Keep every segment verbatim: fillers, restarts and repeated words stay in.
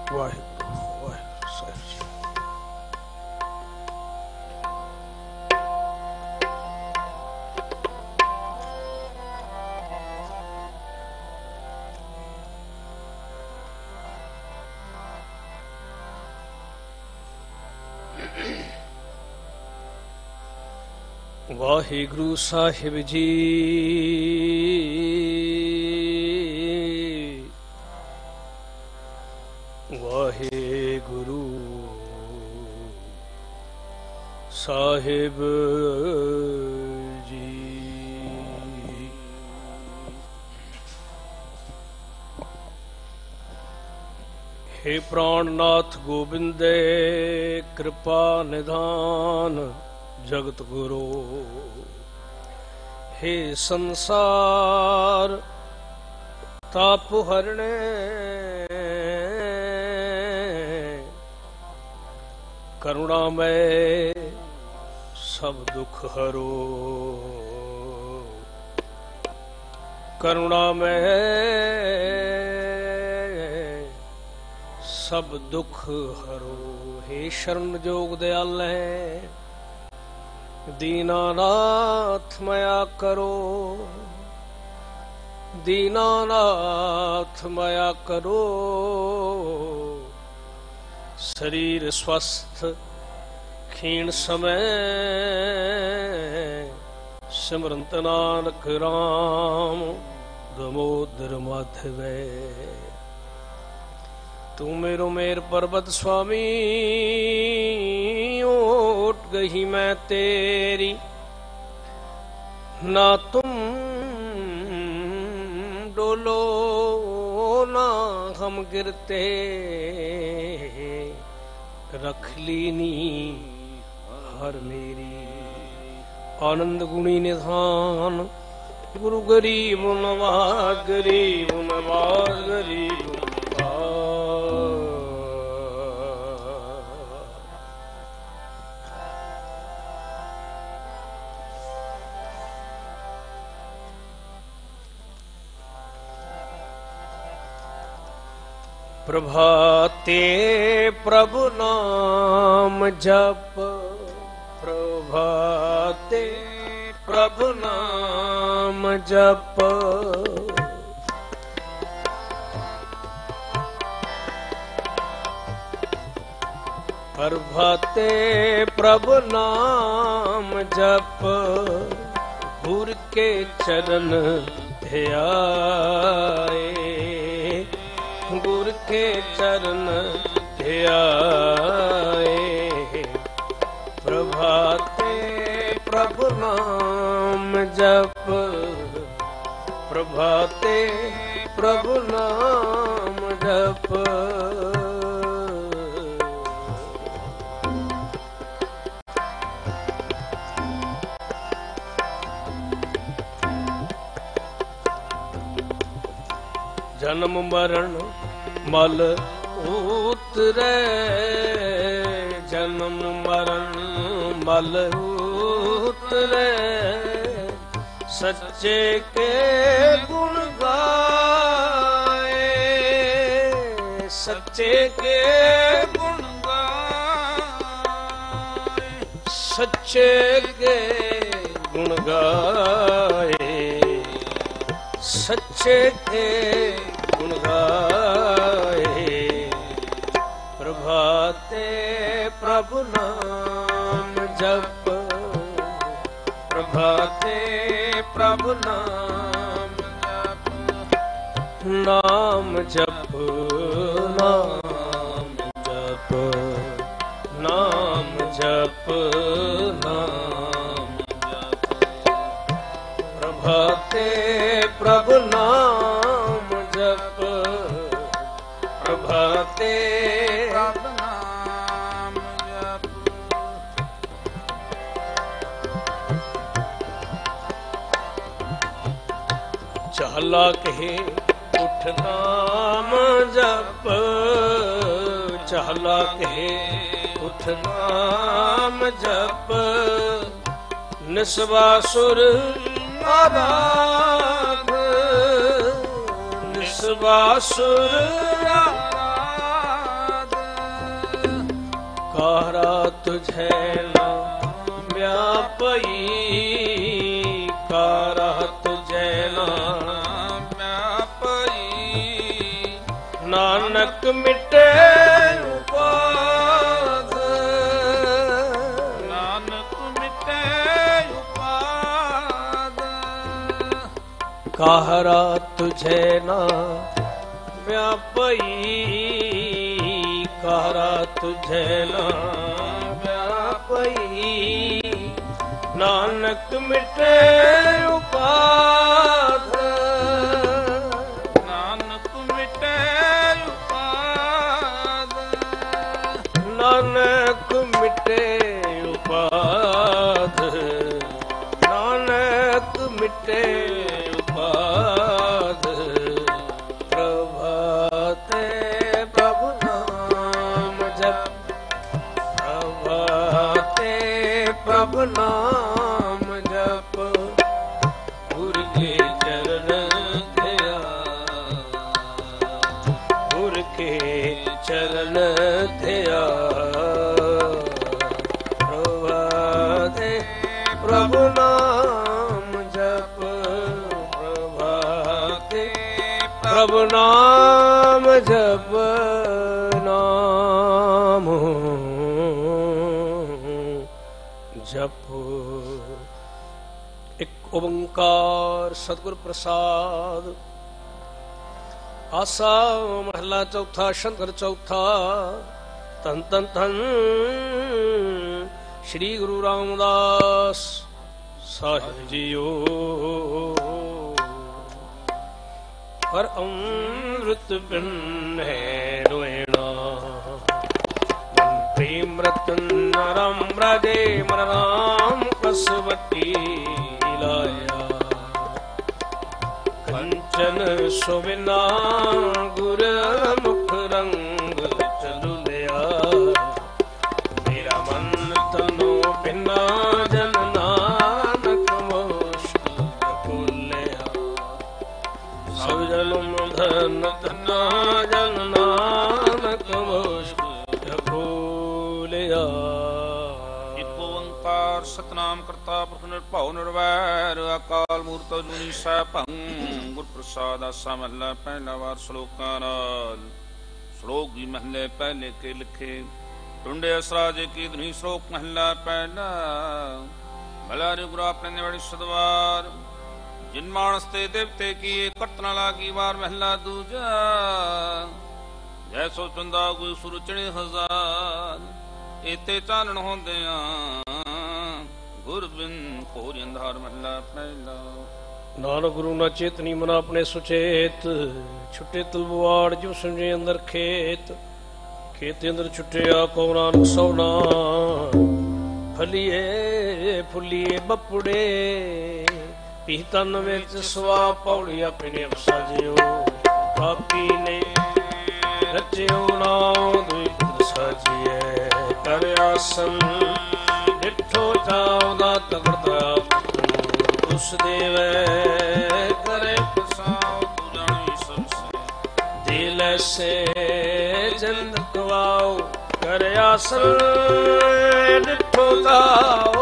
ਵਾਹਿਗੁਰੂ ਵਾਹਿਗੁਰੂ ਸਾਹਿਬ ਜੀ। ਵਾਹਿਗੁਰੂ ਸਾਹਿਬ ਜੀ। ਵਾਹਿਗੁਰੂ ਸਾਹਿਬ ਜੀ। हे प्राणनाथ गोबिंदे कृपा निधान जगत गुरु। हे संसार ताप हरणे करुणामय सब दुख हरो। करुणामय सब दुख हरो। हे शरण जोग दयाल है दीनानाथ मया करो। दीनानाथ मया करो। शरीर स्वस्थ क्षीण समय सिमरंत नानक राम दामोदर माधवे। तू मेरो मेर पर्वत स्वामी ओट गही मैं तेरी। ना तुम डोलो ना हम गिरते रख लीनी हर मेरी। आनंद गुणी निधान गुरु गरीब नवाज गरीब नवाज गरीब प्रभाते प्रभु नाम जप। प्रभाते प्रभु नाम जप। प्रभाते प्रभु नाम जप। गुर के चरण ध्याए। गुर के चरण ध्याए। प्रभाते प्रभु नाम जप। प्रभाते प्रभु नाम जप। जन्म मरण मल उतरे। जन्म मरण मल उतरे। सच्चे के गुण गाए। सच्चे के गुण गाए। सच्चे के गुण गाए। सच्चे के गुण गाए। प्रभाते प्रभु नाम जप। प्रभाते प्रभु नाम जप। नाम जप नाम जप नाम जप नाम जप। प्रभाते प्रभु नाम जप। प्रभाते प्रभु नाम जप। चाला कहे उठ नाम जप। चाला कहे उठ नाम जप। निस्वासुर आराध। निस्वासुर आराध। तुझे न व्यापई, कारा तुझे न व्यापई, नानक मिटे उपाध, नानक मिटे उपाध, काहरा तुझे न व्यापई, कारा तुझे न व्यापई, नानक मिटे उपाध, नानक मिटे उपाध, नानक मिटे उपाध, नानक मिटे उपाध, प्रभाते प्रभु नाम जप, प्रभाते प्रभु नाम जप, गुर के चरण ध्या, गुर के चरण ध्या, प्रभाते प्रभु नाम जप, प्रभाते प्रभु नाम जप, नाम जप। एक ओंकार सतगुर प्रसाद। आसा महला चौथा, शंकर चौथा। तन तन तन श्री गुरु रामदास साहिब जीओ। हर अमृत बिन है रोएना, मन प्रेम रतन राम राजे मन राम कसवती लाया। कंचन सुबिना गुर मुख रंग चलु लिया। मेरा मन तनो बिना जन नानक मुश्किल भूलिया। सब जन्म धन धना जन नानक मुश्किल भूलिया। एक ओंकार सतनाम करता पुरख निरभਉ निरवैर। अकाल मूरत अजूनी सैभੰ। गुर प्रसाद आसा महला पहला वार श्लोकां नाल। श्लोक जी महले पहले के लिखे। टुंडे असराजे की धुनी श्लोक महला पहला। भला रे गुरु अपने निवड़ी सदवार। जिन मानस ते देवते की करत न लागी वार महला दूजा। जैसो चुंदा गुरु सुर चढ़े हजार। एते चानण होंदियां गुर बिन घोर अंधार महला पहला। नानक गुरु ना चेतनी मना अपने सुचेत। छुटे तलवार जो सुने अंदर खेत। खेत अंदर छुटिया को नानक सोना। फलिए फुलिए बपुड़े। पीतन विच सुआ पौड़ी अपने साजियो। पापी ने रचियो नाम दुई साजिए। कर आसन डिठो चावदा तगड़दा। उस देवे करे पसाओ तू जानी सबसे। दिल से जंद कवाओ। कर आसन डिठो जाओ।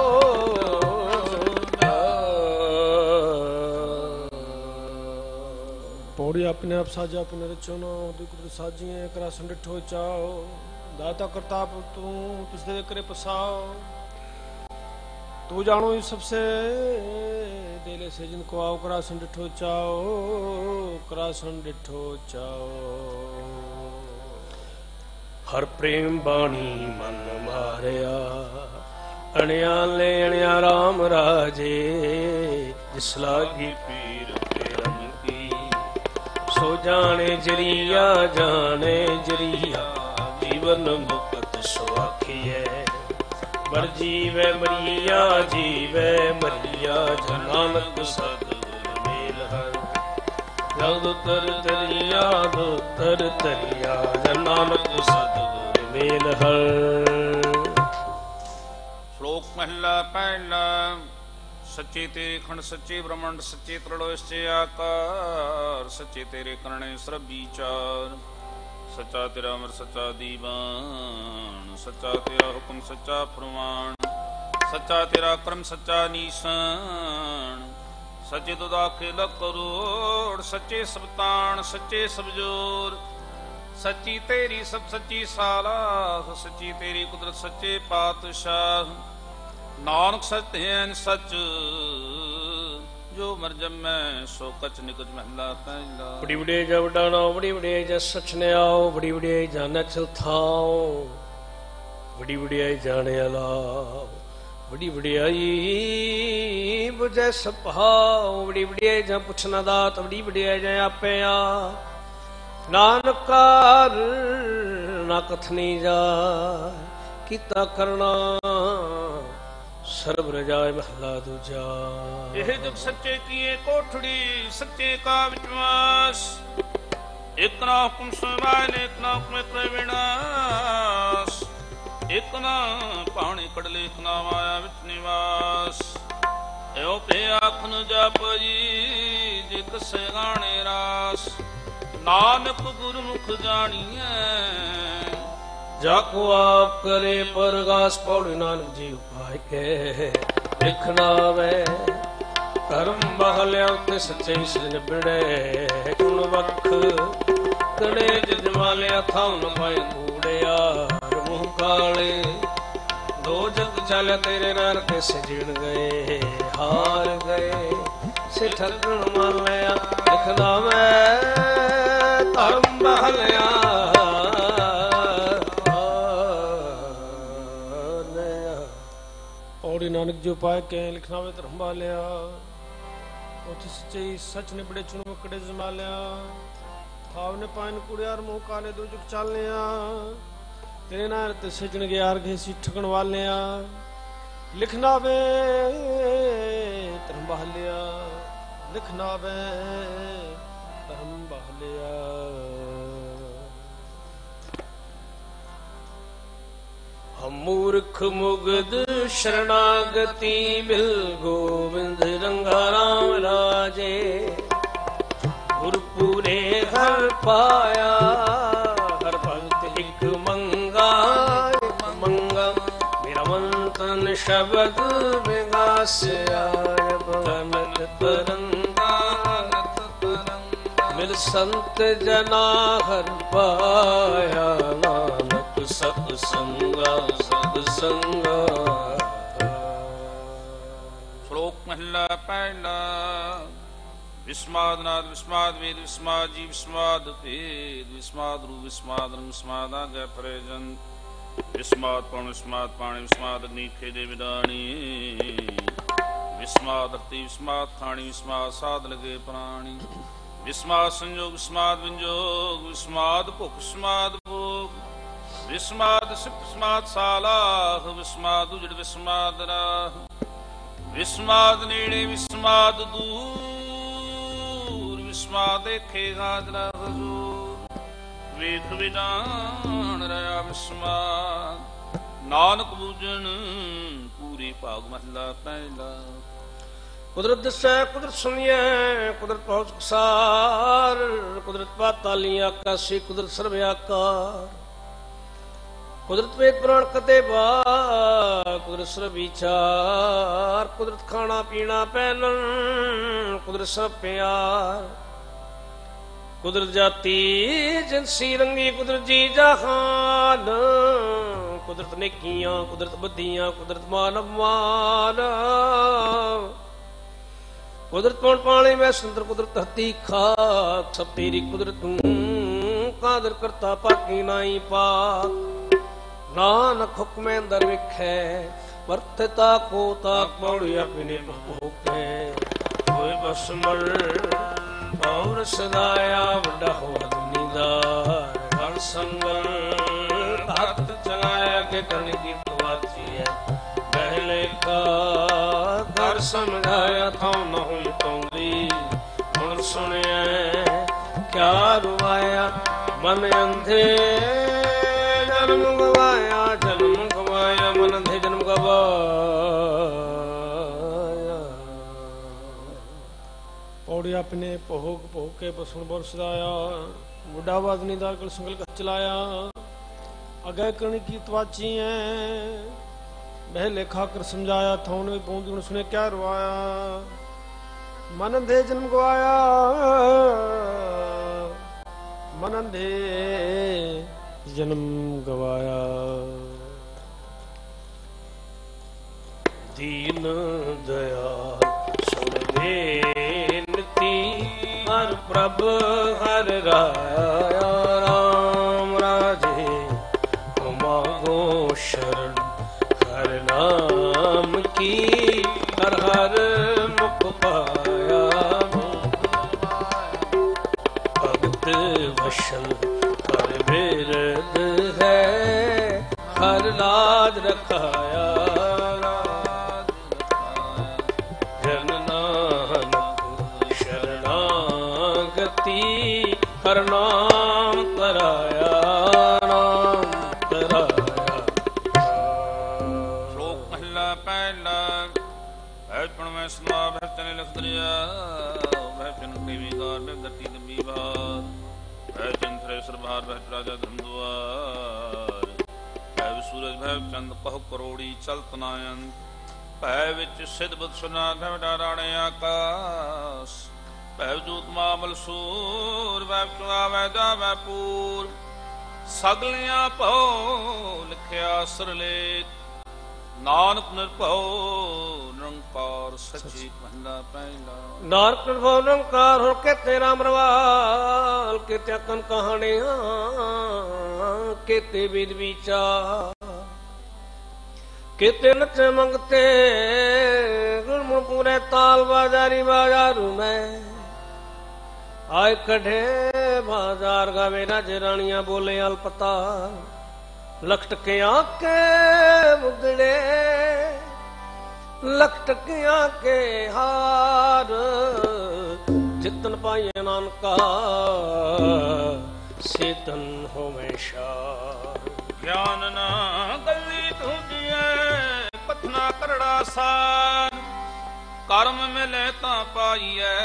पौड़ी अपने आप साजा अपने रचोनो। दुकुर साजिए करासन डिठो चाओ। दाता करता तू तुझ दे करे पसाओ। तू जानो इस सबसे दिले से जिनको आओ। करासन डिठो चाओ। करासन डिठो चाओ। हर प्रेम बाणी मन मारिया। अणिया ले अणिया राम राजे। जिस लागी पीर प्रेम की। सो जाने जरिया जाने जरिया। जीवन मुक्त सुआखिए। बर जीवे मरिया जीवे मरिया। नानक सतगुर मेल हर। जग तर तरिया दो तर तरिया। नानक सतगुर मेल हर। श्लोक महला पहला। सच्चे तेरे खंड सच्चे ब्रह्मांड सच्चे त्रिलोक सच्चे आकार। सच्चे तेरे करणे सब विचार। ਸੱਚਾ ਤੇਰਾ ਅਮਰ ਸੱਚਾ ਦੀਵਾਨ, ਸੱਚਾ ਤੇਰਾ ਹੁਕਮ ਸੱਚਾ ਫਰਮਾਨ, ਸੱਚਾ ਤੇਰਾ ਕਰਮ ਸੱਚਾ ਨੀਸਾਨ, ਸੱਚੇ ਦੁੱਧ ਆਖੇ ਲੱਖ ਕਰੋੜ, ਸੱਚੇ ਸਬਤਾਨ ਸੱਚੇ ਸਬਜੋਰ, ਸੱਚੀ ਤੇਰੀ ਸਭ ਸੱਚੀ ਸਾਲਾਹ, ਸੱਚੀ ਤੇਰੀ ਕੁਦਰਤ ਸੱਚੇ ਪਾਤਸ਼ਾਹ, ਨਾਨਕ ਸੱਚ ਹੈ ਸੱਚ ਜੋ ਮਰ ਜੰਮੈ ਸੋ ਕਛ ਨਿਕਜ ਮਹਲਾ ਪਹਿਲਾ। ਬੜੀ ਬੜੀ ਜਾ ਵੱਡਾ ਨਾਮ, ਬੜੀ ਬੜੀ ਜਾ ਸੱਚ ਨੇ ਆਓ, ਬੜੀ ਬੜੀ ਜਾ ਨਚਲ ਥਾਓ, ਬੜੀ ਬੜੀ ਜਾਣੇ ਅਲਾਓ, ਬੜੀ ਵਡਿਆਈ ਬੁਝੈ ਸਭਾਉ, ਬੜੀ ਵਡਿਆਈ ਜਾਂ ਪੁੱਛਣਾ ਦਾਤ, ਬੜੀ ਵਡਿਆਈ ਜਾਂ ਆਪੇ ਆ, ਨਾਨਕਾਰ ਨਾ ਕਥਨੀ ਜਾ, ਕੀਤਾ ਕਰਨਾ ਸਰਬ ਰਜਾਇ ਮਹਲਾ ਦੂਜਾ। ਇਹ ਜਗ ਸੱਚੇ ਕੀਏ ਕੋਠੜੀ, ਸੱਚੇ ਕਾ ਵਿਸ਼ਵਾਸ, ਇਕ ਨਾ ਹੁਕਮ ਸੁਣਾਏ ਨੇ, ਇਕ ਨਾ ਹੁਕਮ ਕਰੇ ਵਿਨਾਸ਼, ਇਕ ਨਾ ਪਾਣੀ ਕੜਲੇ, ਇਕ ਨਾ ਮਾਇਆ ਵਿੱਚ ਨਿਵਾਸ, ਐਉ ਪੇ ਆਖਨ ਜਪ ਜੀ ਜੇ ਕਸੇ ਗਾਣੇ ਰਾਸ, ਨਾਨਕ ਗੁਰਮੁਖ ਜਾਣੀਐ ਜਾਕੋ ਆਪ ਕਰੇ ਪਰਗਾਸ। ਪੌੜੀ ਨਾਨਕ ਜੀ ਉਪਾਇ ਕੇ ਲਿਖਣਾ ਵੇ, ਕਰਮ ਬਹਲਿਆ ਉਤੇ ਸੱਚੇ ਸਿਰ ਬਿੜੇ, ਗੁਣ ਵਖ ਕੜੇ ਜਜਮਾਲਿਆ ਥਾਉ ਨ ਪਾਏ ਕੂੜਿਆ, ਮੂੰਹ ਕਾਲੇ ਦੋ ਜਗ ਚੱਲ ਤੇਰੇ ਨਾਲ ਕੇ ਸਜਣ ਗਏ, ਹਾਰ ਗਏ ਸੇ ਠਗਣ ਮਾਲਿਆ, ਲਿਖਦਾ ਮੈਂ ਧਰਮ ਬਹਲਿਆ ਪੌੜੀ ਨਾਨਕ ਜੀ ਉਪਾਇ ਕੇ ਲਿਖਣਾ ਵੇ ਧਰਮ ਵਾਲਿਆ, ਉਥੇ ਸੱਚੇ ਸੱਚ ਨੇ ਬੜੇ ਚੁਣ ਮਕੜੇ ਜਮਾਲਿਆ, ਥਾਵ ਨੇ ਪਾਇਨ ਕੁੜਿਆਰ ਮੂੰਹ ਕਾਲੇ ਦੋ ਜੁਗ ਚਾਲਿਆ, ਤੇਰੇ ਨਾਲ ਤੇ ਸਜਣ ਗਿਆਰ ਗਏ ਸੀ ਠਗਣ ਵਾਲਿਆ, ਲਿਖਣਾ ਵੇ ਧਰਮ ਵਾਲਿਆ, ਲਿਖਣਾ ਵੇ ਧਰਮ ਵਾਲਿਆ। ਮੂਰਖ ਮੁਗਦ ਸ਼ਰਨਾਗਤੀ ਮਿਲ, ਗੋਬਿੰਦ ਰੰਗਾ ਰਾਮ ਰਾਜੇ, ਗੁਰਪੂਰੇ ਹਰ ਪਾਇਆ, ਹਰ ਭਗਤ ਇੱਕ ਮੰਗਾ, ਮੰਗਾ ਮੇਰਾ ਮਨ ਤਨ ਸ਼ਬਦ ਵਿਗਾਸਿਆ, ਬਨਤ ਤਰੰਗਾ ਮਿਲ ਸੰਤ ਜਨਾ ਹਰ ਪਾਇਆ, ਨਾਨਕ ਸਤ ਸੰਗਾ ਸਤ ਸੰਗਾ। ਸ਼ਲੋਕ ਮਹਲਾ ਪਹਿਲਾ। ਵਿਸਮਾਦ ਨਾਦ ਵਿਸਮਾਦ ਵੇਦ ਵਿਸਮਾਦ ਜੀ ਵਿਸਮਾਦ ਭੇਦ, ਵਿਸਮਾਦ ਰੂਪ ਵਿਸਮਾਦ ਰੰਗ ਵਿਸਮਾਦ ਆਗੈ ਪ੍ਰੇਜਨ, ਵਿਸਮਾਦ ਪਉਣ ਵਿਸਮਾਦ ਪਾਣੀ, ਵਿਸਮਾਦ ਅਗਨੀ ਖੇਦੇ ਵਿਦਾਣੀ, ਵਿਸਮਾਦ ਧਰਤੀ ਵਿਸਮਾਦ ਖਾਣੀ, ਵਿਸਮਾਦ ਸਾਧ ਲਗੇ ਪ੍ਰਾਣੀ, ਵਿਸਮਾਦ ਸੰਜੋਗ ਵਿਸਮਾਦ ਵਿੰਜੋਗ, ਵਿਸਮਾਦ ਭੁਖ ਵਿਸਮਾਦ ਭੋਗ, ਵਿਸਮਾਦ ਸਿਪ ਵਿਸਮਾਦ ਸਾਲਾਹ, ਵਿਸਮਾਦ ਉਜੜ ਵਿਸਮਾਦ ਰਾਹ, ਵਿਸਮਾਦ ਨੇੜੇ ਵਿਸਮਾਦ ਦੂਰ, ਵਿਸਮਾਦ ਦੇਖੇ ਹਾਜ਼ਰਾ ਹਜ਼ੂਰ, ਵੇਖ ਵਿਦਾਨ ਰਹਾ ਵਿਸਮਾਦ, ਨਾਨਕ ਬੂਝਣ ਪੂਰੀ ਭਾਗ ਮਹਲਾ ਪਹਿਲਾ। ਕੁਦਰਤ ਦਸੈ ਕੁਦਰਤ ਸੁਣੀਐ, ਕੁਦਰਤ ਪਹੁੰਚ ਕਸਾਰ, ਕੁਦਰਤ ਪਾਤਾਲੀ ਆਕਾਸ਼ੀ, ਕੁਦਰਤ ਸਰਬ ਆਕਾਰ, ਕੁਦਰਤ ਵੇਦ ਪੁਰਾਣ ਕਤੇ ਬਾ, ਕੁਦਰਤ ਸਰਬ ਵਿਚਾਰ, ਕੁਦਰਤ ਖਾਣਾ ਪੀਣਾ ਪਹਿਨਣ, ਕੁਦਰਤ ਸਭ ਪਿਆਰ, ਕੁਦਰਤ ਜਾਤੀ ਜਿਨਸੀ ਰੰਗੀ, ਕੁਦਰਤ ਜੀ ਜਹਾਨ, ਕੁਦਰਤ ਨੇਕੀਆਂ ਕੁਦਰਤ ਬੁੱਧੀਆਂ, ਕੁਦਰਤ ਮਾਨਵ ਮਾਨ, ਕੁਦਰਤ ਪੌਣ ਪਾਣੀ ਮੈਂ ਸੁੰਦਰ, ਕੁਦਰਤ ਹੱਤੀ ਖਾਕ, ਸਭ ਤੇਰੀ ਕੁਦਰਤ ਤੂੰ, ਕਾਦਰ ਕਰਤਾ ਪਾਕੀ ਨਾਈ ਪਾਕ, ਨਾਨਕ ਹੁਕਮੇ ਅੰਦਰ ਵਿਖੇ, ਵਰਤਤਾ ਕੋ ਤਾਕ ਪੌੜੀ ਆਪਣੇ ਭੋਕੇ, ਹੋਏ ਬਸਮਲ ਔਰ ਸਦਾਇਆ, ਵੱਡਾ ਹੋਆ ਦੁਨੀਦਾਰ, ਹਰ ਸੰਗਲ ਹੱਥ ਚਲਾਇਆ ਕੇ ਕਰਨੀ ਦੀ ਵਾਚੀ ਹੈ, ਪਹਿਲੇ ਕਾ ਕਰ ਸਮਝਾਇਆ ਥਾਂ ਨਾ ਹੋਈ ਤੌਂਦੀ, ਹੁਣ ਸੁਣਿਆ ਕਿਆ ਰੁਵਾਇਆ, ਮਨ ਅੰਧੇ ਜਨਮ ਗਵਾਇਆ, ਜਨਮ ਗਵਾਇਆ ਮਨ ਅੰਧੇ ਜਨਮ ਗਵਾਇਆ। ਪੌੜੀ ਆਪਣੇ ਭੋਗ ਭੋਗ ਕੇ ਬਸਣ ਬੁਰ ਸਦਾਇਆ, बुढ़ा बादनी दार कल संगल का चलाया अगय करनी की तवाची है बह लेखा कर समझाया था उन्हें पहुंच सुने क्या रुआया मन दे जन्म गवाया मन दे जन्म गवाया दीन दया सुन बेनती हर प्रभ हर राया राम राजे मांगो शरण हर नाम की हर हर मुख पाया भगत वशन हर बिरद है हर लाज रखाया हर नाम तराया नाम तराया। श्लोक महला पहला भैपण में समा भैचन लिख दरिया भैचन देवीकार में गति दबी भार भैचन थ्रेसर भार भैच राजा धर्मद्वार भैव सूरज भैव चंद कह करोड़ी चलत नायन भै विच सिद्ध बुद्ध सुना भैव डाराणे आकाश भैव जूत मामल सूर भैव चुआ वैदा वैपूर सगलियां भौ लिखिया सरलेख नानक निर्भौ निरंकार सच्ची महला पहला नानक निर्भौ निरंकार हो के तेरा मरवाल के त्याकन कहानियां के ते वेद विचार के ते नचे मंगते गुणमुण पूरे ताल बाजारी बाजारू में आय कढ़े बाजार गावे राजे रानियां बोले अलपता लखट के आके मुदड़े लखट के आके हार जितन पाए नानका सेतन होवे शार ज्ञान ना गली ढूंढिए कथना करड़ा सान कर्म मिले ता पाइए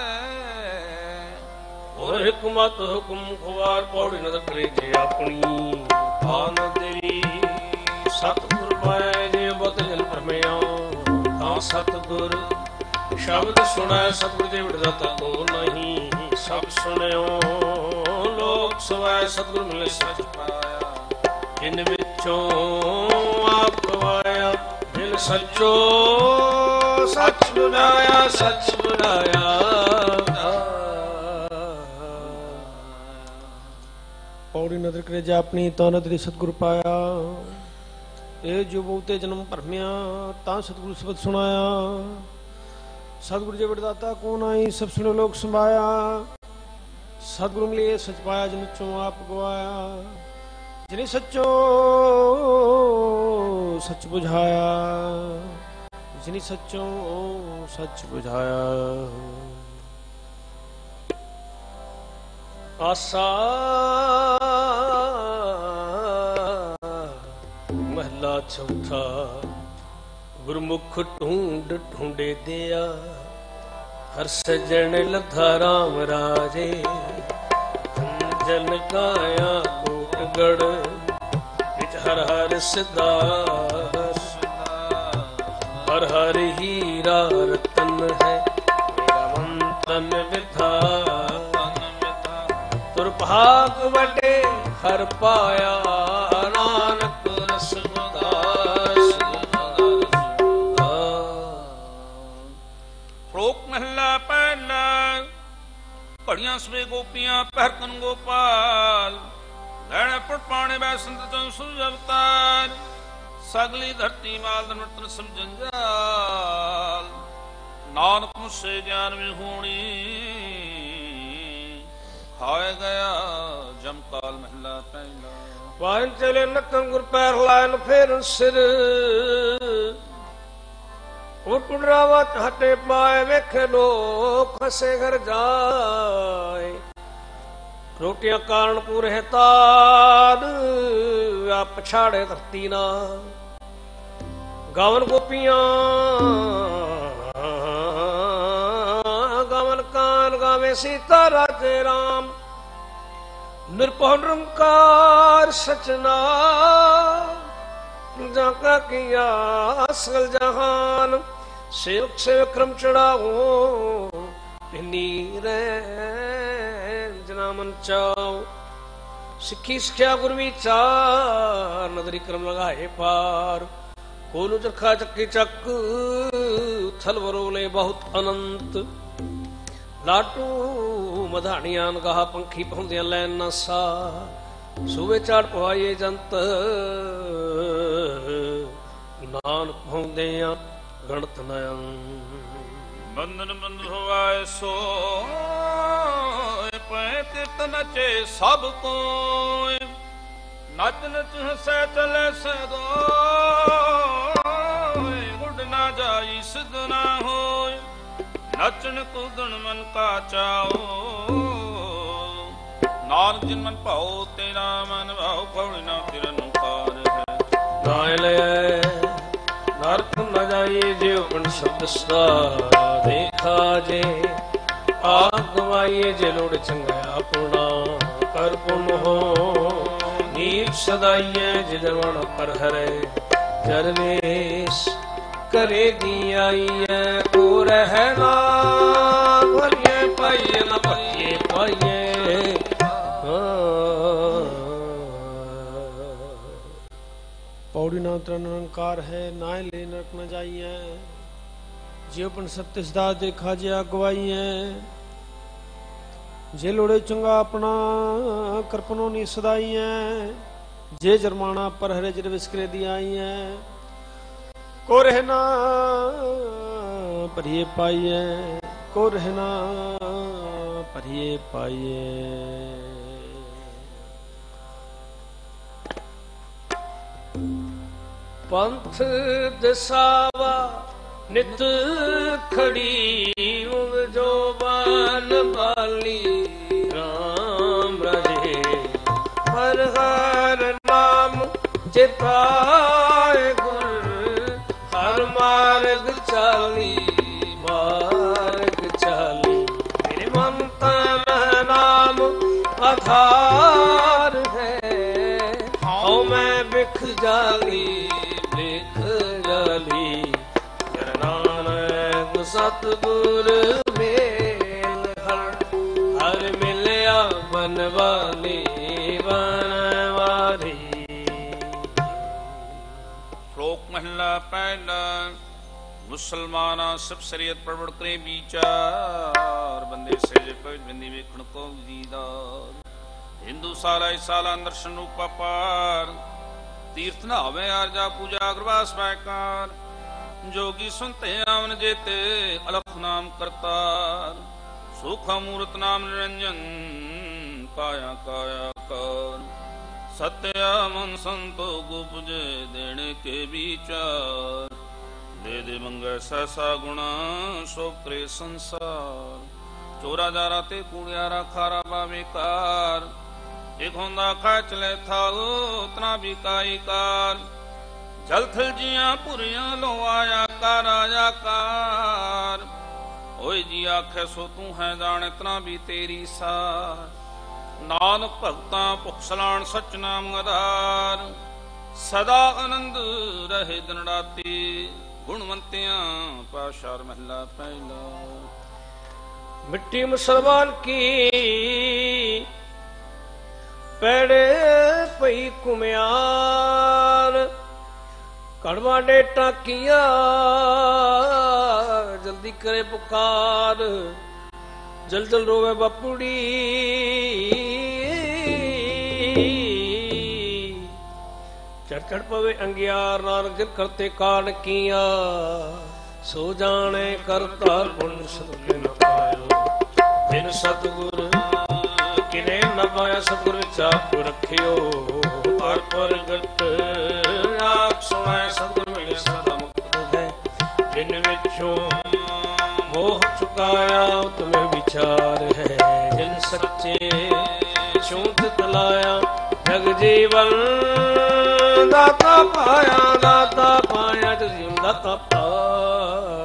और हिकमत हुक्म खुआर पौड़ी नजर करे जे अपनी आन देवी सतगुर पाए जे बत जन परमया ता सतगुर शब्द सुना सतगुर जे विड़दाता को नहीं सब सुनियो लोक सवाय सतगुर मिले सच पाया जिन विचों आप गवाया दिल सच्चो सच बुलाया सच बुलाया पौड़ी नदर करे जा अपनी ता नदरी सतगुर पाया ए जो बहुते जन्म भरमिया ता सतगुर शब्द सुनाया सतगुर जे वरदाता कौन आई सब सुनो लोग संभाया सतगुरु मिले सच पाया जिन चो आप गवाया जिने सच्चो सच बुझाया जिने सच्चो सच बुझाया आसा महला चौथा गुरमुख ढूंढ ढूंढे दिया हर सजन लधा राम राजे जन गाया कोटगढ़ विच हर हर सदा हर हर हीरा रतन है मेरा मन तन विधा तुर भाग बटे हर पाया नानक रस श्लोक महला पहला घड़ियां सवे गोपियां पहरकन गोपाल लैणे पुट पाने बै संत चौं सूरज अवतार सगली धरती माल नर्तन समझन जाल नानक मुझसे ज्ञान में होनी हाय गया जमकाल महला पहला वाहन चले नतन गुर पैर लायन फेर सिर उठरावत हटे पाए वेखे लो खसे घर जाए रोटियां कारणपुर है तार आप पछाड़े धरती ना गावन गोपियां गावन कान गावे सीता राजे राम ਨਿਰਭਉ ਨਿਰੰਕਾਰ ਸਚਨਾ ਜਾਕਾ ਕੀਆ ਸਗਲ ਜਹਾਨ ਸੇਵਕ ਸੇ ਵਿਕਰਮ ਚੜਾਓ ਪਿੰਨੀ ਰਹਿ ਜਨਾ ਮਨ ਚਾਓ ਸਿੱਖੀ ਸਿੱਖਿਆ ਗੁਰ ਵਿਚਾਰ ਨਦਰੀ ਕਰਮ ਲਗਾਏ ਪਾਰ ਕੋਲੂ ਚਰਖਾ ਚੱਕੀ ਚੱਕ ਥਲ ਵਰੋਲੇ ਬਹੁਤ ਅਨੰਤ ਲਾਟੂ ਮਧਾਣੀਆਂ ਨਗਾਹ ਪੰਖੀ ਪਾਉਂਦਿਆਂ ਲੈਣ ਨਾ ਸਾ ਸੂਵੇ ਚਾੜ ਪਵਾਈਏ ਜੰਤ ਨਾਨਕ ਪਾਉਂਦਿਆਂ ਗਣਤ ਨਯਨ ਬੰਧਨ ਬੰਧ ਹੋਵਾਏ ਸੋ ਪੈ ਤਿਰਤ ਨਚੇ ਸਭ ਕੋਇ ਨਚ ਨਚ ਹਸੈ ਚਲੇ ਸਦੋ ਗੁੱਡ ਨਾ ਜਾਈ ਸਿਧ ਨਾ ਹੋਇ ਨਚਨ ਕੁਦਣ ਮਨ ਕਾ ਚਾਓ ਨਾਨਕ ਜਿਨ ਮਨ ਭਾਉ ਤੇਰਾ ਮਨ ਭਾਉ ਪਉ ਨਾ ਫਿਰਨ ਕਾਰ ਹੈ ਨਾਇ ਲੈ ਨਰਕ ਨ ਜਾਈਏ ਜਿਉ ਬਣ ਸ਼ਬਦ ਸਦਾ ਦੇਖਾ ਜੇ ਆਪ ਗਵਾਈਏ ਜੇ ਲੋੜ ਚੰਗਾ ਆਪਣਾ ਕਰ ਪੁਨ ਹੋ ਨੀਤ ਸਦਾਈਏ ਜਿਦਵਣ ਪਰ ਹਰੇ ਜਰਵੇਸ਼ ਕਰੇ ਦੀ ਆਈਏ ਕੋ ਰਹਿ ਨਾ ਭਰੀਏ ਪਾਈਏ ਨਾ ਭਰੀਏ ਪਾਈਏ पौड़ी नाम तरन निरंकार है नाय ले नरक न जाइए जियो पण सत्य सदा देखा जे अगवाई है जे लोड़े चंगा अपना करपनो नी सदाई है जे जरमाना पर हरे जर विस्करे दी आई है को रहना परिये पाइए को रहना परिये पाइए पंथ दसावा नित खड़ी उग जो बान बाली राम राजे हर हर नाम चिताए गुर हर मार्ग चाली मार्ग चाली मेरे मन तन नाम आधार है हौ मैं बिख जाली सतगुर मेल हर हर मिलया बनवाली बनवारी। श्लोक महला पहला मुसलमाना सब शरीयत परवड़ करे विचार बंदे से पवित्र बंदी वेखण को दीदार हिंदू साला साला दर्शन रूपा पार तीर्थ नहावे आरजा पूजा अग्रवास बैकार जोगी सुनते आवन जेते अलख नाम करतार सूखा मूर्त नाम निरंजन काया काया कर सत्या मन संतो गुपजे देने के विचार दे दे मंगे सहसा गुणा शोक्रे संसार चोरा जारा ते कूड़ियारा खारा बाबेकार एक होंदा खा चले था उतना भी काई कार जल थल जिया पुरिया लो आया कार आया कार ओए जी आखे सो तू है जाने इतना भी तेरी सार नानक भगता पुखसलान सच नाम आधार सदा आनंद रहे दिन राती गुणवंतियां पाशार महला पहला। मिट्टी मुसलमान की पेड़े पई कुम्यार कड़वा डेटा किया जल्दी करे पुकार जल जल रोवे बापुड़ी चढ़ चढ़ पवे अंगियार नानक जिन करते कान किया सो जाने करतार पुण्य सतगुर न पायो जिन सतगुर किने न पाया सतगुर चाप रखियो पर प्रगट आप सुनाए सतगुर मिले सदा मुक्त है जिन विचों मोह चुकाया तुम्हें विचार है जिन सच्चे छूत तलाया जग जीवन दाता पाया दाता पाया जग जीवन दाता पाया।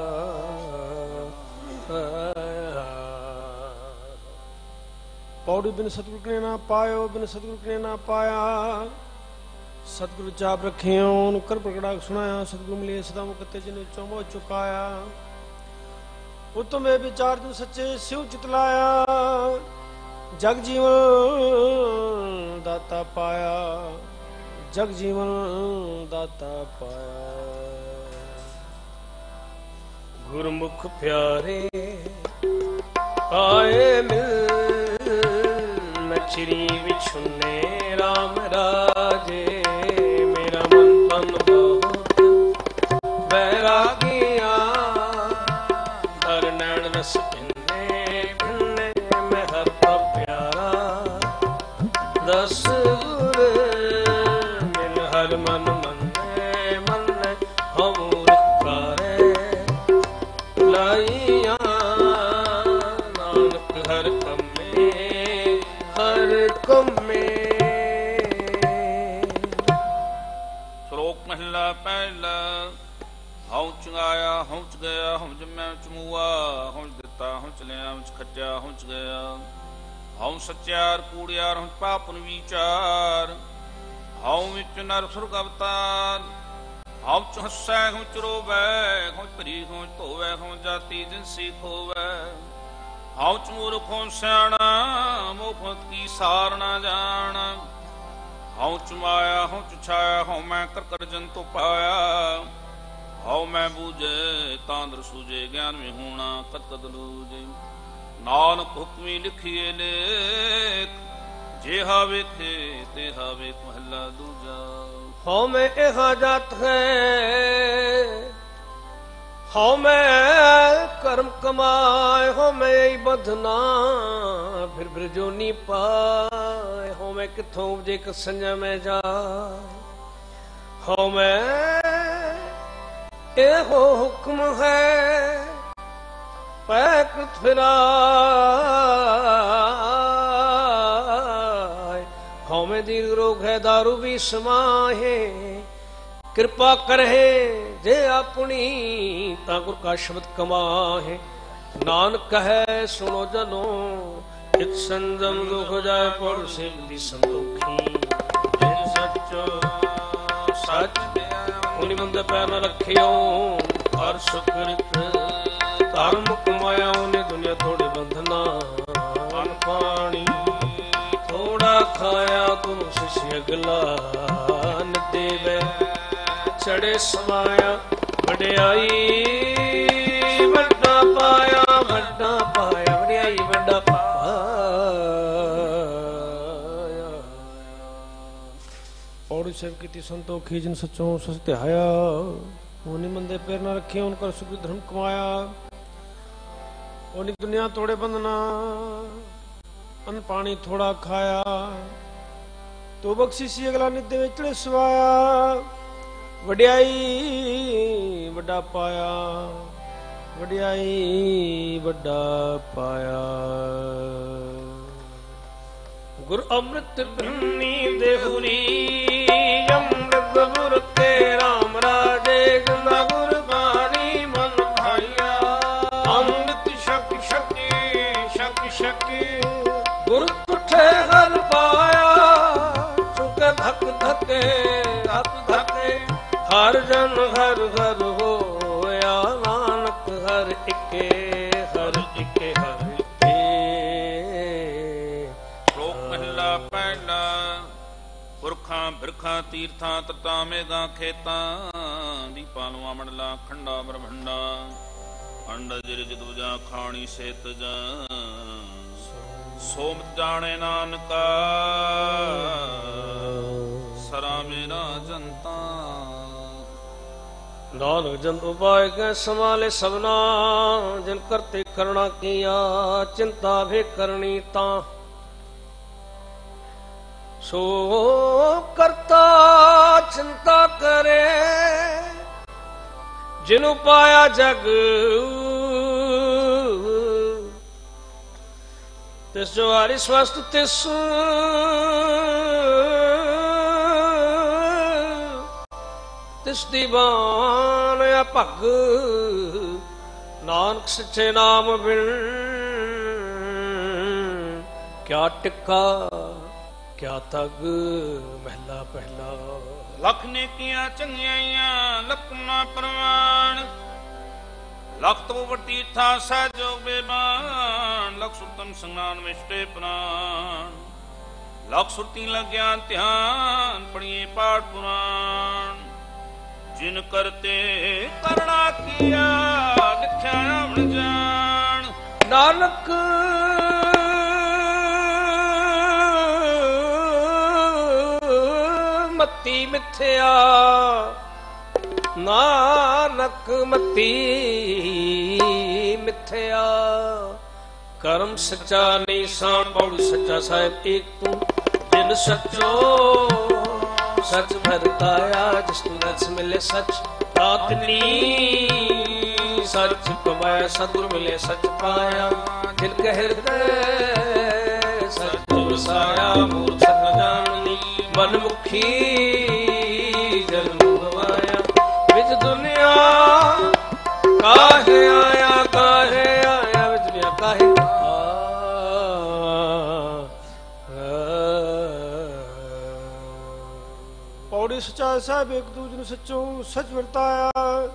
पौड़ी बिन सतगुरु ने ना पायो, बिन सतगुरु ने ना पाया। सतगुरु चाप रखियो कर प्रगड़ा सुनाया, सतगुरु मिलिए सदा मुकते जिन्हें चौमो चुकाया। उत्तम वे विचार जिन सच्चे शिव चितलाया, जग जीवन दाता पाया, जग जीवन दाता पाया। गुरमुख प्यारे आए मिल, नचरी विछुने राम राजे। मेरा मन तन बहुत बैरागिया, हर नैन रस भिन्ने भिन्ने में हर प्रभ प्यारा। दस गुर मिल हर मन मन्ने मन्ने हम करे लाइया। नानक हर कम्मे हर कम्मे। श्लोक महला पहला। हऊँ चंगाया हऊँ च गया, हऊँ जम्मया चमूआ, हऊँ दिता हऊँ चलिया, हऊँ खटिया हऊँ च गया। हऊँ सच्चार कूड़ियार, हऊँ पापन विचार। हऊँ विच नर सुरग अवतार। हऊँ च हस्सै हऊँ च रोवै, हऊँ भरी हऊँ धोवै, हऊँ जाति जिनसी खोवै। हऊँ च मूर्ख हऊँ सियाणा, मोह की सार ना जान। हऊँ च माया हऊँ च छाया, हऊँ मैं कर कर जंतु पाया। हऊँ मैं बूझे तांद्र सूझे, ज्ञान में होना कद कद लूझे। नानक हुक्मी लिखिए लेख, जेहा वेखे तेहा वेख महला दूजा। हऊँ मैं एहा जात है, हऊँ मैं कर्म कमाए, हऊँ मैं यही बंधना फिर फिर जो नी पाए। हऊँ मैं किथों उपजे क संजय में जाए। हऊँ मैं एहो हुक्म है पैकृत फिराए। हऊँ में दीर्घ रोग है दारू भी समाहे, कृपा करे जे अपनी ताकुर का शब्द कमाहे। नानक कहे सुनो जनो, इत संजम दुख जाए पड़ से बुद्धि संतोखी। जिन सच्चो सच उन्हीं मंद पैर न रखियो, हर सुकृत धर्म कमाया। उन्हें दुनिया थोड़े बंधना, अन्न पानी थोड़ा खाया। तुम शिष्य अगला न देवे, चढ़े समाया वड्याई वड्डा पाया। वड्डा पाया वड्याई वड्डा पाया। पौड़ी सेव की संतोखी, जिन सच्चों सच त्याया। उन्हीं मंदे पैर न रखे, उनका सुख धर्म कमाया। उन्हीं दुनिया तोड़े बंधना, अन्न पानी थोड़ा खाया। तो बख्शीसी अगला नित्य में चढ़े सवाया। वड्याई वड्डा पाया, वड्याई वड्डा पाया। गुर अमृत ब्रह्मी देहुरी, अमृत गुर के राम राजे। गंगा गुर बानी मन भाइया, अमृत शक शक्ति शक शक्ति। गुर तुठे हर पाया, चुके धक धके धक धके। हर जन हर हर होया, नानक हर इके हर इके हर इके। श्लोक महला पहला। पुरखां बिरखां तीर्थां तटां मेघां खेतां, दीपां लुआं मंडलां खंडा ब्रह्मंडा। अंडज रिज दूजा खाणी सेत जा, सोमत जाने नानका सरा मेरा जनता। नानक जन उपाय के संभाले सबना, जिन करते करना किया चिंता भी करनी ता। सो करता चिंता करे, जिनु पाया जग तिस जो हरि स्वस्थ तिस तिस दीवान या भग। नानक सच्चे नाम बिन ਕਿਆ ਟਿੱਕਾ ਕਿਆ ਤਗ ਮਹਿਲਾ ਪਹਿਲਾ। ਲੱਖ ਨੇ ਕੀਆਂ ਚੰਗਿਆਈਆਂ ਲੱਖ ਨਾ ਪ੍ਰਵਾਨ, ਲੱਖ ਤੋਂ ਵੱਡੀ ਥਾ ਸਹਿਜੋ ਬੇਬਾਨ, ਲੱਖ ਸੁਤਮ ਸੰਗਾਨ ਵਿਸ਼ਟੇ ਪ੍ਰਾਨ, ਲੱਖ ਸੁਰਤੀ ਲਗਿਆ ਧਿਆਨ ਪੜੀਏ ਪਾਠ ਪੁਰਾਣ। ਜਿਨ ਕਰਤੇ ਕਰਣਾ ਕੀਆ ਲਿਖਿਆ ਆਵਣ ਜਾਣ, ਨਾਨਕ ਮਤੀ ਮਿਥਿਆ, ਨਾਨਕ ਮਤੀ ਮਿਥਿਆ। ਕਰਮ ਸੱਚਾ ਨਹੀਂ ਸਾਂ ਪੌੜੀ ਸੱਚਾ ਸਾਹਿਬ ਏਕ ਤੂੰ, ਜਿਨ ਸੱਚੋ ਸੱਚ ਵਰਤਾਇਆ, ਜਿਸ ਨੂੰ ਰਸ ਮਿਲੇ ਸੱਚ ਆਤਨੀ, ਸੱਚ ਕਮਾਇਆ ਸਤਿਗੁਰ ਮਿਲੇ ਸੱਚ ਪਾਇਆ। ਦਿਲ ਕੇ ਹਿਰਦੈ ਸੱਚ ਵਸਾਇਆ, ਮੂਰਖ ਸਤ ਜਾਣਨੀ ਮਨ ਮੁਖੀ ਜਨਮ ਗਵਾਇਆ। ਵਿੱਚ ਦੁਨੀਆ ਕਾਹੇ ਆਇਆ ਕਾਹੇ ਆਇਆ, ਵਿੱਚ ਦੁਨੀਆ ਕਾਹੇ ਪੌੜੀ ਸੱਚਾ ਸਾਹਿਬ ਏਕ ਦੂਜੇ ਨੂੰ ਸੱਚੋ ਸੱਚ ਵਰਤਾਇਆ,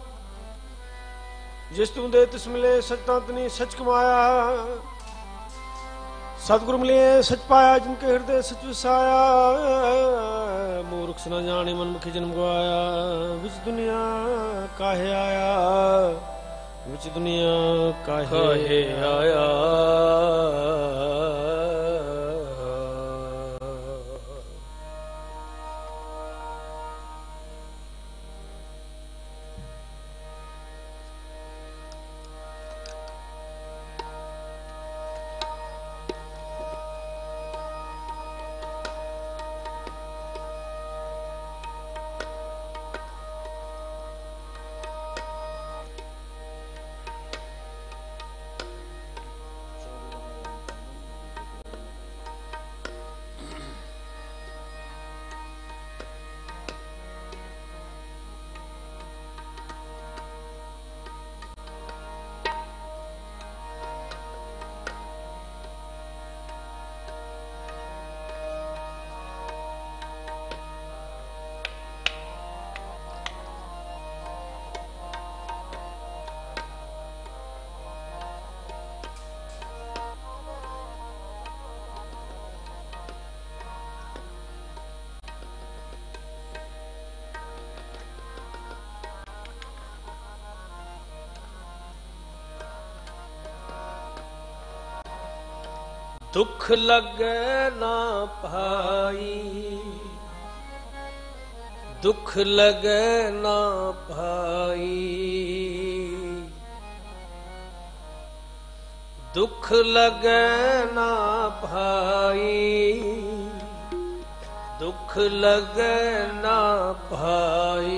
ਜਿਸ ਤੂੰ ਦੇ ਤਿਸ ਮਿਲੇ ਸੱਚ ਤੰਤਨੀ ਸੱਚ ਕਮਾਇਆ। ਸਤਿਗੁਰੂ ਮਿਲੇ ਸੱਚ ਪਾਇਆ, ਜਿਨ ਕੇ ਹਿਰਦੇ ਸੱਚ ਵਸਾਇਆ। ਮੂਰਖ ਨਾ ਜਾਣੇ ਮਨ ਮੁਖੀ ਜਨਮ ਗਵਾਇਆ। ਵਿੱਚ ਦੁਨੀਆ ਕਾਹੇ ਆਇਆ, ਵਿੱਚ ਦੁਨੀਆ ਕਾਹੇ ਆਇਆ। ਦੁੱਖ ਲੱਗੇ ਨਾ ਭਾਈ, ਦੁੱਖ ਲੱਗੇ ਨਾ ਭਾਈ, ਦੁੱਖ ਲੱਗੇ ਨਾ ਭਾਈ, ਦੁੱਖ ਲੱਗੇ ਨਾ ਭਾਈ।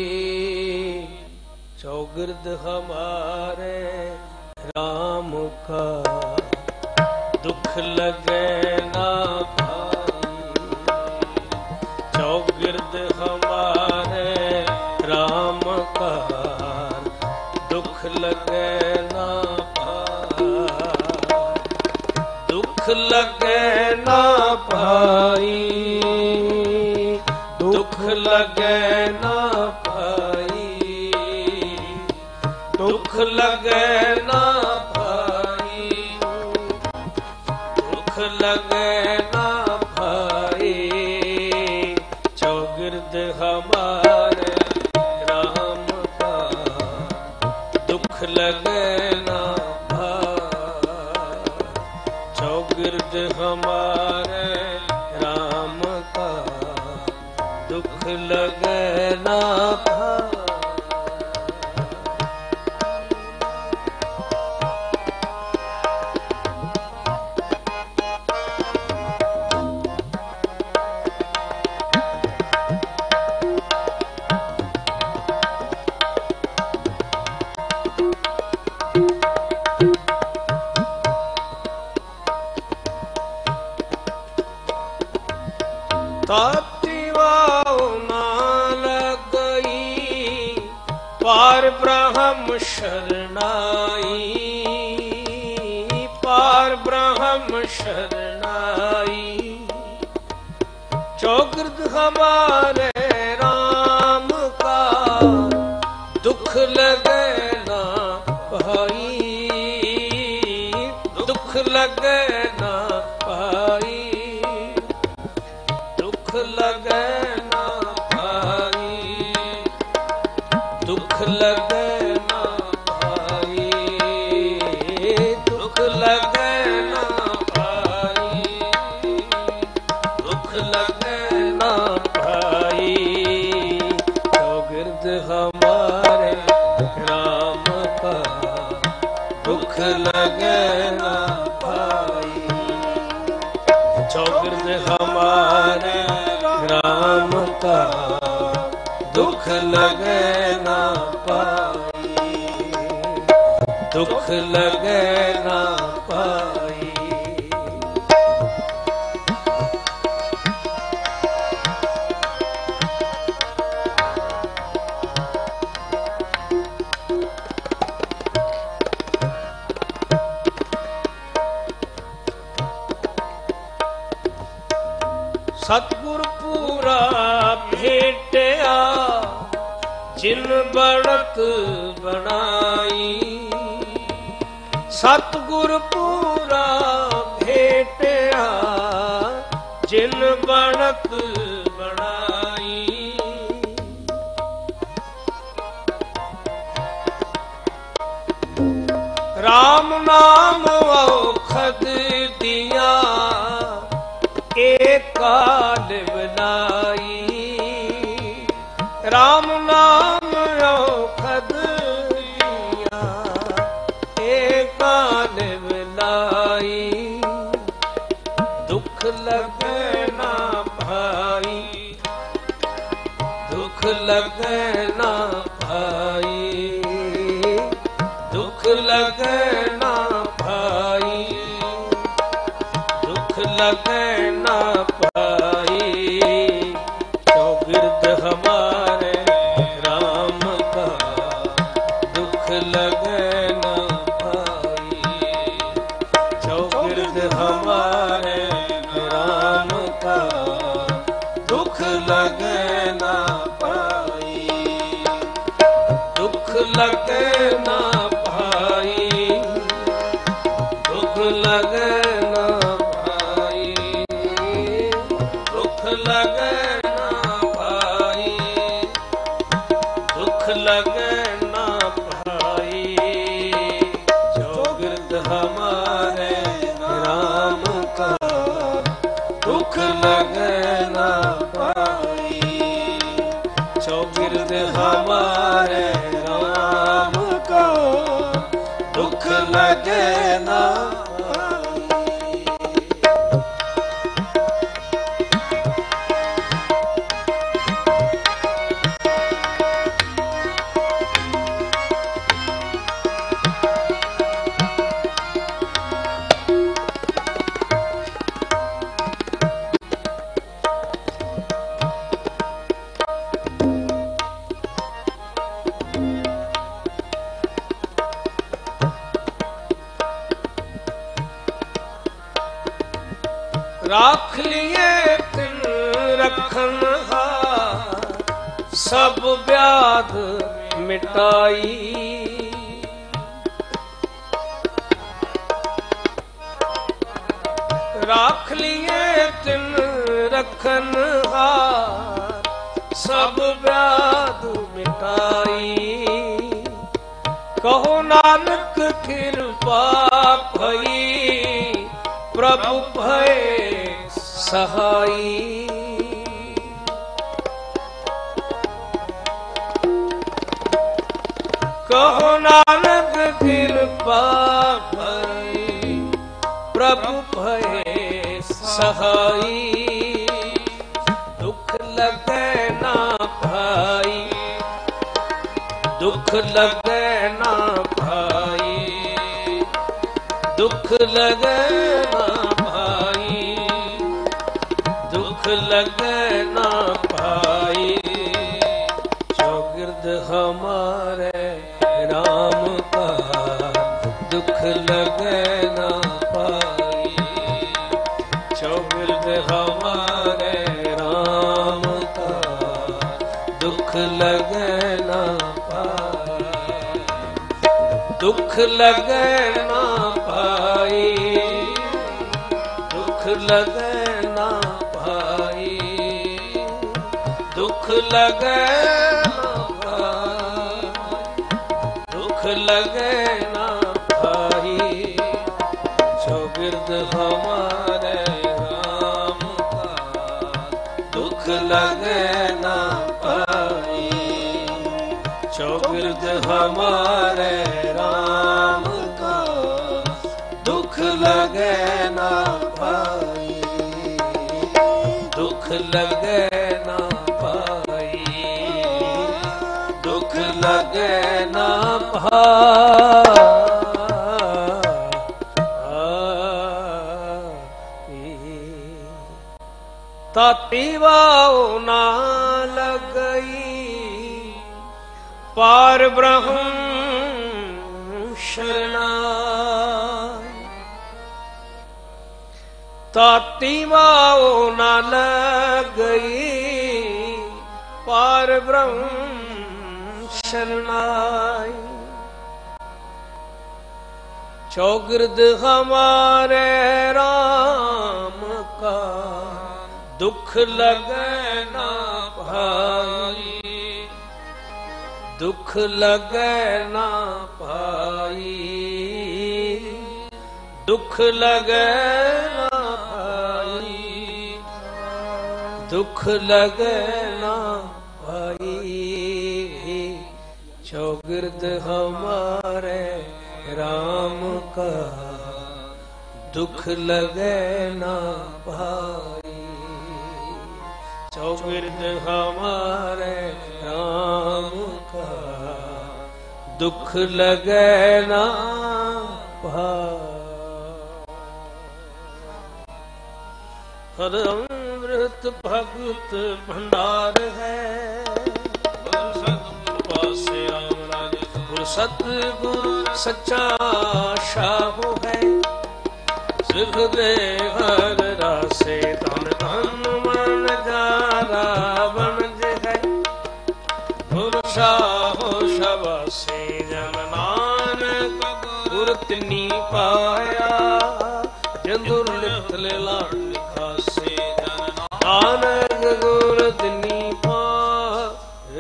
चौगिर्द हमारे राम का दुख लगे ना भाई, चौगिर्द हमारे राम का दुख लगे ना भाई, दुख लगे ना भाई, दुख लगे ना भाई, दुख लगे ना भाई, दुख लगे ना भाई। चौगिर्द हमारे राम का दुख लगे ना भाई, चौगिर्द हमारे राम का दुख लगे ना भाई। ताती वाव ना लगई पार ब्रह्म शरणाई, पार ब्रह्म शरणाई। पाई। चौगिर्द हमारे राम का दुख लगे ना भाई, दुख लगे ना भाई, दुख लगे ना भाई, दुख लगे ना भाई, दुख लगे ना भाई, दुख लगे ना भाई। चौगिर्द हमारे राम का दुख लगे ना भाई। चौगिर्द हमारे राम का दुख लगे ना पाई, दुख लगे ना पाई। सतगुर पूरा भेटिया जिन बढ़त बनाई। सतगुर पूरा भेटिया जिन बढ़त बनाई। राम नाम औखद दिया एक काल बनाई। राम नाम औखद दिया एक काल बनाई। दुख लगे ना भाई, दुख लगे ना भाई, दुख लगे ना भाई, दुख लगे ना पाई। चौगिर्द हमारे राम का दुख लगे ना पाई। चौगिर्द हमारे राम का दुख लगे ना पाई, दुख लगे ना पाई, दुख लगे ना लगे ना भाई, दुख लगे ना भाई। चौगिर्द हमारे राम का दुख लगे ना भाई। चौगिर्द हमारे राम का दुख लगे ना। राख लिए तिन रखन हार सब व्याध मिटाई। राख लिए तिन रखन हार सब व्याध मिटाई। कहो नानक कृपा भई प्रभु भय सहाई। कहो नानक कृपा भई प्रभु भय सहाई। दुख लगे ना भाई, दुख लगे ना भाई, दुख लगे ना भाई, दुख लगे ना भाई। चौगिर्द हमारे राम का दुख लगे ना पाई। चौगिर्द ਦੁਖ ਲਗੈ ਨਾ ਪਾਈ, ਦੁਖ ਲਗੈ ਨਾ ਪਾਈ, ਦੁਖ ਲਗੈ ਨਾ ਪਾਈ, ਦੁਖ ਲਗੈ ਨਾ ਪਾਈ, ਦੁਖ ਲਗੈ ਨਾ ਪਾਈ, ਚੌਗਿਰਦ ਹਮਾਰੇ ਰਾਮ ਕਾ ਦੁਖ ਲਗੈ ਨਾ ਪਾਈ, ਚੌਗਿਰਦ ਹਮਾਰੇ ਰਾਮ ਕਾ ਦੁਖ ਲਗੈ ਨਾ ਪਾਈ, ਦੁਖ ਲਗੈ ਨਾ ਪਾਈ, ਦੁਖ ਲਗੈ ਨਾ ਪਾਈ। ਤਾਤੀ ਵਾਉ ਨਾ ਲਗਈ, ਪਾਰ ਬ੍ਰਹਮ ਸ਼ਰਨਾਈ, ਤਾਤੀ ਵਾਉ ਨਾ ਲਗਈ, ਪਾਰ ਬ੍ਰਹਮ ਸ਼ਰਨਾਈ, ਚੌਗਿਰਦ ਹਮਾਰੇ ਰਾਮ ਕਾ ਦੁਖ ਲਗੈ ਨਾ ਪਾਈ, ਦੁਖ ਲਗੈ ਨਾ ਪਾਈ, ਦੁਖ ਲਗੈ ਨਾ ਪਾਈ, ਦੁਖ ਲਗੈ ਨਾ ਪਾਈ, ਚੌਗਿਰਦ ਹਮਾਰੇ ਰਾਮ ਕਾ ਦੁਖ ਲਗੈ ਨਾ ਪਾਈ, ਚੌਗਿਰਦ ਹਮਾਰੇ ਰਾਮ ਕਾ ਦੁਖ ਲਗੈ ਨਾ ਪਾਈ। ਹਰ ਅੰਮ੍ਰਿਤ ਭਗਤ ਭੰਡਾਰ ਹੈ, ਪਾਸੇ ਰਾਮ ਰਾਜ ਗੁਰ ਸਤਿਗੁਰ ਸੱਚਾ ਸ਼ਾਹੋ ਹੈ, ਸਿਖ ਦੇ ਹਰ ਰਾਸੇ ਧਨ ਧਨ ਮਨ ਜਾਰਾ ਬਣਜ ਹੈ, ਗੁਰ ਸ਼ਾਹੋ ਸ਼ਬਾਸੇ ਜਨ ਨਾਨਕ ਗੁਰ ਤਿਨੀ ਪਾਇਆ, ਜੰਦੁਰ ਲਿਖਤ ਲੈ ਲਾੜ ਲਿਖਾਸੇ ਜਨ ਨਾਨਕ ਗੁਰ ਤਿਨੀ ਪਾਇਆ।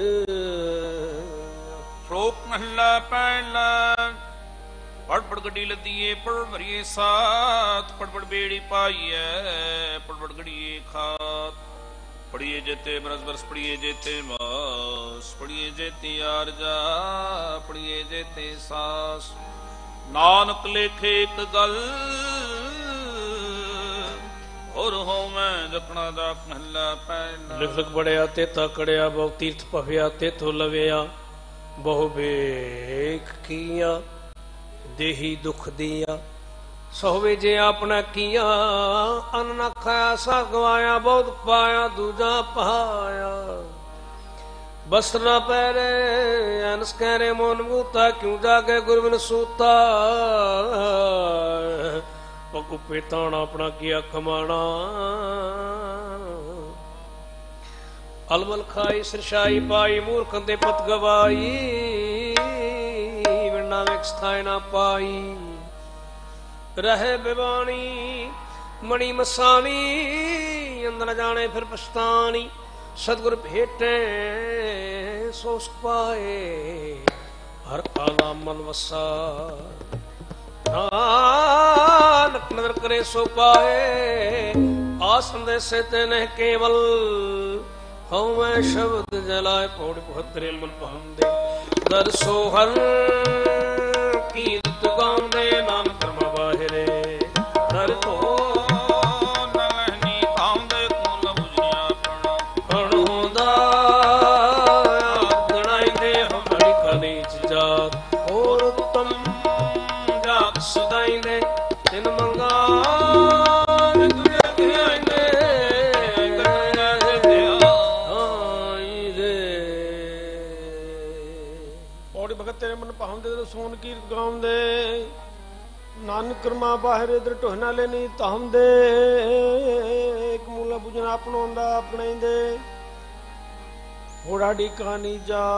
ਸ਼ਲੋਕ ਮਹਲਾ ਪਹਿਲਾ। ਪੜ ਪੜ ਗੱਡੀ ਲੱਦੀਏ ਪੜ ਭਰੀਏ ਸਾਥ, ਪੜ ਪੜ ਬੇੜੀ ਪਾਈਐ ਪੜ ਪੜ ਗੜੀਏ ਖਾਤ, ਪੜੀਏ ਜੇਤੇ ਬਰਸ ਬਰਸ ਪੜੀਏ ਜੇਤੇ ਮਾਸ, ਪੜੀਏ ਜੇਤੇ ਆਰਜਾ ਪੜੀਏ ਜੇਤੇ ਸਾਸ, ਨਾਨਕ ਲੇਖੇ ਇੱਕ ਗੱਲ ਹੋਰ ਹੋ ਮੈਂ ਜਪਣਾ ਦਾ ਮਹਲਾ ਪਹਿਲਾ। ਲਿਖ ਲਿਖ ਬੜਿਆ ਤੇ ਤਕੜਿਆ, ਬਹੁ ਤੀਰਥ ਭਵਿਆ ਤੇ ਥੋ ਲਵਿਆ, ਬਹੁ ਵੇਖ ਕੀਆ ਦੇਹੀ ਦੁਖ ਦੀਆ, ਸੋਵੇ ਜੇ ਆਪਣਾ ਕੀਆ, ਅਨ ਨਾ ਖਾਇਆ ਸਾ ਗਵਾਇਆ, ਬਹੁਤ ਪਾਇਆ ਦੂਜਾ ਪਾਇਆ, ਬਸ ਨਾ ਪੈਰੇ ਅਨਸ ਕਹਿਰੇ ਮੋਨ ਮੂਤਾ, ਕਿਉ ਜਾਗੇ ਗੁਰਬਿਨ ਸੂਤਾ, ਪਗੁ ਪੇਤਾਣਾ ਆਪਣਾ ਕੀਆ ਕਮਾਣਾ, ਅਲਮਲ ਖਾਈ ਸਿਰਸ਼ਾਈ ਪਾਈ, ਮੂਰਖ ਦੇ ਪਤ ਗਵਾਈ, ਵਿਣਾ ਵਿੱਚ ਸਥਾਇ ਨਾ ਪਾਈ, ਰਹੇ ਬਿਵਾਣੀ ਮਣੀ ਮਸਾਣੀ, ਅੰਦਰ ਜਾਣੇ ਫਿਰ ਪਛਤਾਣੀ, ਸਤਿਗੁਰ ਭੇਟੇ ਸੋ ਸੁਖ ਪਾਏ, ਹਰ ਕਾ ਨਾਮ ਮਨ ਵਸਾ, ਨਾਨਕ ਨਦਰ ਕਰੇ ਸੋ ਪਾਏ, ਆਸਨ ਦੇ ਸੇ ਤੇ ਨਹਿ ਕੇਵਲ, ਹਉ ਮੈਂ ਸ਼ਬਦ ਜਲਾਏ, ਪੌੜੀ ਪੁਹਤਰੇ ਮਨ ਪਹੰਦੇ, ਦਰ ਸੋਹਲ ਕੀਰਤ ਗਾਉਂਦੇ, ਨਾਮ ਕਰਮਾ ਬਾਹਿਰੇ ਦਰ ਧੋ ਸੋਨ ਕੀਰਤ ਗਾਉਂਦੇ, ਨਾਨਕ ਕਰਮਾ ਬਾਹਰੇ ਦਰ ਢੋਹਨਾ ਲੈਣੀ ਤਾਉਂਦੇ, ਇੱਕ ਮੂਲਾ ਬੁਝਣਾ ਆਪਣੋ ਹੁੰਦਾ ਆਪਣੇ ਦੇ, ਹੋੜਾ ਕਹਾਣੀ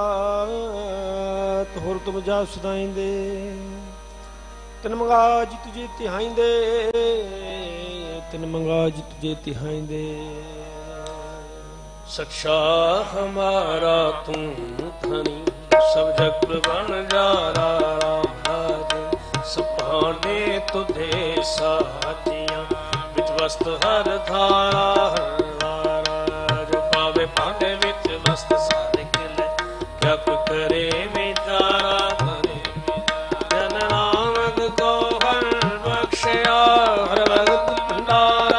ਜਾਤ ਹੋਰ ਤੁਮ ਜਾ ਸੁਣਾਈਂਦੇ ਤਨ ਮੰਗਾ ਜੀ ਤੁਝੇ ਤਿਹਾਈਂਦੇ ਤਨ ਮੰਗਾ ਜੀ ਤੁਝੇ ਤਿਹਾਈਂਦੇ सक्षा हमारा तू धनी सब जग बन जारा राज सपाने तुझे साजिया विच वस्त हर धारा राज पावे पाने विच वस्त सारे किले क्या कोई करे विचारा करे जन नानक को हर बख्शिया हर भगत भंडारा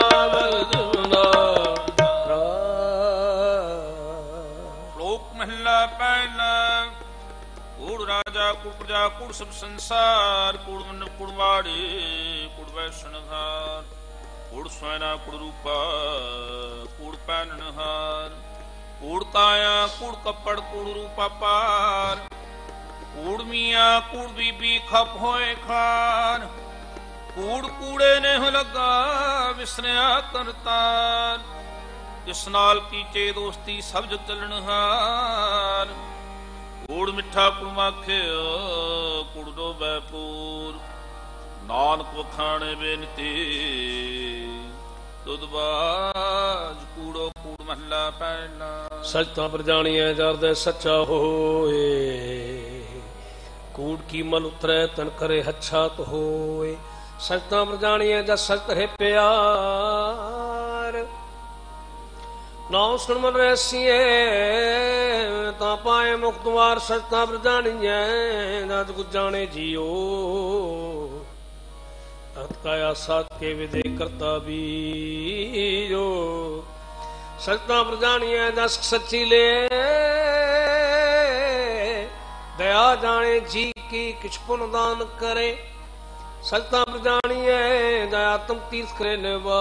कुड़ प्रजा कुड़ सब संसार कुड़ मन कुड़ वाड़ी कुड़ वैष्णहार कुड़ स्वैना कुड़ रूपा कुड़ पैनहार कुड़ काया कुड़ कपड़ कुड़ रूपा पार कुड़ मिया कुड़ बीबी खप होए खान कूड़ कूड़े ने हो लगा विसरिया करतार जिस नाल कीचे दोस्ती सब जग चलनहार कूड़ मिठा कुड़ माखियो कुड़ डोबे पूर नानक वखाणे बेनती दुधबाज कूड़ो कूड़ महला पहला सच तां पर जानिए जरदे सच्चा होए कूड़ की मन उतरे तन करे अच्छा तो होए सच तां पर जानिए जस सच रहे प्यार नाम सुन मन रैसिए ता पाए मुक्त द्वार सचता पर जानिए नाज कुछ जाने जियो तत् काया साथ के विदे करता बीजो सचता पर जानिए दस सच्ची ले दया जाने जी की किछ पुन दान करे सचता पर जानिए दया तुम तीर्थ करे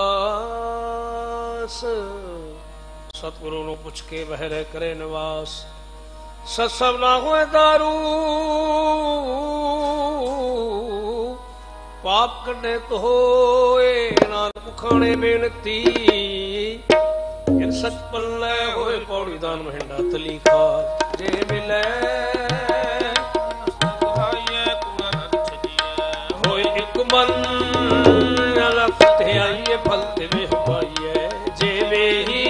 निवास सतगुरु नु पुछ के वह रह करे निवास सत सब ना होए दारू पाप कटे तो होए नानक खाने बेनती इन सच पल्ले होए पौड़ी दान महिंडा तली खा जे मिले होए एक मन अलग आइए फलते में हुआइए जे वे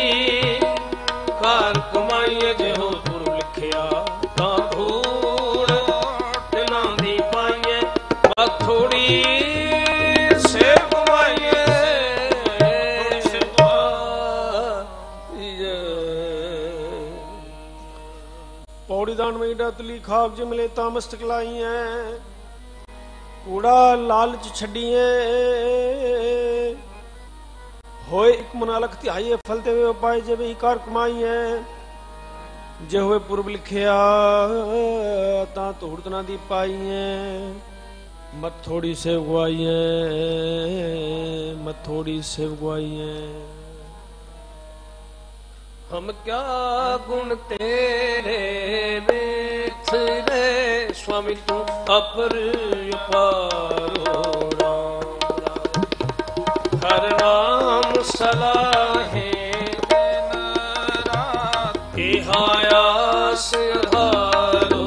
कार कमाइए जे हो गुरु लिखिया ता धूड़ तिना दी पाइए बात थोड़ी से कमाइए थोड़ी से पौड़ी दान में डतली खाब जमले तामस्तक लाइए कूड़ा लालच छड़िए होए एक मना लख तिहाइए फलते हुए पाए जब इकार कमाई है जे हुए पूर्व लिखिया ता तो हुड़तना दी पाई है मत थोड़ी से उगवाई है मत थोड़ी से उगवाई है हम क्या गुण तेरे बेथ रे स्वामी तू अपर पारो हर नाम सलाहे आयास आधारो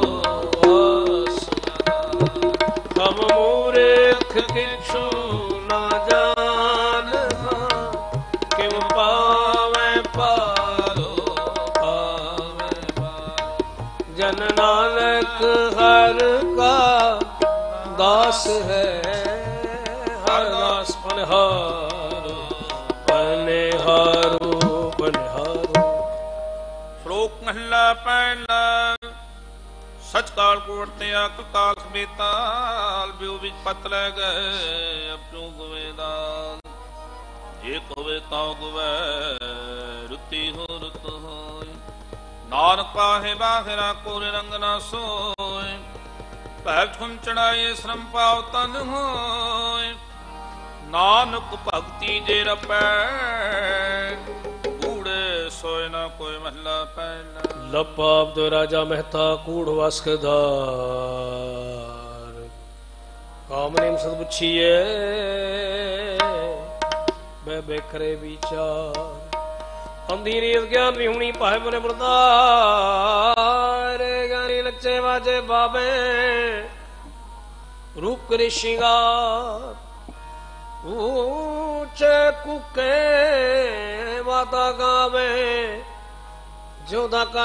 हम मूर्ख किछु ना जान किम पावे पारो पावे जन नानक हर का दास है हर दास पनहारो पनहारो पनहारो श्लोक महला पहला सच काल कोटते अक काल समेताल बिउ विच पत लै गए अपनू गोवेदाल जे कोवे ताउ गोवे रुति हो रुत होय नानक पाहे बाहिरा कोरे रंग ना सोय भैव छुन चढ़ाए श्रम पाव तन होय नानक भक्ति जे रपै कूड़े सोय ना कोई महला पहला लपाप दो राजा मेहता कूड़ वास्कदार कामनेम सद पुछिए बे बे करे विचार ਅੰਦੀ ਰੀਤ ਗਿਆਨ ਵਿਹੂਣੀ ਭਾਵੇਂ ਬਰੇ ਮੁਰਦਾਰੇ ਗਿਆਨੀ ਨੱਚੇ ਵਾਜੇ ਬਾਬੇ रूप करे श्रृंगार ऊंचे कुके वादा गावे जोधा का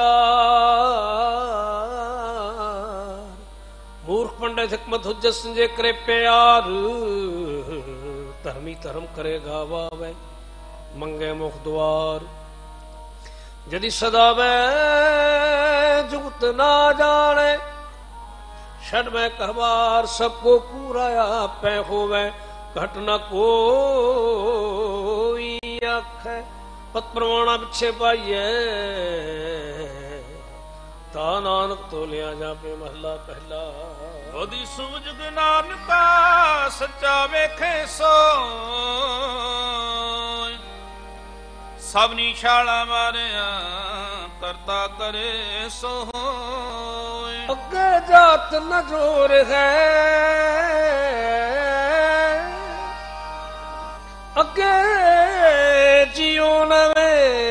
विचार मूर्ख पंडित हिकमत हुज्जत संजय करे प्यार धर्मी धर्म करे गावे मंगे मुख द्वार यदि सदा वे जुगत ना जाने छड़ में करवार सबको पूरा आपे होवे घट न कोई आखे पत प्रमाणा पिछे पाइए ता नानक तो लिया जापे महला पहला ओदी सूझ नानका सच्चा वेखे सो सबनी छाला मारिया करता करे सो अगे जात न जोर है अगे जियो नवे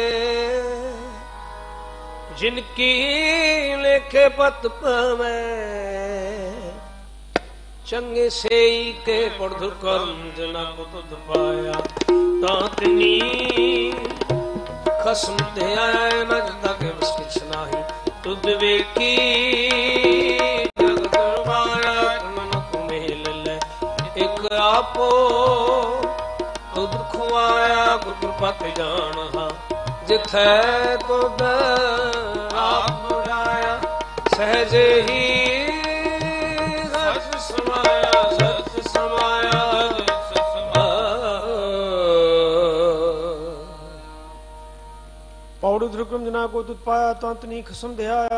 जिनकी लेखे पत पवे चंगे से ही के पढ़ कर्म जना को तुद पाया तातनी खसम दे आया न जदा के बस किछ नाही तुद वेकी जगत माया मन को मेल ले एक आपो तुद खुआया गुर कृपा ते जान हा जिथे तुद आप बुलाया सहज ही सच समाया सच समाया पौड़ ध्रुक्रम जना को तुत पाया तंत नी खसम दे आया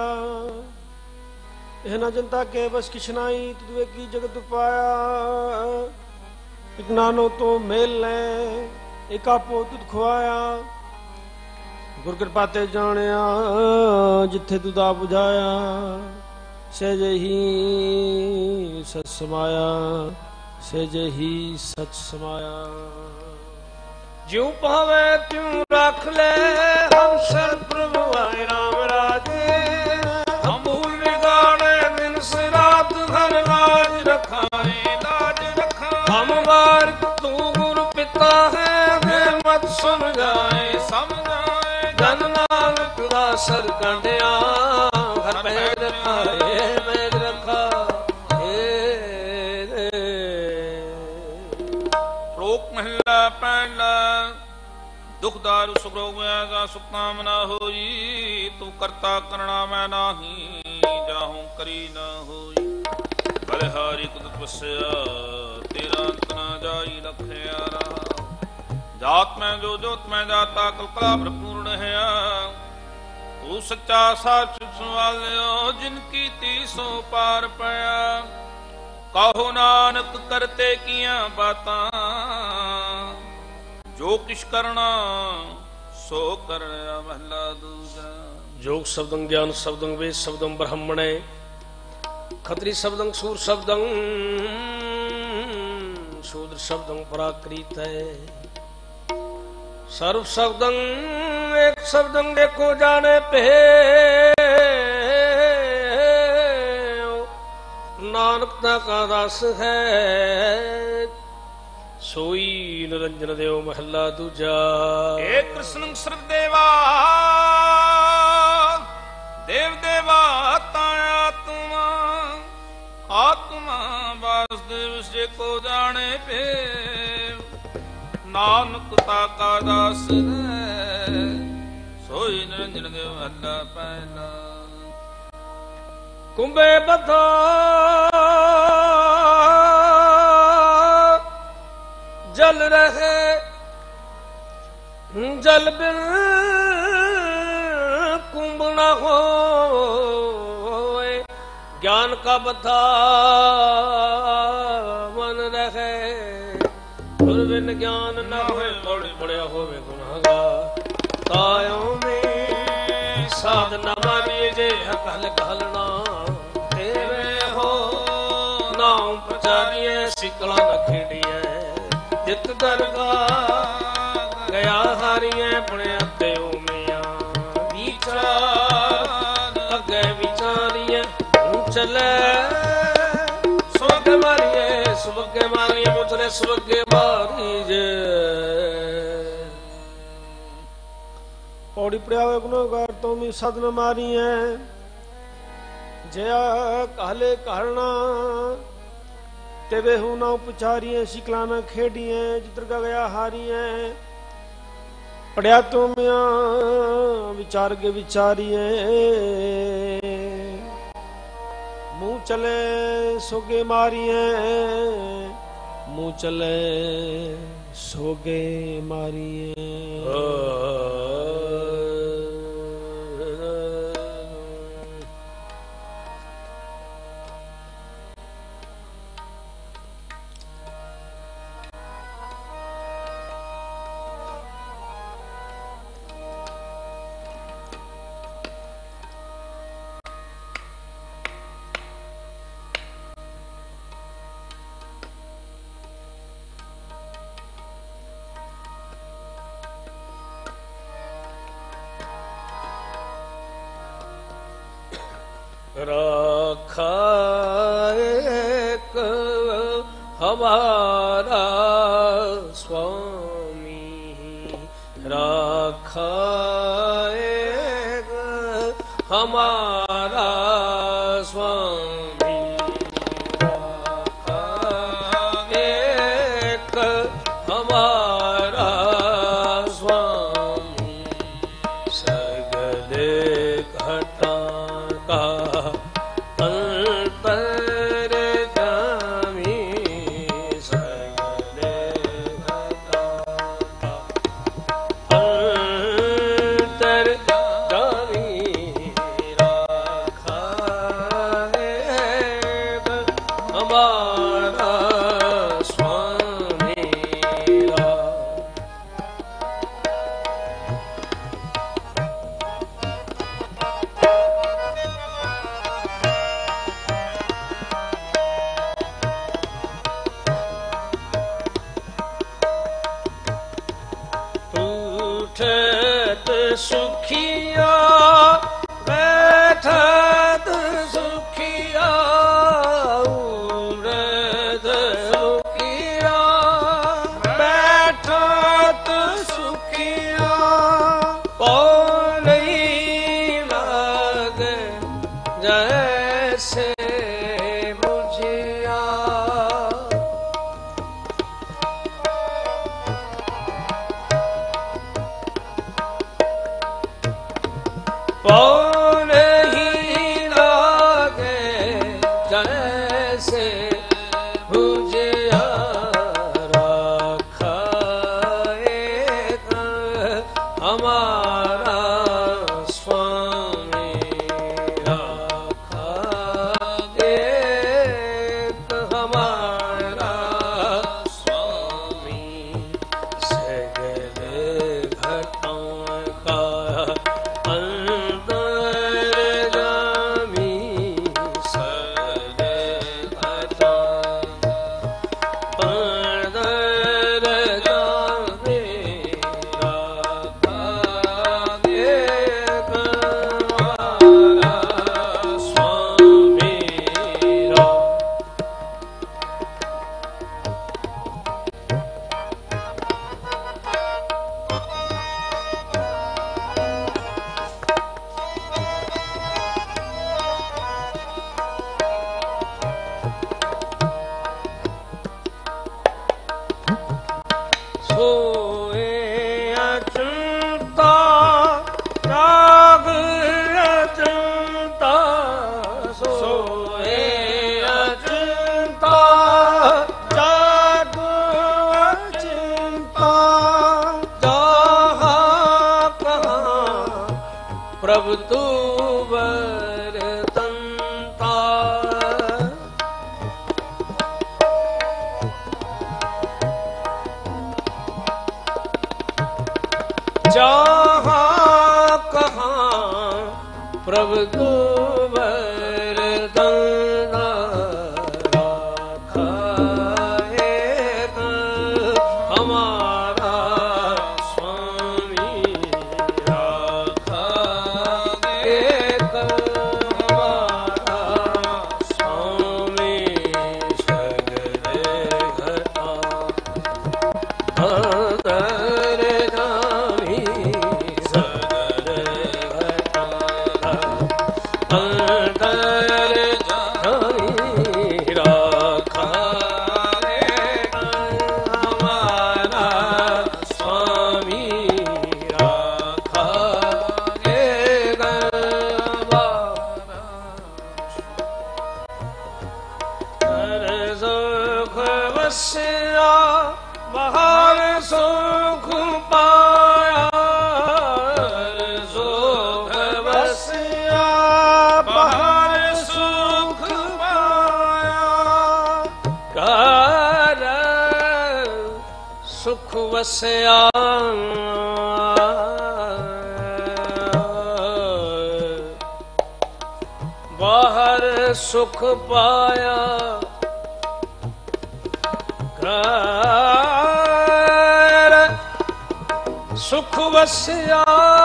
एना जनता के बस किछ नाई तुदवे की जगत पाया एक नानो तो मेल ले एक आपो तुत खुआया गुर कृपा ते जानिया जिथे तुदा बुझाया सहज ही सच समाया सहज ही सच समाया ज्यों पावे त्यों रख ले हम सर प्रभु आए राम राजे हम भूल बिगाड़े दिन से रात घर लाज रखाए लाज रखा हम बार तू गुरु पिता है फिर मत सुन जाए समझाए जन नानक का सर कंडिया घर पैर रखाए मेज रखा रोक महला पहला दुखदारु सुख सुखकामना होई तू करता करना मैं नाही जाहूं करी न होई बलिहारी कुद तपस्या तेरा अंत न जाई लखया जात में जो जोत में जाता कलकला भरपूर्ण है तू सच्चा साच संभालियो जिनकी तीसों पार पाया कहो नानक करते किया बातां जो किश करना सो कर महला दूजा योग शब्दं ज्ञान शब्दं वेद शब्दं ब्रह्मणे खत्री शब्दं सूर शब्दं शूद्र शब्दं पराकृत है सर्व शब्दं एक शब्दं देखो जाने पे नानकता का दास है सोई निरंजन देव महला दूजा हे कृष्ण श्रदेवा देव देवा ताया तुमा आत्मा वासुदेव से को जाने पे नानकता का दास है सोई निरंजन देव महला पहला कुंभे बधा जल रहे जल बिन कुंभ न हो ज्ञान का बधा मन रहे गुर बिन ज्ञान न होए बड़े बड़े होवे गुनाहगार तायों में साधना मानिए जे कहल कहलना तेरे हो नाम प्रचारिए सिकला न खेड़िए जित दरगाह गए ਗਿਆ ਹਾਰੀਆਂ ਬਣਿਆ ਤੇ ਉਮਿਆਂ ਵਿਚਾਰ ਅੱਗੇ ਵਿਚਾਰੀਏ ਹੁਣ ਚੱਲੇ ਸੁਬਗੇ ਮਾਰੀਏ ਸੁਬਗੇ ਮਾਰੀਏ ਮੁਚਲੇ ਸੁਬਗੇ ਮਾਰੀ ਜੇ ਪੌੜੀ ਪੜਿਆ ਹੋਏ ਗੁਨਾਹਗਾਰ ਤੋਂ ਵੀ ਸਦਨ ਮਾਰੀਏ ਜਿਆ ਕਾਲੇ ਕਰਨਾ ਤੇ ਵੇਹੂ ਨਾ ਉਪਚਾਰੀਏ ਸ਼ਿਕਲਾ ਨਾ ਖੇਡੀਏ ਜਿੱਧਰ ਗਿਆ ਹਾਰੀਏ ਪੜਿਆ ਤੂੰ ਮਿਆਂ ਵਿਚਾਰ ਕੇ ਵਿਚਾਰੀਏ ਮੂੰਹ ਚਲੇ ਸੋਗੇ ਮਾਰੀਏ ਮੂੰਹ ਚਲੇ ਸੋਗੇ ਮਾਰੀਏ राखा एक हमारा स्वामी राखा एक हमारा स्वामी राखा एक हमारा स्वामी सगले घटा का सुखिया बैठत सुखिया उड़द सुखिया बैठत सुखिया पौड़ी लागे जैसे बुझिया पौन ही लागे जैसे भुजिया रखा एक हमारा स्वामी रखा एक हमारा स्वामी सगले घटों का प्रभु तू बरतंता जहाँ कहाँ प्रभु तू बरतंता राखा एक हमारा स्वामी ਵਸਿਆ ਬਾਹਰ ਸੁਖ ਪਾਇਆ ਘਰ ਸੁਖ ਵਸਿਆ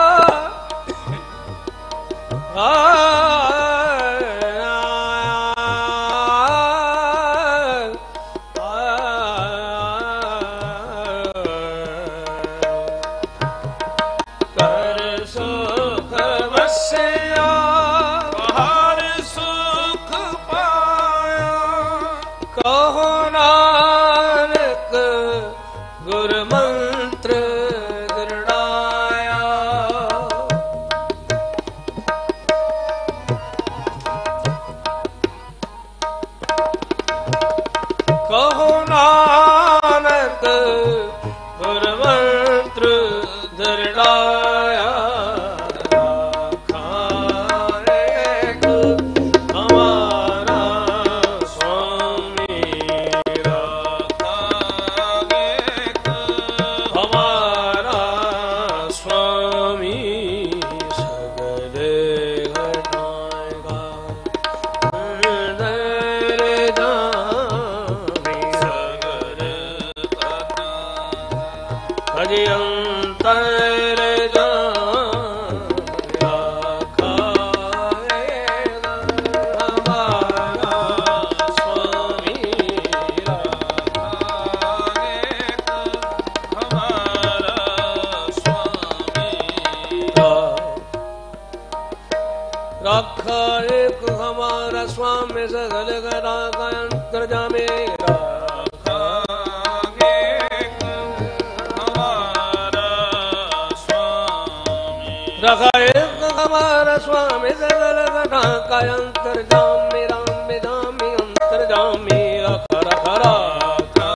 रखा एक हमारा स्वामी सकल घटा का अंतर्जामी राम दामी अंतर्जामी रखा रखा रखा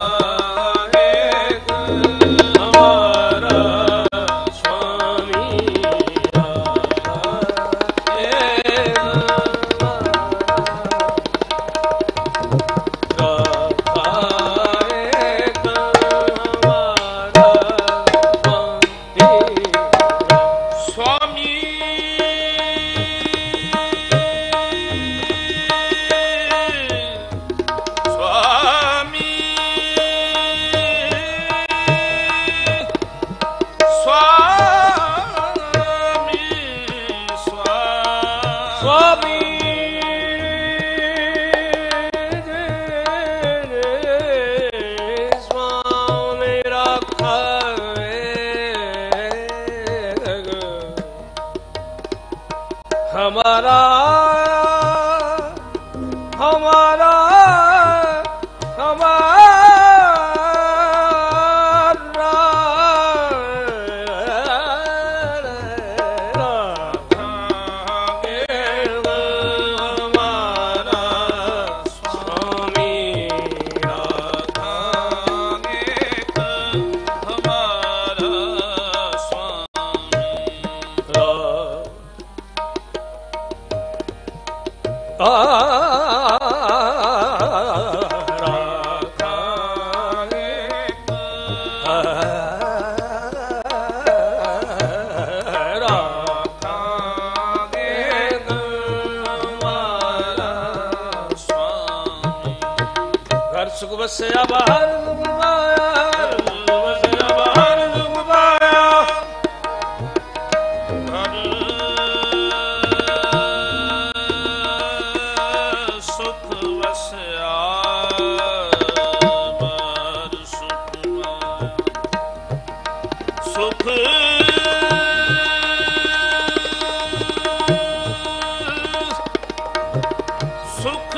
एक हमारा स्वामी रखा एक रखा एक हमारा स्वामी हमारा हमारा हमारा हमारा स्वामी राधा एक हमारा स्वामी सुख बसया बाहर सुख पाया बसया बाहर सुख पाया सुख बसया बाहर सुख सुख सुख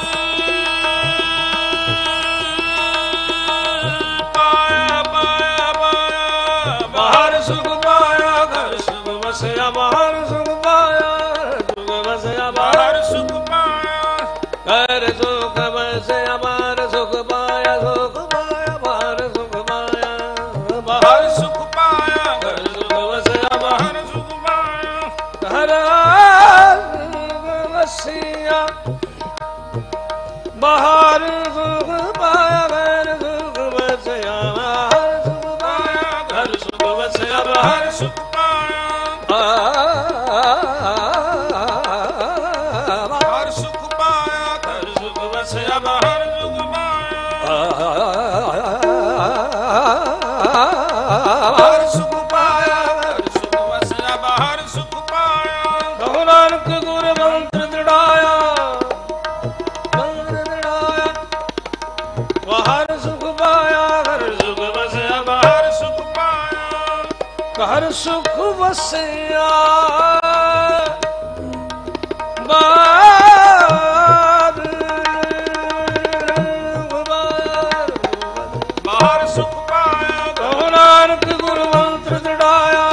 बाहर सुख पाया सुख बसया बाहर सुख पाया कर सुख बसया बाहर सुख पाया सुख पाया बाहर सुख पाया बाहर सुख पाया कर सुख बसया बाहर सुख पाया कर सुख बसया बाहर सुख पाया कर सुख बसया बाहर सुख पाया ਵਸਿਆ ਬਾਹਰ ਬਾਹਰ ਸੁਖ ਪਾਇਆ ਕੋ ਨਾਨਕ ਗੁਰ ਮੰਤਰ ਚੜਾਇਆ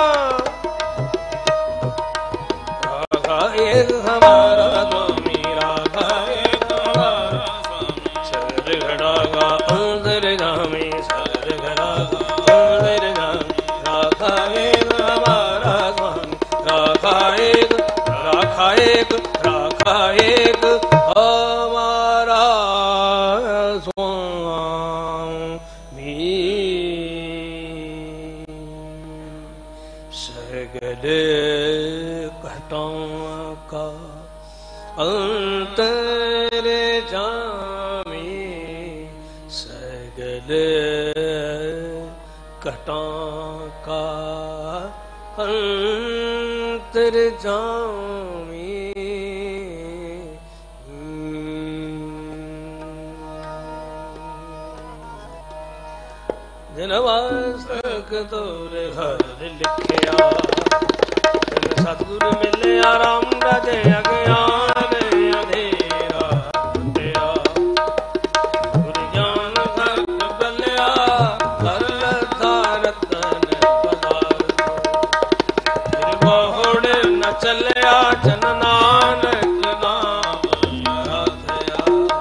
ਰਾਖਾ ਏਕ ਹਮਾਰਾ ਸੁਆਮੀ ਰਾਖਾ ਏਕ ਹਮਾਰਾ ਸੁਆਮੀ ਸਗਲ ਘੜਾ ਗਾ ਅੰਦਰ ਜਾਮੇ ਸਗਲ ਘੜਾ ਗਾ ਅੰਦਰ ਜਾਮੇ ਰਾਖਾ ਏਕ ਹਮਾਰਾ ਸੁਆਮੀ ਰਾਖਾ ਏਕ ਰਾਖਾ ਏਕ ਰਾਖਾ ਏਕ ਹਮਾਰਾ ਸੁਆਮੀ ਸਗਲ ਘਟਾਂ ਕਾ ਅੰਤਰ ਜਾਮੇ ਸਗਲ ਘਟਾਂ ਕਾ ਅੰਤਰ ਜਾਮੇ ਜਿਨ ਵਾਸਤਕ ਤੋਰੇ ਹਰ ਲਿਖਿਆ ਤਿਨ ਸਤਿਗੁਰ ਮਿਲਿਆ ਰਾਮ ਰਾਜੇ ਅਗਿਆਨ ਅੰਧੇਰਾ ਟੁੱਟਿਆ ਗੁਰ ਗਿਆਨ ਘਟ ਬਲਿਆ ਹਰ ਲਥਾ ਰਤਨ ਪਦਾਰਥ ਫਿਰ ਬਹੁੜ ਨ ਚੱਲਿਆ ਜਨ ਨਾਨਕ ਨਾਮ ਆਰਾਧਿਆ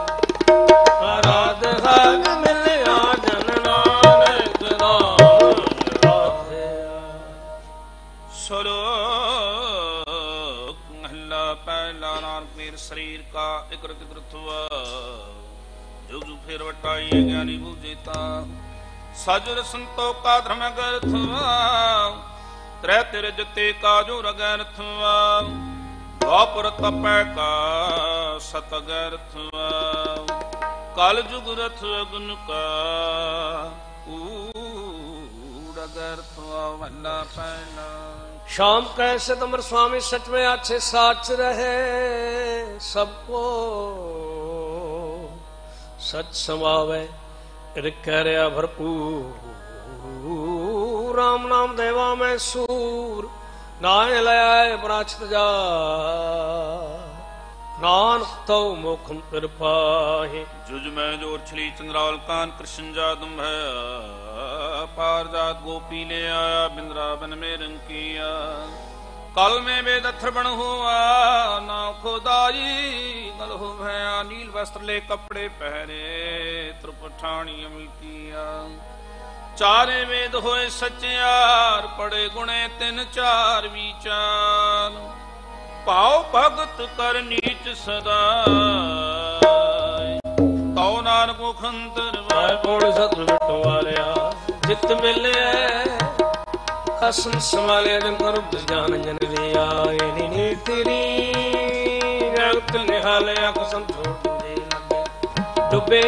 ਆਰਾਧ ਹਰ ਮਿਲਿਆ ਜਨ ਨਾਨਕ ਨਾਮ ਆਰਾਧਿਆ। ਸ਼ਲੋਕ ਮਹਲਾ ਪਹਿਲਾ। ਨਾਨਕ ਮੇਰ ਸਰੀਰ ਕਾ ਇਕਰਤ ਇਕਰਤਵਾ ਜੁਗ ਜੁਗ ਫੇਰ ਵਟਾਈ ਗਿਆਨੀ ਬੂਝੇ ਤਾ ਸਜਰ ਸੰਤੋਖਾ ਧਰਮ ਗਰਥਵਾ ਤ੍ਰੈ ਤੇਰੇ ਜਤੇ ਕਾਜੋ ਰਗਰਥਵਾ ਦੁਆਪਰ ਤਪੈ ਕਾ ਸਤ ਗਰਥਵਾ ਕਲ ਜੁਗ ਰਥ ਅਗਨ ਕਾ ਊੜ ਗਰਥਵਾ ਵੰਨਾ ਪੈਣਾ। शाम कैसे तुमर स्वामी सच में अच्छे साच रहे सबको सच समावे रिकरिया भरपूर राम नाम देवा में सूर नाय लयाए प्राचित जा नानक तो मुखम कृपाहि जुज में जोर छली चंद्रावल कान कृष्ण जादम है पार जात गोपी ले आया बिंद्रावन में रंग किया कल में वेद अथर्वण हुआ ना खुदाई गल हो भया नील वस्त्र ले कपड़े पहने त्रिपठानी अमल किया चारे वेद होए सचियार पड़े गुणे तीन चार विचार पाओ भगत कर नीच सदा तौ नानक मुखंतर कोड़ सत बिटो वालिया जित मिले खसम संभाले जन कर जान जन लिया नी तेरी जगत निहाले कसम छोड़ दे लगे डुबे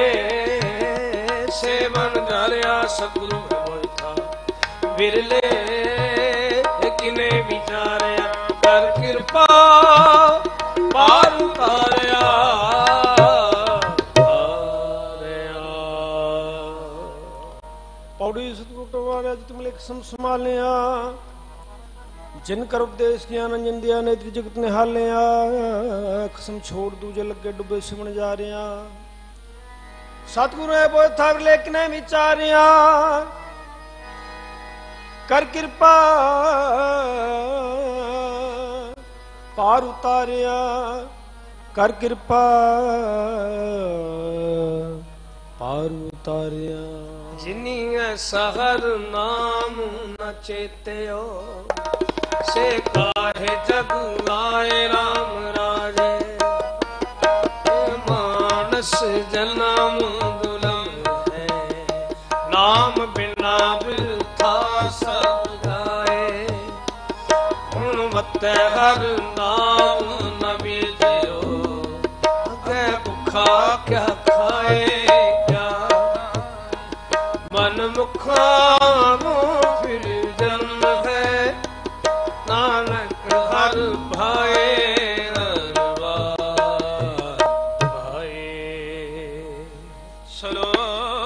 सेवन जालिया सतगुरु होई था बिरले किने विचारया कर कृपा पार उतारया पौड़ी सतगुरु टवारा जित मिले कसम संभालिया जिन कर उपदेश ज्ञान अंजन दिया नेत्र जगत ने हालिया कसम छोड़ दूजे लगे डुबे सिमण जा रिया सतगुरु है बोए था लेकिन विचारिया कर कृपा पार उतारिया कर कृपा पार उतारिया जिनी सहर नाम न चेत्यो से काहे जग आए राम राजे मानस जन्म दुलम है नाम बिना बिलथा सब गाए गुणवत हर नाम न बीजो अगे भुखा क्या खाए मन मुखानो फिर जन्म है नानक हर भाए भाए।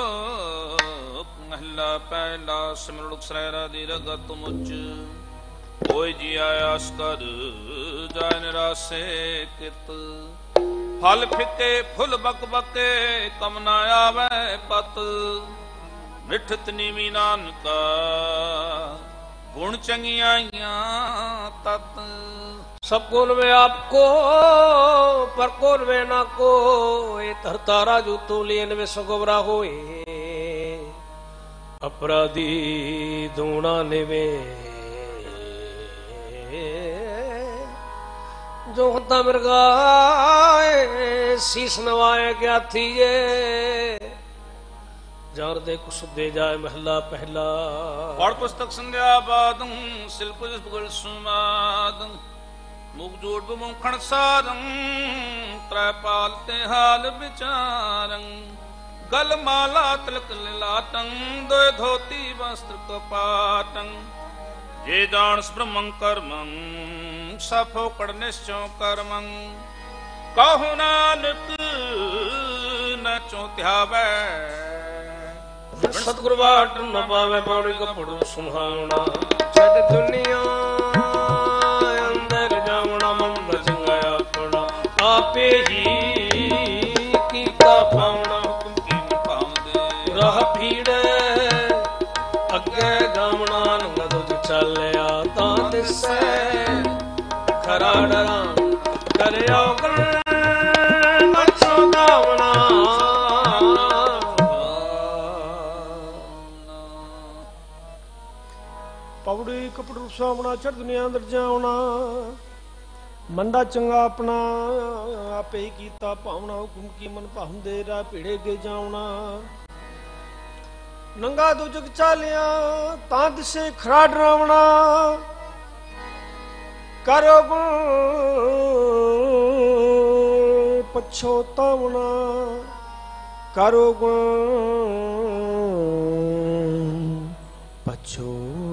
श्लोक महला पहला सिमरण सरैरा दी रगत मुच ਹੋਇ ਜੀ ਆਸ ਕਰ ਜਾਇ ਨਿਰਾਸੇ ਕਿਤ ਫਲ ਫਿੱਕੇ ਫੁੱਲ ਬਕ ਬਕੇ ਕਮ ਨਾ ਆਵੈ ਪਤ ਮਿਠਤ ਨੀਵੀ ਨਾਨਕਾ ਗੁਣ ਚੰਗਿਆਈਆਂ ਤਤ सब गुण में आपको पर कोन में ना को धरता राजू तो लेन में सगोबरा होए अपराधी दूना ने में जो हता मृगाए शीस नवाए क्या थी ये जार दे कुछ दे जाए महला पहला पढ़ पुस्तक संध्या बादं शिल्प गुल सुमादं मुख जोड़ बमुखण सारं त्रैपाल ते हाल विचारं गल माला तिलक लाटं दो धोती वस्त्र कपाटं जे जान ब्रह्मं कर्मं सफो कड़ निश्चय कर्मं कहु नानक न चौथ्यावै सतगुरु बाट न पावे पौड़ी कपड़ू सुहावना छद दुनिया आपे ही कीता पावना हुक्म की पाउंदे राह भीड़े अगे गावना नगद चलिया तां दिसै खरा डरां करियो कच्छो गावना पौड़ी कपड़ू सुहावना चढ़ दुनिया अंदर जावना ਮੰਦਾ ਚੰਗਾ ਆਪਣਾ ਆਪੇ ਹੀ ਕੀਤਾ ਭਾਵਨਾ ਹੁਕਮ ਕੀ ਮਨ ਭਾਉਂਦੇ ਰਾਹ ਭੀੜੇ ਗੇ ਜਾਉਣਾ ਨੰਗਾ ਦੋ ਜਗ ਚਾਲਿਆ ਤਾਂ ਦਿਸੇ ਖਰਾ ਡਰਾਵਣਾ ਕਰੋ ਪਛੋਤਾਵਣਾ ਕਰੋ ਪਛੋ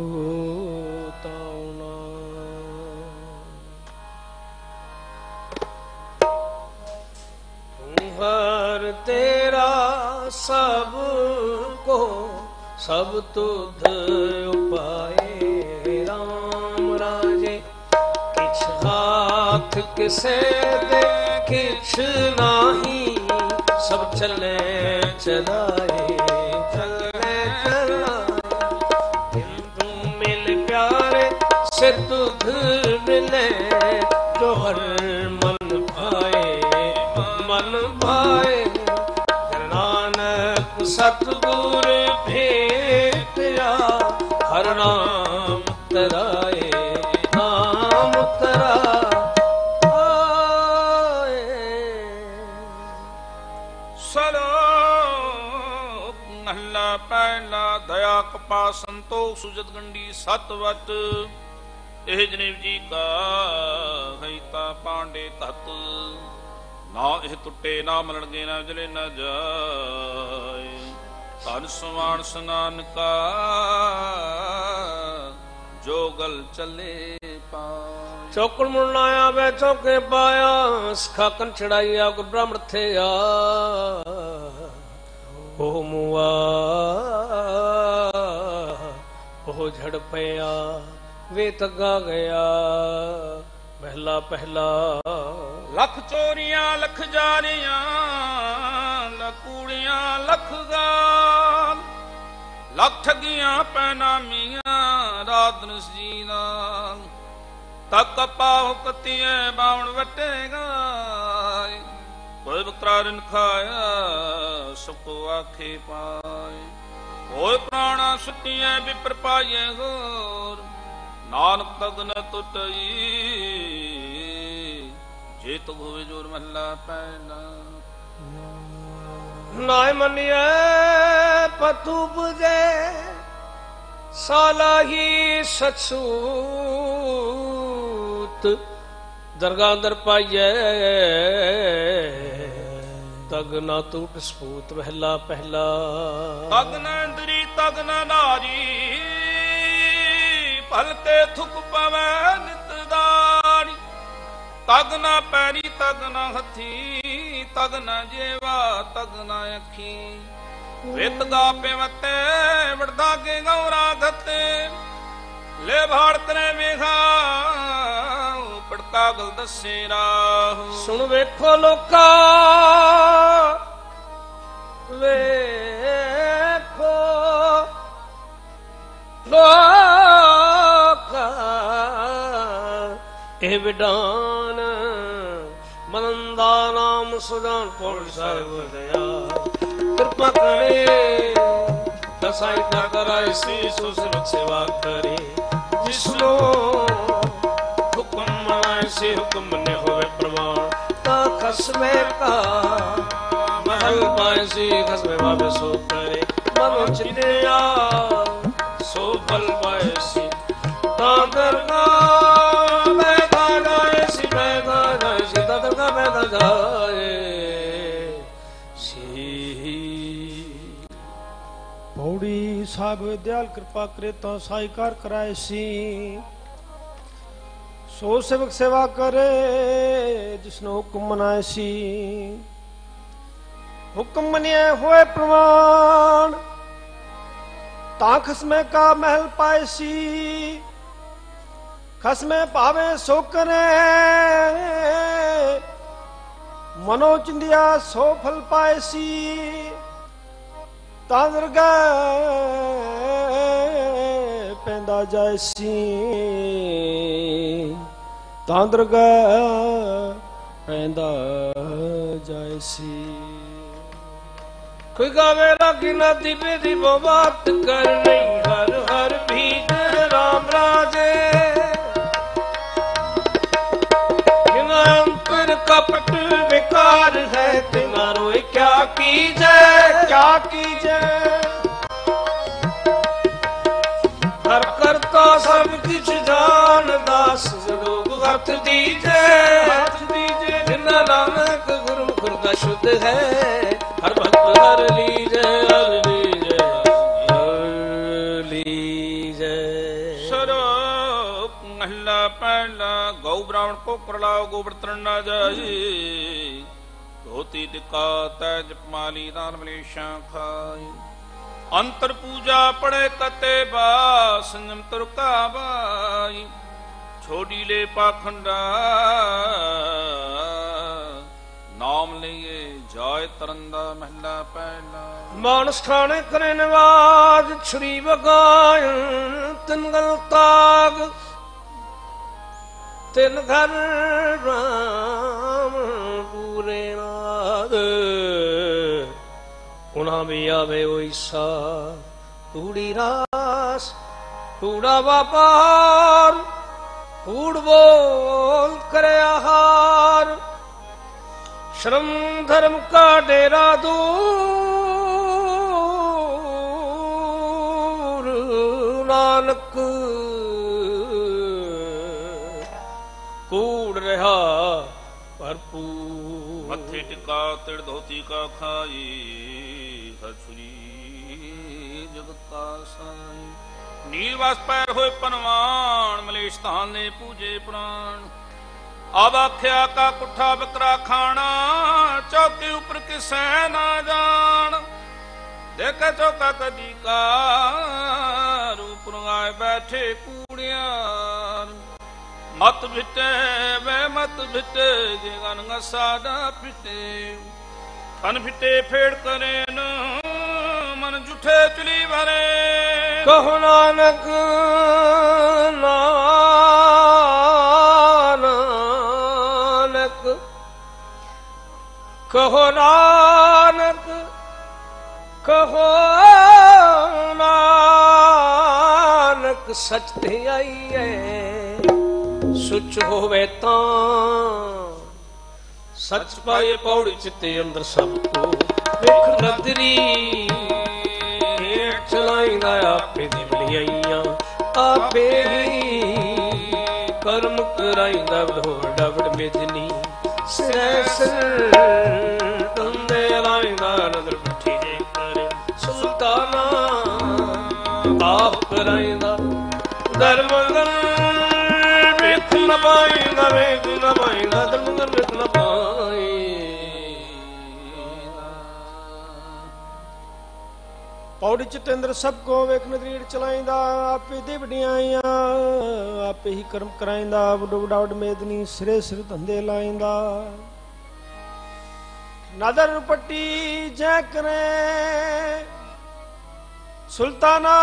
हर तेरा सब को सब तुध उपाए राम राजे किछ हाथ किसे दे किछ नाही सब चले चलाए चले चलाए हिंदू मिल प्यारे से तुध मिले जो हर मन भाए मन भाए नानक सतगुर भेटिया हर नाम तराए नाम तरा सलोक महला पहला दया कपा संतोष सुजत गंडी सत वट ਇਹ ਜਨੇਵ ਜੀ ਕਾ ਹਈਤਾ ਪਾਂਡੇ ਤਤ ਨਾ ਇਹ ਟੁੱਟੇ ਨਾ ਮਲਣਗੇ ਨਾ ਜਲੇ ਨਾ ਜਾਏ ਧਨ ਸਮਾਨ ਸਨਾਨ ਕਾ ਜੋ ਗਲ ਚੱਲੇ ਪਾਏ ਚੌਕਣ ਮੁੜਨਾ ਆਵੇ ਚੌਕੇ ਪਾਇਆ ਸਖਾਕਨ ਚੜਾਈਆ ਗੁਰ ਬ੍ਰਾਹਮਣ ਥੇ ਆ ਉਹ ਮੁਆ ਉਹ ਝੜ ਪਿਆ ਵੇ ਤੱਗਾ ਗਿਆ ਪਹਿਲਾ ਪਹਿਲਾ ਲੱਖ ਚੋਰੀਆਂ ਲੱਖ ਜਾਰੀਆਂ ਲਕੂੜੀਆਂ ਲੱਖ ਗਾਲ ਲੱਖ ਠੱਗੀਆਂ ਪੈਨਾਮੀਆਂ ਰਾਤ ਨਸ ਜੀ ਦਾ ਤੱਕ ਪਾਉ ਕਤੀਏ ਬਾਵਣ ਵਟੇਗਾ ਕੋਈ ਬਕਰਾਰਨ ਖਾਇਆ ਸੁਖ ਆਖੇ ਪਾਏ ਕੋਈ ਪ੍ਰਾਣਾ ਸੁੱਤੀਏ ਵਿਪਰ ਪਾਈਏ ਹੋਰ ਨਾਨਕ ਤਗਨ ਟੁੱਟਈ ਜੇ ਤੋ ਹੋਵੇ ਜੋਰ ਮਹਲਾ ਪਹਿਲਾ ਨਾਇ ਮੰਨਿਐ ਪਤੂ 부ਜੈ ਸਾਲਾਹੀ ਸਚੂਤ ਦਰਗਾਹ ਅੰਦਰ ਪਾਈਐ ਤਗ ਨਾ ਟੂਟ ਸਪੂਤ ਮਹਲਾ ਪਹਿਲਾ ਤਗ ਨਾ ਇੰਦਰੀ ਤਗ ਨਾ ਨਾਰੀ ਭਲ ਕੇ ਥੁਕ ਪਵੈ ਨਿਤ ਦਾੜੀ ਤਗ ਨਾ ਪੈਰੀ ਤਗ ਨਾ ਹੱਥੀ ਤਗ ਨਾ ਜੇਵਾ ਤਗ ਨਾ ਅੱਖੀ ਵਿਤ ਗਾਪੇ ਵਤੇ ਵੜਦਾ ਕੇ ਗੌਰਾ ਧਤੇ ਲੈ ਭਾੜ ਤਨੇ ਵੇਖਾ ਪੜਕਾ ਗਲ ਦੱਸੇ ਰਾਹ। ਸੁਣ ਵੇਖੋ ਲੋਕਾ ਵੇਖੋ ਲੋਕਾ ਇਹ ਵਿਡਾਨ ਮਨਨ ਦਾ ਨਾਮ ਸੁਜਾਨ ਪੌੜ ਸਾਹਿਬ ਦਇਆ ਕਿਰਪਾ ਕਰੇ ਦਸਾਈ ਨਾ ਕਰਾਏ ਸੀ ਸੋ ਸਿਵਕ ਸੇਵਾ ਕਰੇ ਜਿਸਨੂੰ ਹੁਕਮ ਮਨਾਏ ਸੀ ਹੁਕਮ ਨੇ ਹੋਵੇ ਪ੍ਰਮਾਣ ਤਾ ਖਸਮੇ ਕਾ ਮਹਲ ਪਾਏ ਸੀ ਖਸਮੇ ਬਾਬੇ ਸੋ ਕਰੇ ਮਨੋ ਚਿੰਨਿਆ ਸੋ ਬਲ ਪਾਏ ਸੀ ਤਾ ਦਰਗਾ ਮੈਂ ਗਾ ਜਾਏ ਸੀ ਮੈਂ ਗਾ ਜਾਏ ਸੀ ਤਾ ਦਰਗਾ ਮੈਂ ਗਾ ਜਾਏ ਪੌੜੀ ਸਾਹਿਬ ਦਿਆਲ ਕਿਰਪਾ ਕਰੇ ਤਾਂ ਸਾਈਕਾਰ ਕਰਾਏ ਸੀ ਸੋ ਸੇਵਕ ਸੇਵਾ ਕਰੇ ਜਿਸਨੂੰ ਹੁਕਮ ਮਨਾਏ ਸੀ ਹੁਕਮ ਮੰਨਿਆ ਹੋਏ ਪ੍ਰਮਾਣ ਤਾਂ ਖਸਮੇ ਕਾ ਮਹਿਲ ਪਾਏ ਸੀ ਖਸਮੇ ਭਾਵੇਂ ਸੋ ਕਰੇ ਮਨੋ ਚਿੰਦਿਆ ਸੋ ਫਲ ਪਾਏ ਸੀ ਤਾਂ ਦਰਗਾ ਪੈਂਦਾ ਜਾਏ ਸੀ ਤਾਂ ਦਰਗਾ ਪੈਂਦਾ ਜਾਏ ਸੀ। ਕੋਈ ਗਾਵੇ ਰਾਗੀ ਨਾ ਦੀਵੇ ਦੀ ਬਾਤ ਕਰ ਰਹੀ ਹਰ ਹਰ ਭੀਤ ਰਾਮ ਰਾਜੇ ਕਿਨਾ ਅੰਤਰ ਕਪਟ ਵਿਕਾਰ ਹੈ ਤਿਨਾ ਰੋਏ ਕਿਆ ਕੀਜੈ ਕਿਆ ਕੀਜੈ ਹਰ ਕਰਤਾ ਸਭ ਕਿਛ ਜਾਣਦਾ ਸੰਜੋਗ ਹੱਥ ਦੀਜੈ ਹੱਥ ਦੀਜੈ ਜਿਨਾ ਨਾਨਕ ਗੁਰਮੁਖ ਦਾ ਸ਼ੁੱਧ ਹੈ ਹਰ ਭਗਤ ਹਰ ਲੀਜੈ ਹਰ ਲੀਜੈ ਹਰ ਲੀਜੈ। ਸਰੋਪ ਮਹਲਾ ਪਹਿਲਾ ਗਊ ਬ੍ਰਾਹਮਣ ਕੋ ਕਰਲਾਓ ਗੋਬਰ ਤਰਨ ਨਾ ਜਾਈ ਧੋਤੀ ਟਿਕਾ ਤੈ ਜਪਮਾਲੀ ਦਾਨ ਮਲੇਸ਼ਾਂ ਖਾਈ ਅੰਤਰ ਪੂਜਾ ਪੜੇ ਕਤੇ ਬਾ ਸੰਜਮ ਤੁਰਕਾ ਬਾਈ ਛੋੜੀ ਲੈ ਪਾਖੰਡਾ ਨਾਮ ਲਈਏ ਜਾਏ ਤਰੰਦਾ ਮਹਿਲਾ ਪਹਿਲਾ। ਮਾਨਸ ਖਾਣੇ ਕਰੇ ਨਿਵਾਜ ਛਰੀ ਬਗਾਇਨ ਤਿਨ ਗਲ ਤਾਗ ਤਿਨ ਘਰ ਰਾਮ ਪੂਰੇ ਨਾਦ ਉਨਾ ਵੀ ਆਵੇ ਓਈਸਾ ਕੂੜੀ ਰਾਸ ਕੂੜਾ ਵਾਪਾਰ ਕੂੜ ਬੋਲ ਕਰੇ ਆਹਾਰ ਸ਼ਰਮ ਧਰਮ ਕਾ ਡੇਰਾ ਦੂਰ ਨਾਨਕ ਕੂੜ ਰਿਹਾ ਭਰਪੂਰ ਮੱਥੇ ਟਿਕਾ ਤਿੜ ਧੋਤੀ ਕਾ ਖਾਈ ਹਛੁਰੀ ਜਗਤ ਕਾ ਸਾਈ ਨੀਲ ਵਸ ਪੈਰ ਹੋਏ ਪਨਵਾਨ ਮਲੇਸ਼ ਧਾਨ ਨੇ ਪੂਜੇ ਪ੍ਰਾਣ ਆਵਾਖਿਆ ਕਾ ਕੁੱਠਾ ਬਕਰਾ ਖਾਣਾ ਚੌਕੇ ਉੱਪਰ ਕਿਸੈ ਨਾ ਜਾਣ ਦੇਖੇ ਚੌਕਾ ਕਦੀ ਕਾ ਰੂਪ ਆਏ ਬੈਠੇ ਕੂੜਿਆਂ ਮਤ ਬਿਟੇ ਵੇ ਮਤ ਬਿਟੇ ਜੇ ਗਨ ਸਾਡਾ ਪਿਟੇ ਫਨ ਫਿੱਟੇ ਫੇੜ ਕਰੇ ਨ ਮਨ ਜੁਠੇ ਚਲੀ ਭਰੇ ਕਹੋ ਨਾਨਕ ਨਾਨਕ ਕਹੋ ਨਾਨਕ ਕਹੋ ਨਾਨਕ ਸੱਚ ਤੇ ਆਈਏ ਸੁਚ ਹੋਵੇ ਤਾਂ ਸੱਚ ਪਾਏ ਪੌੜੀ ਚਿੱਤੇ ਅੰਦਰ ਸਭ ਕੋ ਵੇਖ ਨਦਰੀ ਚਲਾਈਂਦਾ ਆਪੇ ਦੀ ਬਲਿਆਈਆਂ ਆਪੇ ਹੀ ਕਰਮ ਕਰਾਈਂਦਾ ਵਡੋੜਾ ਵਡ ਮੇਜਨੀ ਸਿਰੇ ਸਿਰ ਤੰਦੇ ਲਾਈਂਦਾ ਨਦਰ ਪਿੱਠੀ ਜੇ ਕਰੇ ਸੁਲਤਾਨਾ ਆਪ ਕਰਾਈਂਦਾ ਧਰਮੰਦਰ ਵੇਖ ਨ ਪਾਈਂਦਾ ਵੇਖ ਨ ਪਾਈਂਦਾ ਧਰਮੰਦਰ ਵੇਖ ਨ ਪਾਈ ਪੌੜੀ जोड़ी चितेंद्र सबको वेख नदरीड़ चलाइंदा आपे दे वडियाइयां आपे ही कर्म कराइंदा वडो वडा वड मेदनी सिरे सिर धंधे लाइंदा नदर पट्टी जै करे सुल्ताना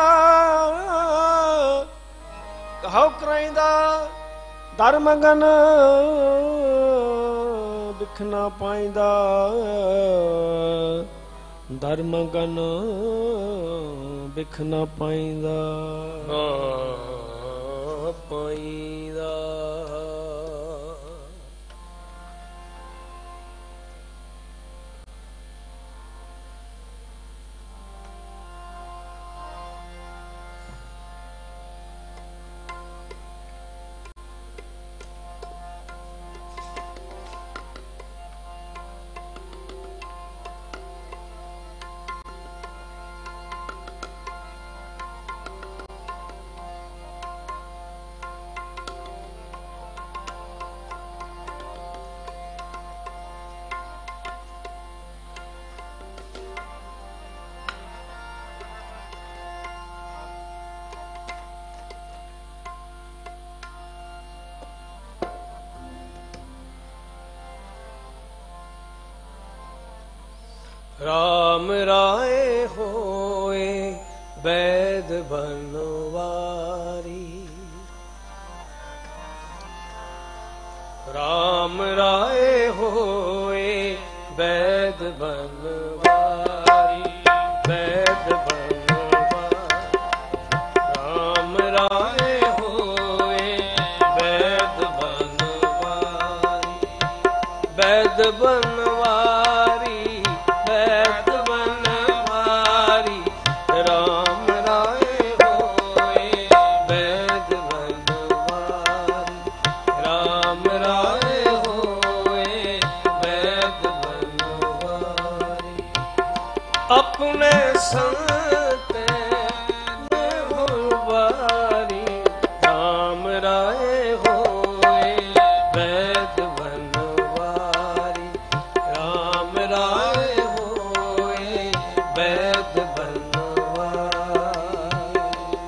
कहो कराइंदा दर मंगन बिख ना पाइंदा दर मंगन बिख ना पाइंदा पाइंदा राम राय होए वैद बनवारी राम राय होए वैद बनवारी वैद बनवारी राम राय होए वैद बनवारी वैद बनवारी अपने संत बहुवारी राम राय होए वैद बनवारी राम राय होए वैद बनवारी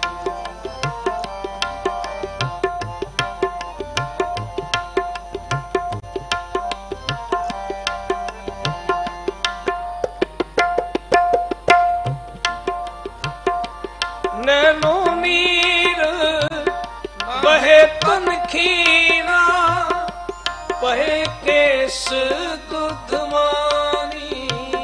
नैनो नीर बहे तनखीना बहे केस दुधमानी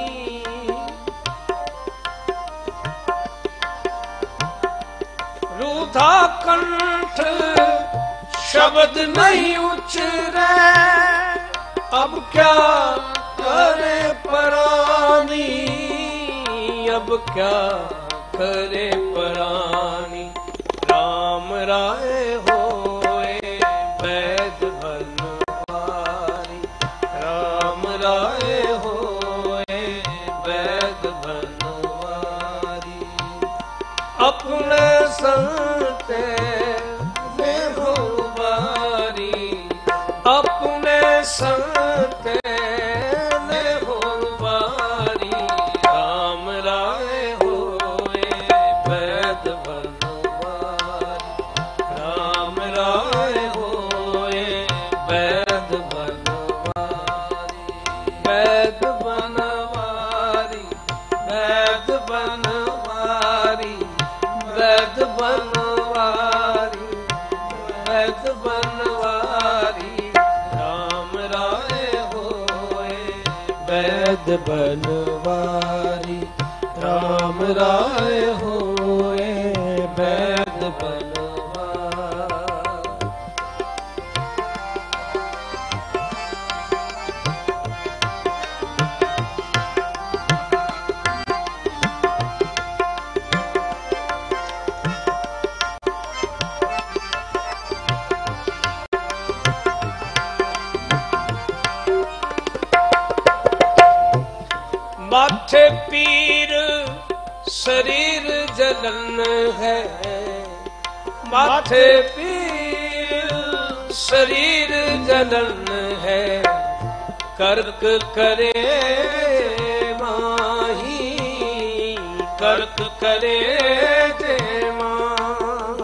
रूधा कंठ शब्द नहीं उचरे अब क्या करे परानी अब क्या करे परानी राम राय होए वैद बनवारी राम राय होए वैद बनवारी अपने संत बहुवारी अपने संत बहुवारी राम राय राम राय होए वैद बनवारी वैद बनवारी वैद बनवारी वैद बनवारी वैद बनवारी राम राय होए वैद बनवारी राम राय होए वैद बनवारी माथे पीर शरीर जलन है माथे पीर शरीर जलन है कर्क करे माही भरत करे जे मान।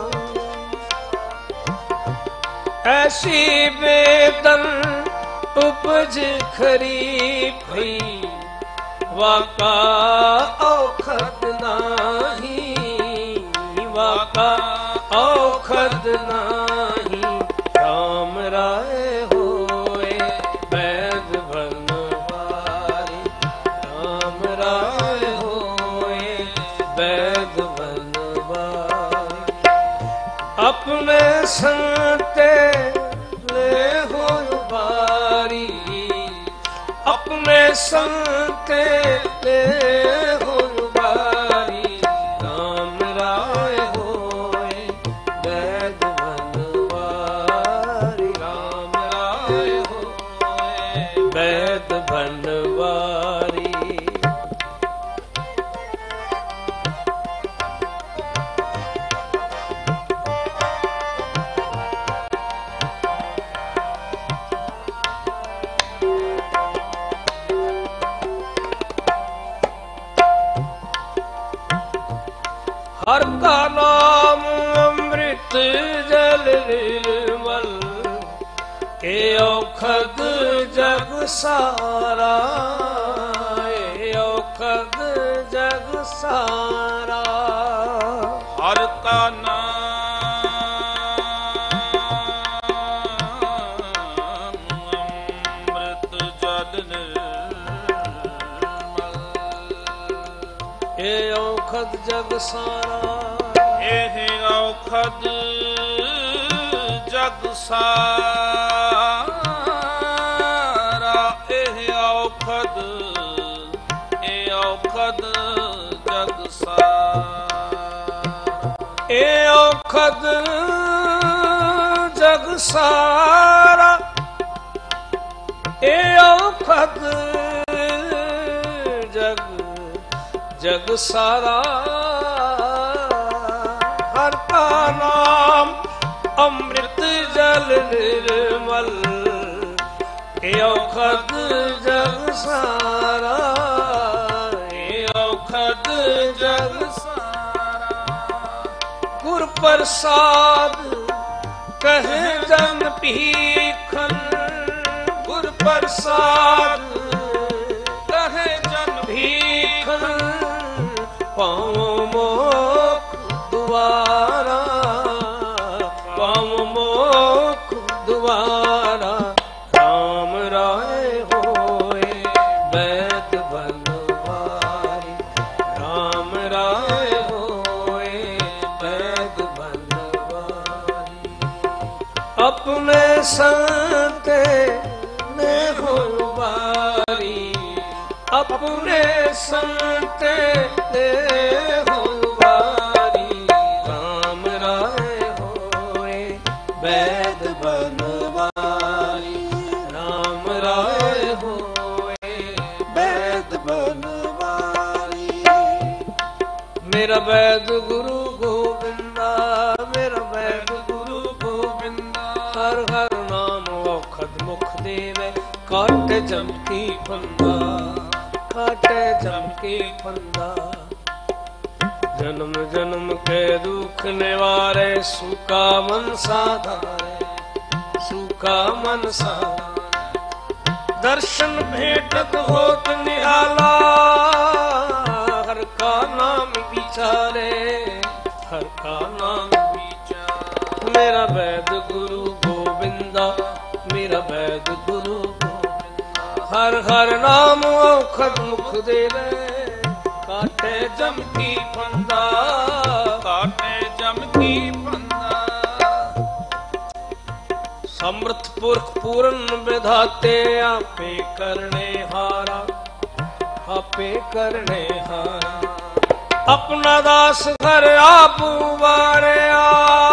ऐसी बेदन उपज खरी भई वाका औखद नाही, वाका औखद नाही। राम राय होए वैद बनवारी, राम राय होए वैद बनवारी। अपने संते ले हो बारी, अपने संते ले हो बारी। राम राय होए वैद बनवारी, राम राय होए वैद बनवारी। हर का नाम अमृत जल निर्मल, ए औखद जग सारा, ए औखद जग सारा। हर का नाम अमृत जल निर्मल, ए औखद जग सारा, एह औखद जग सारा। एह औखद, ए औखद जग सारा। ए औखद जग सारा, ए औखद जग जग सारा। हर का नाम अमृत जल निर्मल, ए औखद जग सारा, ए औखद जग सारा। गुर प्रसाद कहे जन भीखन, गुर प्रसाद कहे जन भीखन। पाँव मोख दुआरा, पाँव मोख दुआरा। राम राय होए वैद बनवारी, राम राय होए वैद बनवारी। अपने संते ने हो बारी, अपने संते ने हो बारी। राम राय होए वैद बनवारी, राम राय होए वैद बनवारी। मेरा वैद गुरु गोविंदा, मेरा वैद गुरु गोविंदा। हर हर नाम औखद मुख देवे, काटे जम की फंदा, काटे जम की फंदा। जन्म जन्म के दुख निवारे, सूखा मन साधारे, सूखा मन साधारे। दर्शन भेटत होत निहाला, हर का नाम विचारे, हर का नाम विचारे। मेरा वैद गुरु गोविंदा, मेरा वैद गुरु गोविंदा। हर हर नाम औखद मुख देवे, काटे जम की फंदा, काटे जम की फंदा। समर्थ पुरख पूर्ण विधाते, आपे करने हारा, आपे करने हारा। अपना दास घर आप उबारिया,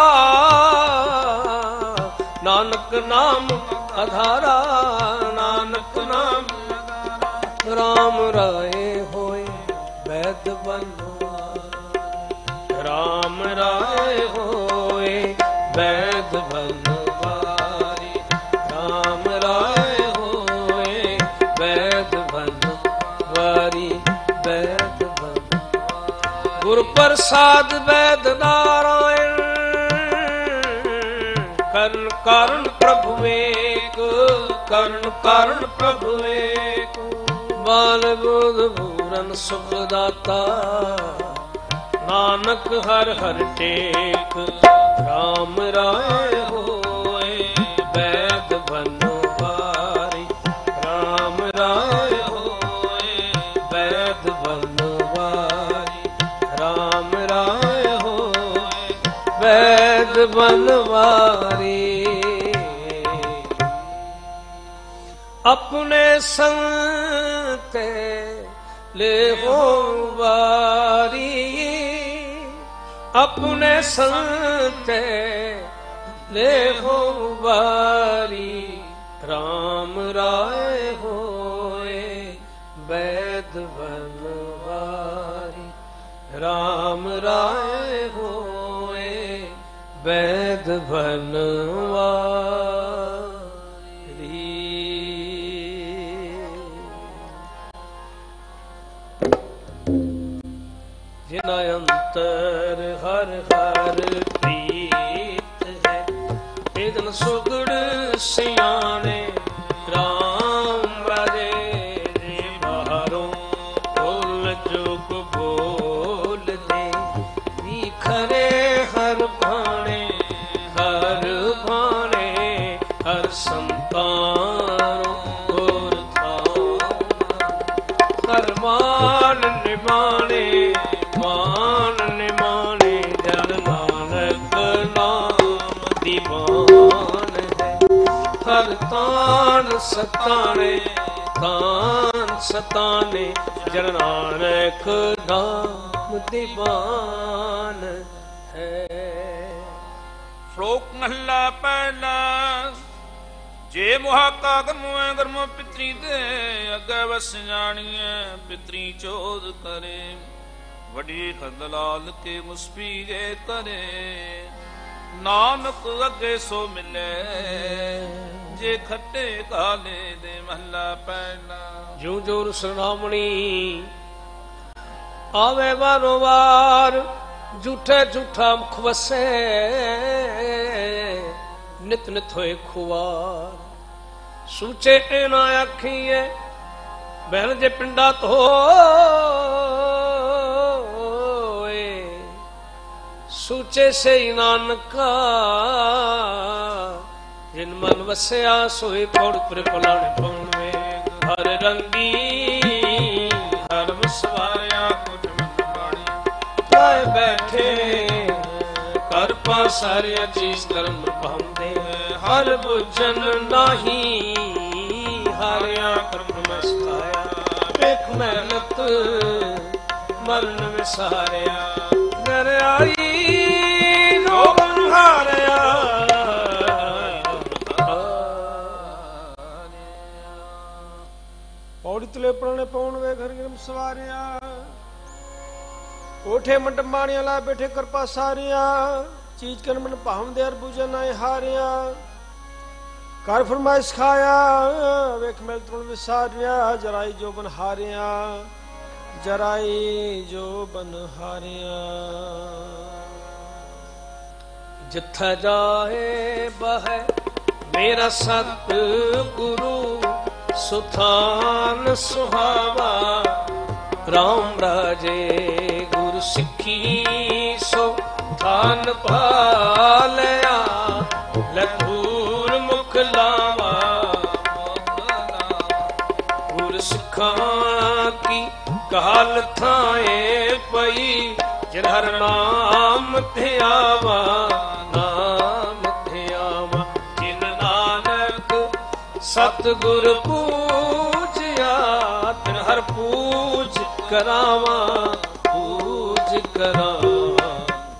नानक नाम आधारा, नानक नाम आधारा। राम राय होए वैद बनवारी, राम राय होए वैद बनवारी, राम राय होए वैद बनवारी, वैद बनवारी। ਪ੍ਰਸਾਦ ਵੈਦ ਨਾਰਾਇਣ ਕਰਨ ਕਾਰਨ ਪ੍ਰਭੂ ਏਕ ਕਰਨ ਕਾਰਨ ਪ੍ਰਭੂ ਏਕ ਬਾਲ ਬੁੱਧ ਪੂਰਨ ਸੁਖ ਦਾਤਾ ਨਾਨਕ ਹਰ ਹਰ ਟੇਕ ਰਾਮ ਰਾਏ ਹੋਏ ਵੈਦ ਬਨਵਾਰੀ ਰਾਮ ਰਾਏ ਹੋਏ ਵੈਦ ਬਨਵਾਰੀ ਰਾਮ ਰਾਏ ਹੋਏ ਵੈਦ ਬਨਵਾਰੀ ਆਪਣੇ ਸੰਤੇ ਲੈ ਹੋ ਵਾਰੀ ਆਪਣੇ ਸੰਤੇ ਲੈ ਹੋ ਵਾਰੀ ਰਾਮ ਰਾਏ ਹੋਏ ਵੈਦ ਬਨਵਾਰੀ ਰਾਮ ਰਾਏ ਹੋਏ ਵੈਦ ਬਨਵਾਰੀ ਜਿਨਾ ਅੰਤਰ ਹਰ ਹਰ ਪ੍ਰੀਤ ਹੈ ਇਦਨ ਸੁਗੜ ਸਿਆਣੇ ਰਾਮ ਰਾਜੇ ਦੇ ਬਾਹਰੋਂ ਬੋਲ ਜੁਗ ਬੋਲਦੇ ਵੀ ਖਰੇ ਹਰ ਭਾਣੇ ਹਰ ਭਾਣੇ ਹਰ ਸੰਤਾਨ ਹੋਰ ਥਾਂ ਹਰ ਮਾਨ ਨਿਮਾਣੇ ਮਾਨ ਨਿਮਾਣੇ ਜਨ ਨਾਨਕ ਨਾਮ ਦੀਵਾਨ ਹੈ ਹਰ ਤਾਨ ਸਤਾਣੇ ਤਾਨ ਸਤਾਣੇ ਜਨ ਨਾਨਕ ਨਾਮ ਦੀਵਾਨ ਹੈ। ਸ਼ਲੋਕ ਮਹਲਾ ਪਹਿਲਾ। ਜੇ ਮੁਹਾਕਾ ਗਰਮੋਂ ਗਰਮੋਂ ਪਿਤਰੀ ਦੇ ਅੱਗੇ ਵਸ ਜਾਣੀਏ ਪਿਤਰੀ ਚੋਦ ਕਰੇ ਵੱਡੀ ਖਦਲਾਲ ਕੇ ਮੁਸਪੀਗੇ ਕਰੇ ਨਾਨਕ ਅੱਗੇ ਸੋ ਮਿਲੇ ਜੇ ਖੱਟੇ ਕਾਲੇ ਦੇ ਮਹਲਾ ਪਹਿਲਾ। ਜੋ ਜੋ ਸਰਨਾਮਣੀ ਆਵੇ ਵਾਰੋ ਵਾਰ ਝੂਠੇ ਝੂਠਾ ਮੁਖ ਵਸੇ ਨਿਤ ਨਿਤ ਹੋਏ ਖੁਆਰ ਸੂਚੇ ਇਹ ਨਾ ਆਖੀਏ ਬਹਿਣ ਜੇ ਪਿੰਡਾ ਧੋਏ ਸੂਚੇ ਸੇ ਨਾਨਕਾ ਜਿਨ ਮਨ ਵਸਿਆ ਸੋਏ ਪੌੜ ਪਰ ਪਲਾਣੇ ਪਉਣੇ ਹਰ ਰੰਗੀ ਹਰ ਵਸਵਾਰਿਆ ਕੁਝ ਮਨ ਬਾਣੀ ਪਾਏ ਬੈਠੇ ਕਰ ਪਾ ਸਾਰੀਆਂ ਚੀਜ਼ ਕਰਮ ਪਾਉਂਦੇ ਹਰ ਬੁਝਨ ਨਹੀਂ ਹਾਰਿਆ ਕਰਮ ਮਸਤਾਇਆ ਵੇਖ ਮਿਹਨਤ ਮਰਨ ਵਿਸਾਰਿਆ ਨਰ ਆਈ ਨੋਬਨ ਹਾਰਿਆ ਪੌੜੀ ਤਲੇ ਪੁਰਾਣੇ ਪਾਉਣ ਵੇ ਘਰ ਗਰਮ ਸਵਾਰਿਆ ਕੋਠੇ ਮੰਡ ਮਾਣੀਆਂ ਲਾ ਬੈਠੇ ਕਿਰਪਾ ਸਾਰਿਆ ਚੀਜ਼ ਕਰਨ ਮਨ ਭਾਵਦੇ ਅਰ ਬੁਝਨ ਆਏ ਹਾਰਿਆ ਕਰ ਫਰਮਾਇਸ਼ ਖਾਇਆ ਵੇਖ ਮਿਲ ਤਣ ਵਿਸਾਰਿਆ ਜਰਾਈ ਜੋ ਬਨ ਹਾਰਿਆ ਜਰਾਈ ਜੋ ਬਨ ਹਾਰਿਆ ਜਿੱਥਾ ਜਾਏ ਬਹਿ ਮੇਰਾ ਸਤ ਗੁਰੂ ਸੁਥਾਨ ਸੁਹਾਵਾ ਰਾਮ ਰਾਜੇ ਗੁਰ ਸਿੱਖੀ ਸੋ ਥਾਨ ਪਾਲਿਆ ਲਖੂਰ ਮੁਖ ਲਾਵਾ ਗੁਰ ਸਿੱਖਾਂ ਕੀ ਕਾਲ ਥਾਏ ਪਈ ਜਿਨ ਹਰ ਨਾਮ ਤੇ ਆਵਾ ਨਾਮ ਤੇ ਆਵਾ ਜਿਨ ਨਾਨਕ ਸਤਿਗੁਰ ਪੂਜਿਆ ਤਿਨ ਹਰ ਪੂਜ ਕਰਾਵਾ ਪੂਜ ਕਰਾਵਾ।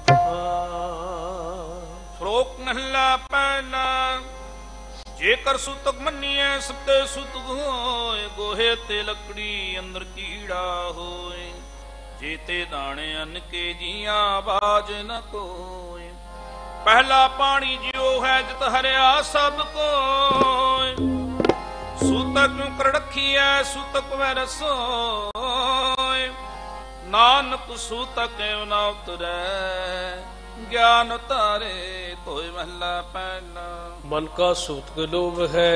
ਸ਼ਲੋਕ ਮਹਲਾ ਪਹਿਲਾ। ਜੇਕਰ ਸੁਤਕ ਮੰਨੀਐ ਸਤੇ ਸੁਤਕ ਹੋਏ ਗੋਹੇ ਤੇ ਲੱਕੜੀ ਅੰਦਰ ਕੀੜਾ ਹੋਏ ਜੇ ਤੇ ਦਾਣੇ ਅੰਨ ਕੇ ਜੀਆਂ ਬਾਜ ਨ ਕੋਏ ਪਹਿਲਾ ਪਾਣੀ ਜਿਉ ਹੈ ਜਿਤ ਹਰਿਆ ਸਭ ਕੋਏ ਸੂਤਕ ਨੂੰ ਕਰ ਰੱਖੀਐ ਸੂਤਕ ਵੈ ਰਸੋਏ ਨਾਨਕ ਸੂਤਕ ਏਵ ਨਾ ਉਤਰੈ ਗਿਆਨ ਤਾਰੇ ਧੋਇ ਮਹਲਾ ਪਹਿਲਾ। मन का सूतक लोभ है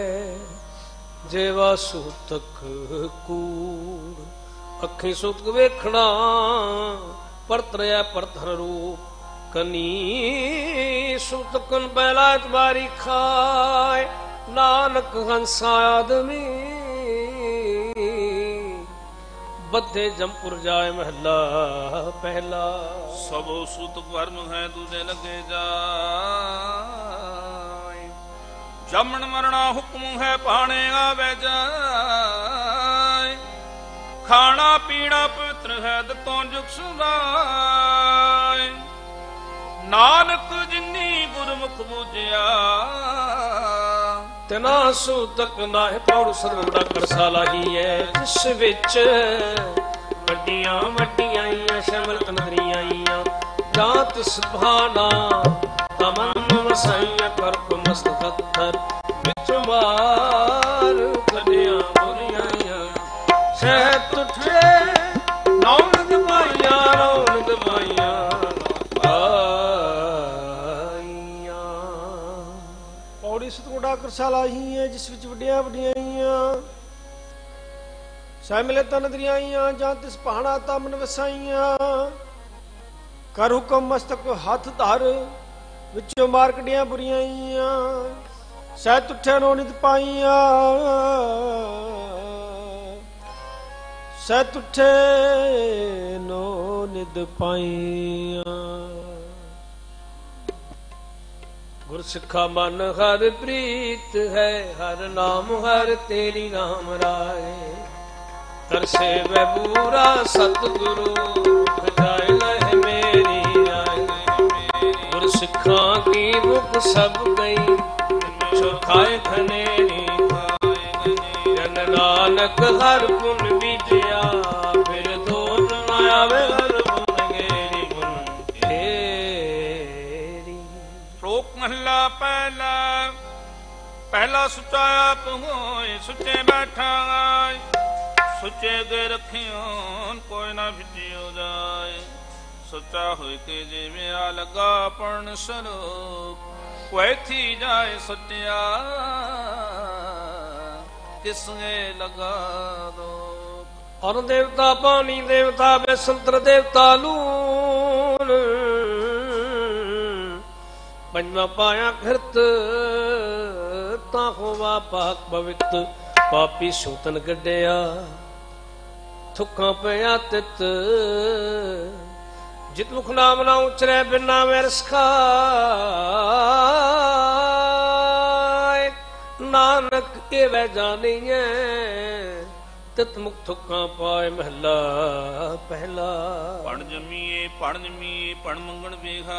जेवा सूतक कूड़, अखी सूतक वेखना परतरया परतर रूप, कनी सूतकन पहला इतबारी खाए, नानक हंसा आदमी बद्धे जमपुर जाए महला पहला। सबो सूतक वर्म है दूजे लगे जाए, जमन मरना हुक्म है पाने आवे जाए, खाना पीना पवित्र है दतों जुग सुनाए, नानक जिन्नी गुरमुख बुझिया तना सूतक नाहि पौड़ सर्वदा करसाला ही है, जिस विच वड्डियां वड्डियां आईयां शमल तंदरियां आईयां, जात सुभाना तमन वसाईयां कर को मस्त पत्थर विच मार कदियां बोलियां आईयां, सहत उठे नौन दबाइयां नौन दबाइयां ਸਤਗੁੜਾ ਕਰਸਾਲਾ ਹੀ ਹੈ, ਜਿਸ ਵਿੱਚ ਵੱਡੀਆਂ ਵੱਡੀਆਂ ਆਈਆਂ ਸਹਿਮਲੇ ਤਨਦਰੀਆਂ ਆਈਆਂ, ਜਾਂ ਤਿਸ ਪਹਾੜਾ ਤਮਨ ਵਸਾਈਆਂ, ਕਰ ਹੁਕਮ ਮਸਤਕ ਹੱਥ ਧਰ ਵਿੱਚੋਂ ਮਾਰ ਕੱਢੀਆਂ ਬੁਰੀਆਂ ਆਈਆਂ, ਸਹਿਤ ਉੱਠਿਆ ਨੋ ਨਿਤ ਪਾਈਆਂ, ਸਹਿਤ ਉੱਠੇ ਨੋ ਨਿਤ ਪਾਈਆਂ। गुर सिखा मन हर प्रीत है, हर नाम हर तेरी राम राय, तरसे बूरा सतगुरु जाय लह मेरी राय। गुर सिखा की मुख सब गई चौथाए खनेरी, जन नानक हर गुण बीजिया, फिर दोष न आवे हर गुण गेरी गुण तेरी। महला पहला पहला सुचा आप होए, सुचे बैठा सुचे गे रखियो कोई ना भिजियो जाए, सुचा होए के जिवे आ लगा पण स्वरूप, कोई थी जाए सत्या किसने लगा दो। अन्न देवता पानी देवता बेसंतर देवता लून, पंजवा पाया घृत ताहो वा पाक पवित, पापी सूतन गड्डिया थुक्का पिया तित, जित मुख नाम ना उचरे बिना में रस खाए, नानक एवं जानिए तित मुख थुक्का पाए महला पहला। पण जमीए पण जमीए पण मंगण बेहा,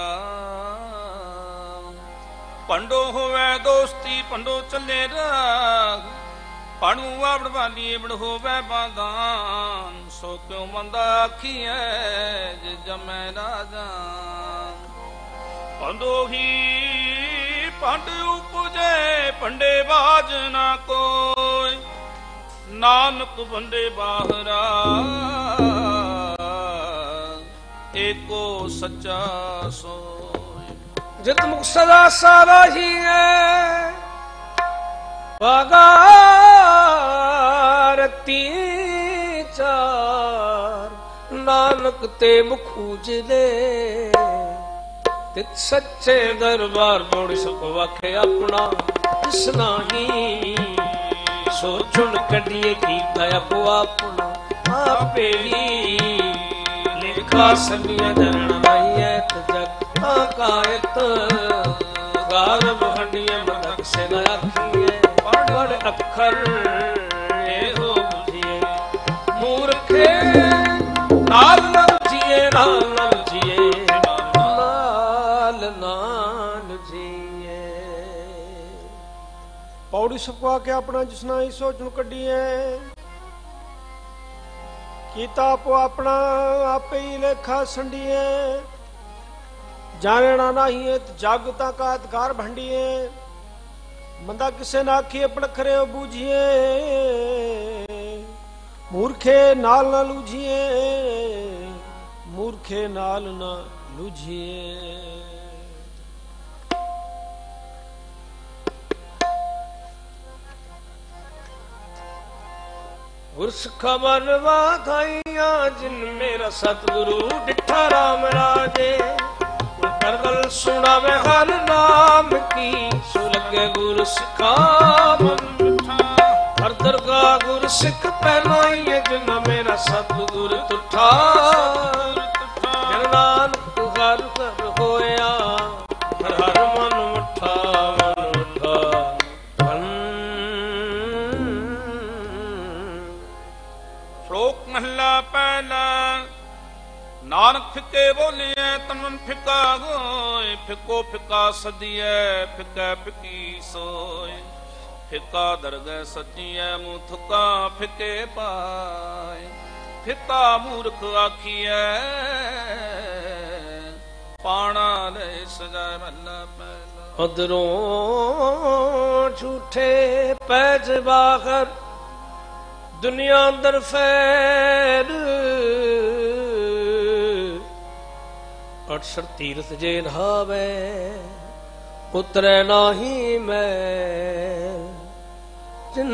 पंडो होवे दोस्ती पंडो चले राग, पणू आवड़ वाली बड़ होवे बादान, सो क्यों मंदा आखी है जे जमै ना जान। पंडो ही पंड उपजे पंडे बाज ना कोई, नानक बंदे बाहरा एको सच्चा सो। जित मुख सदा सारा ही है पगारती चार, नानक ते मुख उजले तित सच्चे दरबार बोड़ी सको वाखे अपना किसना ही, सो चुन कटिए की दया को अपना आपेली, लेखा सनिया धरण माइए जग आकायत, गारब हंडिया मदक से न आखिए, पढ़ अक्षर ये हो बुझिए, मूर्खे नाल न बुझिए नाल न बुझिए नाल नाल जिए। पौड़ी सबको आके अपना जिसना ही सोच नु कड्डी है, कीता आपो अपना आपे ही लेखा संडिए, जानना नहीं है जागता का अधिकार भंडिए, मंदा किसे ना आखिए पड़खरे बूझिए, मूर्खे नाल न लूझिए, मूर्खे नाल ना लुझिए। उस खबर वाधाइया जिन मेरा सतगुरु डिठा राम राजे। करगल सुनावे हर नाम की सुलगे गुरु सिखा मन। हर दरगाह गुरु सिख पहनाइए जिन मेरा सतगुरु तुठा। जन नानक हर हर होया हर हर मन मुठा मन मुठा मन। श्लोक महला पहला। नानक फिके बोलिए तमन फिका गोय। फिको फिका सदिए फिके फिकी सोय। फिका दरगह सचिए मुँह थुका फिके पाए। फिका मूर्ख आखिए पाना ले सजाए महला पहला। उधरों झूठे पैज बाहर दुनिया अंदर फैर। अठसठ तीर्थ जे नहावे उतरे नाही मैल। जिन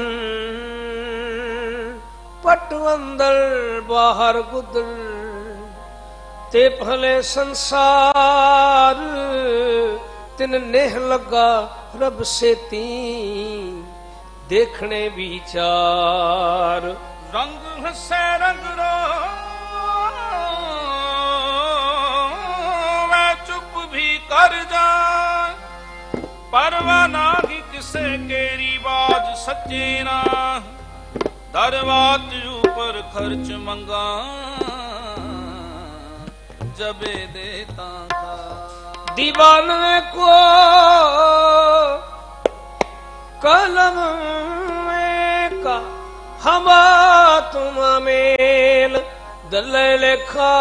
पट अंदर बाहर गुदर ते भले संसार। तिन नेह लगा रब से ती देखने विचार। रंग हसे रंग रो वे चुप भी कर जाए। परवाना ही किसे केरी बाज सच्चे ना। दरवाज ऊपर खर्च मंगा जबे देता था। दीवाने को कलम में का हवा तुम मेल दले लेखा।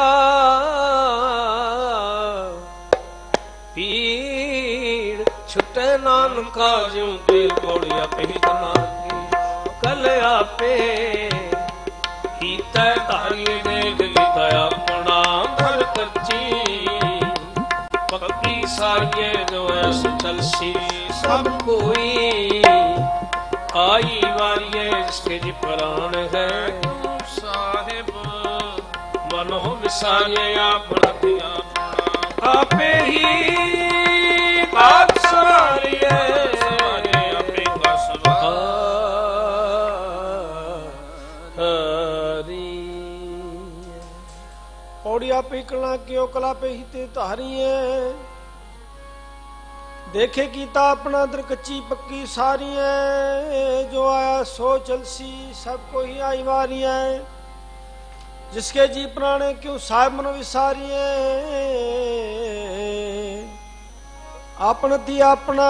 पीड़ छुटे नानका ज्यों बेल कोड़िया पीतना कल आपे ही तय धारिये देख गीता अपना भर कच्ची। पक्की सारिये जो ऐसे चलसी सब कोई। आई वारिये जिसके जी प्राण है साहिब। मनो विसारिये अपना दिया आपे ही बात सवारिये। पौड़िया पीकला क्यों कला पे ही ते तारिये। देखे कीता अपना दर कच्ची पक्की सारी है। जो आया सो चलसी सबको ही आई वारी है। जिसके जी प्राणे क्यों साहिब मनो विसारी है। आपन ती अपना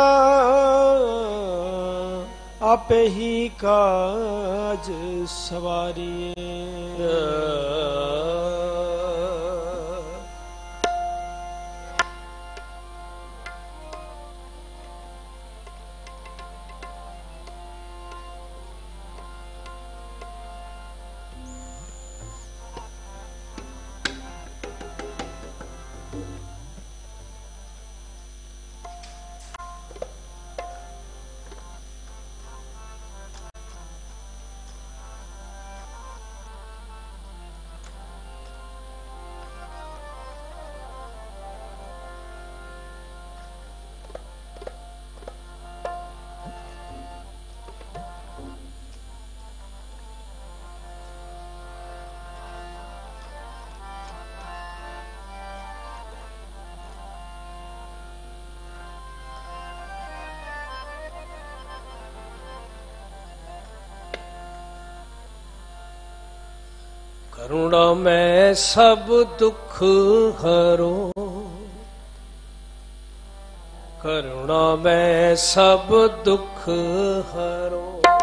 आपे ही काज सवारी है। करुणा में सब दुख हरो। करुणा में सब दुख हरो।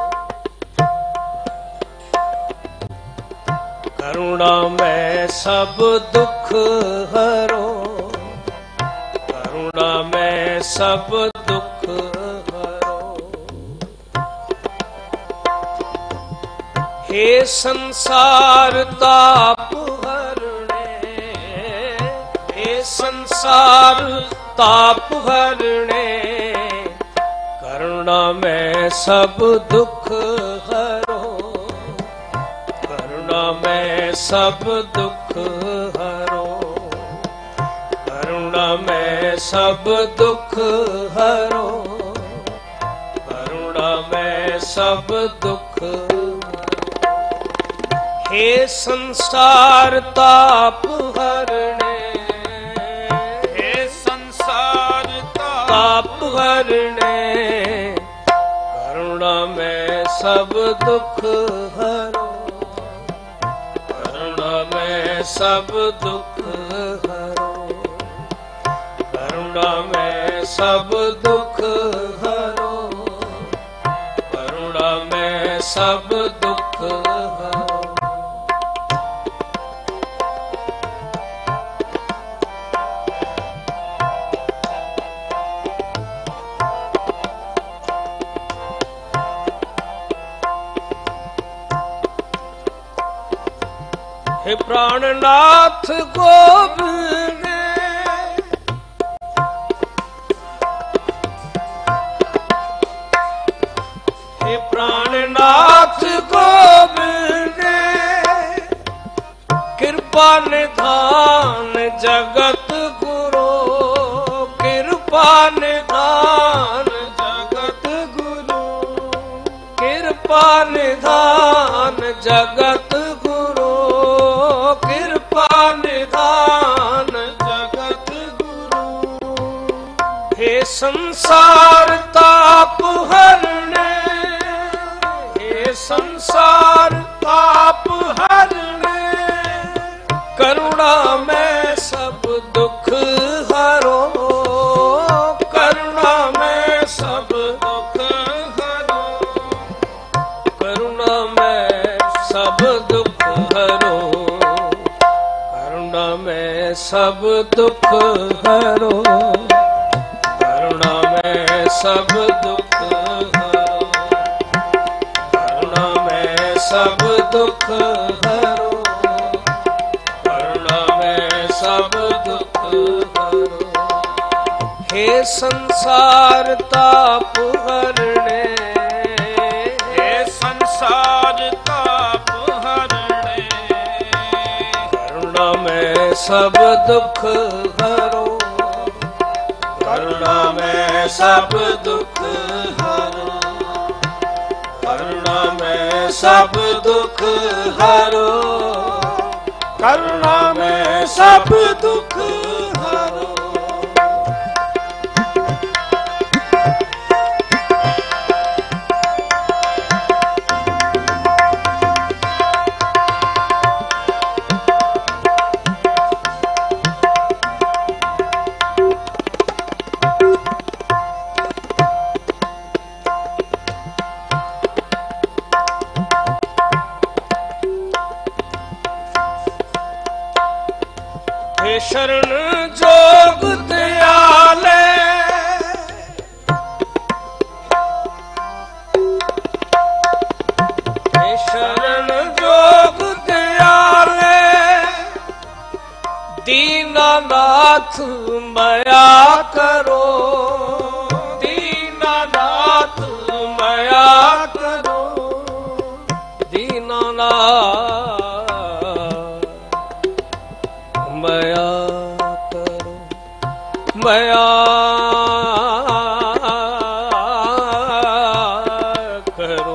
करुणा में सब दुख हरो। करुणा में सब दुख हरो। हे संसार ताप हरणे संसार ताप हरणे, करुणा में सब दुख हरो, करुणा में सब दुख हरो, करुणा में सब दुख हरो, करुणा में सब दुख हरो। हे संसार ताप हरणे, हे संसार ताप हरणे, करुणा में सब दुख हरो, करुणा में सब दुख हरो, करुणा में सब दुख हरो, करुणा में सब दुख हरो। हे प्राणनाथ गोविंद, हे प्राणनाथ गोविंद, कृपा निधान जगत गुरु, कृपा निधान जगत गुरु, कृपा निधान जगत गुरु, कृपा निधान जगत गुरु। हे संसार ताप हरणे, हे संसार ताप हरणे, करुणा में सब दुख हरो, करुणा में सब दुख हरो, करुणा में सब दुख हरो, करुणा में सब दुख हरो, करुणा में सब दुख हरो, करुणा में सब दुख हरो, करुणा में सब दुख हरो। हे संसार ताप हरणे, हे संसार ताप हरणे, करुणा में सब दुख हरो, करुणा में सब दुख हरो, करुणा में सब दुख हरो, करुणा में सब दुख हरो। हे शरण जोग दयाले, हे शरण जोग दयाले, दीनानाथ मया करो, दीनानाथ मया करो, दीनानाथ मया करो, मया करो,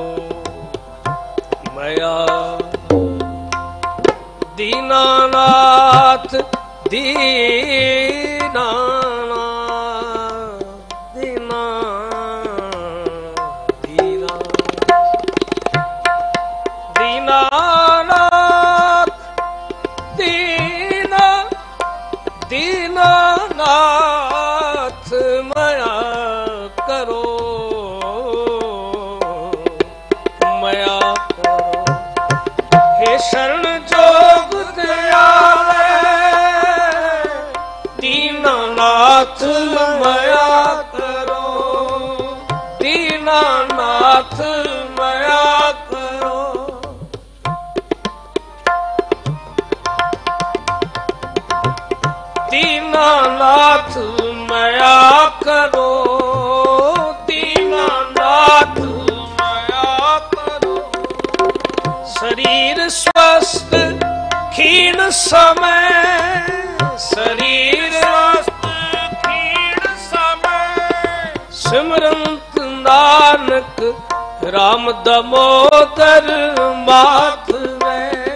मया दीनानाथ, दीनानाथ, दीना दीना दीनानाथ, दीना दीनानाथ मया करो, मया करो। हे शरण जोग दयाले, दीनानाथ मया करो, दीनानाथ मया करो, दीन दीनानाथ माया करो, दीनानाथ माया करो। शरीर स्वस्थ क्षीण समय, शरीर स्वस्थ क्षीण समय। सिमरंत नानक राम दमोदर माधवे।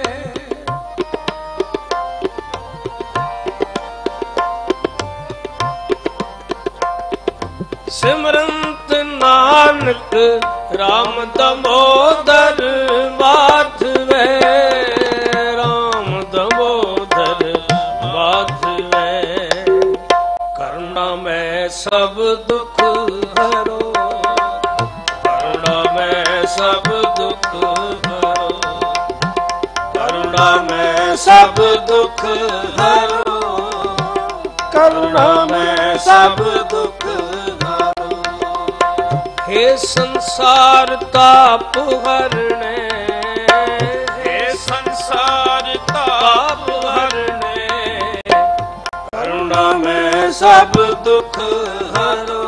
सिमरंत नानक राम दमोदर माधवे, राम दमोदर माधवे। करुणा में सब दुख हरो, करुणा में सब दुख हरो, करुणा में सब दुख हरो, करुणा में सब दुख हरो। हे संसार ताप हरणे, हे संसार ताप हरणे। करुणा में सब दुख हरो,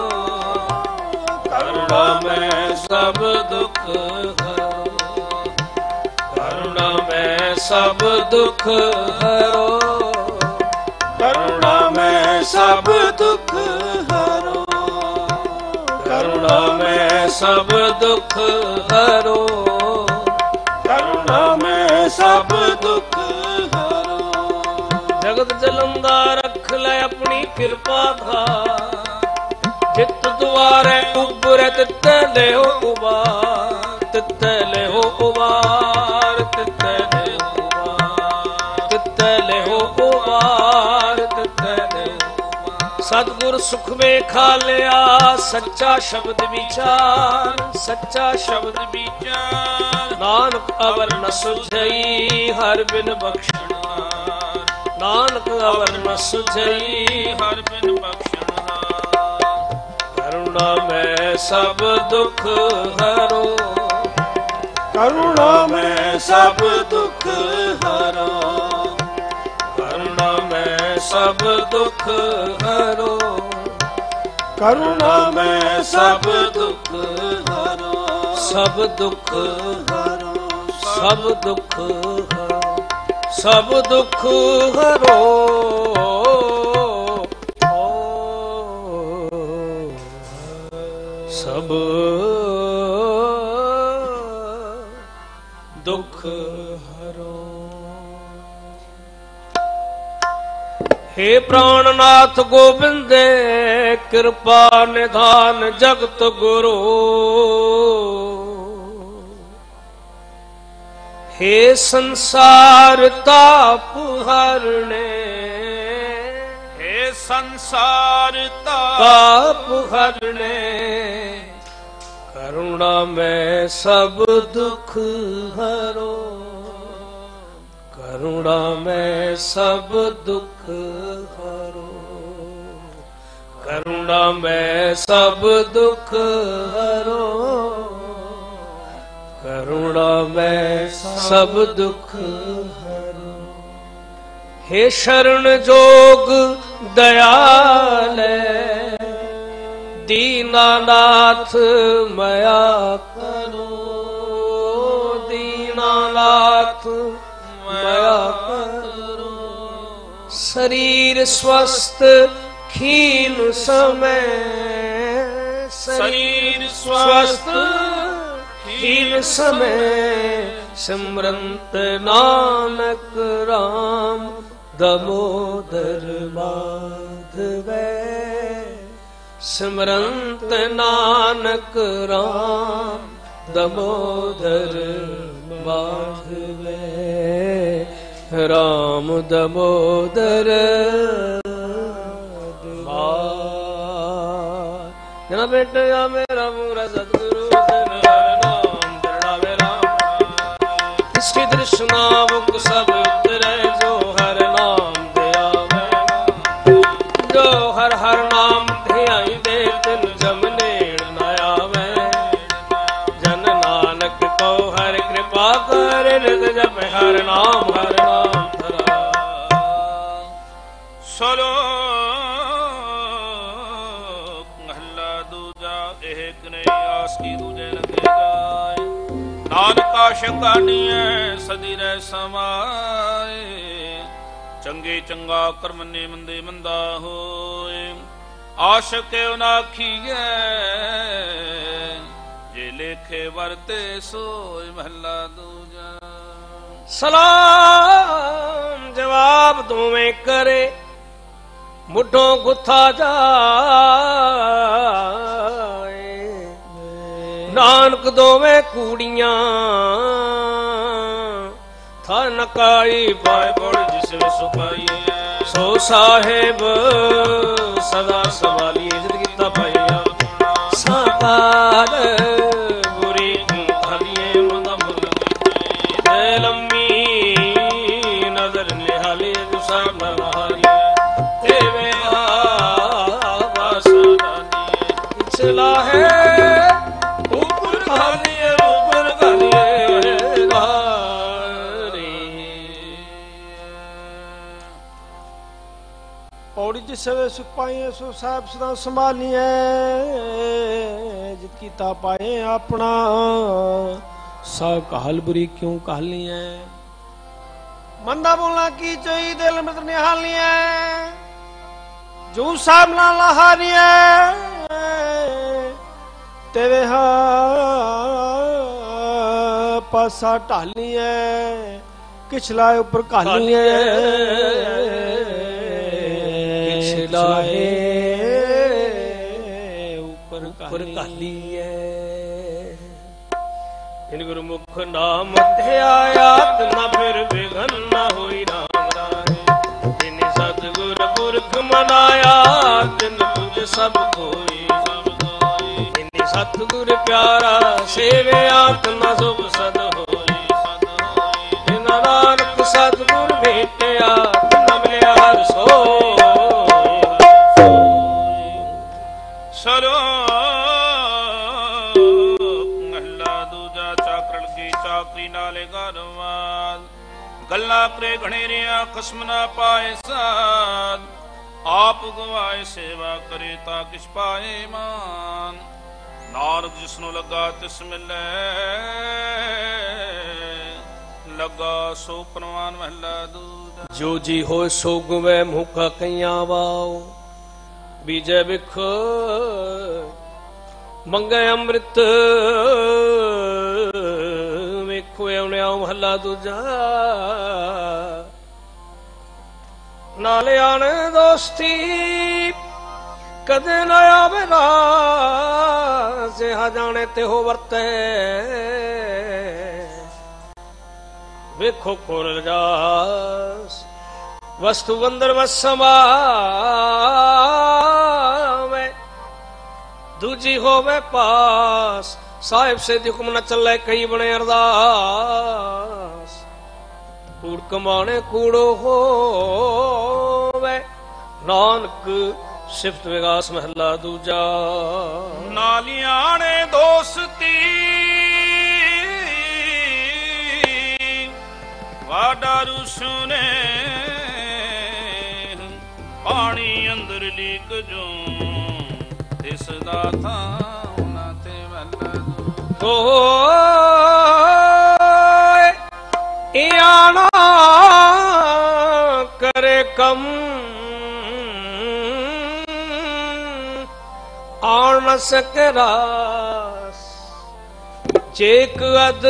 करुणा में सब दुख हरो, करुणा में सब दुख हरो, करुणा में सब दुख हरो, करुणा में सब दुख हरो, करुणा में सब दुख हरो। जगत जलंदा रख ले अपनी कृपा धार, चित्त द्वारे उबरे तित ले हो उबार, तित ले हो उबार, तित ले हो उबार, तित ले हो उबार, तित ले हो उबार। सतगुर सुख में खा लिया सच्चा शब्द विचार, सच्चा शब्द विचार। नानक अवर न सुझई हर बिन बख्शण हार, नानक अवर न सुझई हर बिन बख्शण हार। करुणा में सब दुख हरो, करुणा में सब दुख हरो, करुणा में सब दुख हरो, करुणा में सब दुख हरो, सब दुख हरो, सब दुख हरो, सब दुख हरो। सब दुख हरो। हे प्राणनाथ गोविंद कृपा निधान जगत गुरु। हे संसार ताप हरणे, हे संसार ताप हरणे। करुणा में सब दुख हरो, करुणा में सब दुख हरो, करुणा में सब दुख हरो, करुणा में सब दुख हरो। हे शरण जोग दयाल दीनानाथ मया करो, दीनानाथ मया करो। शरीर स्वस्थ क्षीण समय, शरीर स्वस्थ क्षीण समय। सिमरंत नानक राम दमोदर माधवे, सिमरंत नानक राम दमोदर माधवे, राम दमोदर जना बेटा मेरा मूरा सतगुरु नाम दृढ़ावे राम। इसके दृश्य नाम सब उतरे जो हर नाम दिया मैं, जो हर हर नाम ध्याई दे तिन जमने नया मैं। जन नानक को हर कृपा कर नित जप हर नाम हर नाम धरा। सलो ਨਾਨਕ ਆਸ਼ਿਕ ਕਾਢੀਐ ਸਦੀ ਰਹਿ ਸਮਾਏ। ਚੰਗੇ ਚੰਗਾ ਕਰਮਨੇ ਮੰਦੇ ਮੰਦਾ ਹੋਏ। ਆਸ਼ਿਕ ਕਿਉ ਨਾ ਆਖੀਐ ਜੇ ਲੇਖੇ ਵਰਤੇ ਸੋਇ। ਮਹਲਾ ਦੂਜਾ। ਸਲਾਮ ਜਵਾਬ ਦੋਵੇਂ ਕਰੇ ਮੁੱਢੋਂ ਗੁੱਥਾ ਜਾਏ। ਨਾਨਕ ਦੋਵੇਂ ਕੂੜੀਆਂ ਥਾ ਨਕਾਈ ਪਾਏ ਬੜ ਜਿਸ ਵੇ ਸੁਪਾਈਐ। ਸੋ ਸਾਹਿਬ ਸਦਾ ਸਵਾਲੀ ਇੱਜ਼ਤ ਕੀਤਾ ਪਾਈਆ। ਸਾਕਾਲ ਬੁਰੀ ਖਾਲੀਏ ਮੰਦਾ ਮੁੱਲ ਦੇ ਲੰਮੀ ਨਜ਼ਰ ਨਿਹਾਲੀ ਗੁਸਾਬ ਨਾ ਹਾਰੀਏ। ਤੇਵੇਂ ਆਵਾਸਾਨੀ ਇਛਲਾ ਹੈ ਉਪਰ ਖਾਲੀਏ ਉਪਰ ਖਾਲੀਏ पौड़ी जिस वे सुख पाए सो साहब सदा संभालिए। जित कीता पाए अपना सा कहल बुरी क्यों कहलिए। मंदा बोलना की चोई दिल में निहालिए। जो साहब ना लहारिए तेरे हा पासा ढालिए। किछलाए ऊपर कहलिए ऊपर कालिए। इन गुरमुख नाम ध्यायात न फिर विघन न होई राम राय। इन सतगुर पुरख मनाया तिन तुझ सब कोई। इन सतगुर प्यारा सेवे आत्मा सुख सद होई। इन नानक सतगुर भेटिया न मिलिया सो। ਮਹਲਾ ਦੂਜਾ। ਚਾਕਰਲ ਕੀ ਚਾਕਰੀ ਨਾਲੇ ਗਰਵਾਦ। ਗੱਲਾਂ ਕਰੇ ਘਣੇਰਿਆ ਖਸਮ ਨਾ ਪਾਏ ਸਾਧ। ਆਪ ਗਵਾਏ ਸੇਵਾ ਕਰੇ ਤਾਂ ਕਿਛ ਪਾਏ ਮਾਨ। ਨਾਨਕ ਜਿਸਨੂੰ ਲੱਗਾ ਤਿਸ ਮਿਲੈ ਲੱਗਾ ਸੋ ਪ੍ਰਵਾਨ। ਮਹਲਾ ਦੂਜਾ। ਜੋ ਜੀ ਹੋ ਸੋ ਗੁਵੇ ਮੁਖਾ ਕਈਆਂ ਵਾਓ। ਬੀਜੈ ਬਿਖ ਮੰਗੈ ਅੰਮ੍ਰਿਤ ਵੇਖੋ ਆਉਣਿਆ। ਮਹੱਲਾ ਦੂਜਾ। ਨਾਲੇ ਆਣੇ ਦੋਸਤੀ ਕਦੇ ਨਾ ਆਵੇ ਰਾਸ। ਜਿਹਾ ਜਾਣੇ ਤੇ ਹੋ ਵਰਤੈ ਵੇਖੋ ਕੋਰ ਜਾਸ। ਵਸਤੂ ਅੰਦਰ ਵਸਮਾਵੇ ਦੂਜੀ ਹੋਵੇ ਪਾਸ। ਸਾਹਿਬ ਸੇ ਹੁਕਮ ਨਾ ਚੱਲੇ ਕਈ ਬਣੇ ਅਰਦਾਸ। ਕੂੜ ਕਮਾਣੇ ਕੂੜੋ ਹੋਵੇ ਨਾਨਕ ਸਿਫਤ ਵਿਗਾਸ। ਮਹਲਾ ਦੂਜਾ। ਨਾਲਿਆਂ ਨੇ ਦੋਸਤੀ ਵਾਡਾ ਰੁਸਨੇ। ਪਾਣੀ ਅੰਦਰ ਲੀਕ ਜੋ ਤਿਸ ਦਾ ਥਾਂ ਨਾ ਤੇ ਵੱਲ। ਹੋਏ ਇਆਣਾ ਕਰੇ ਕਮ ਆਣ ਨ ਸਕੇ ਰਾਸ। ਚੇਕ ਅਦ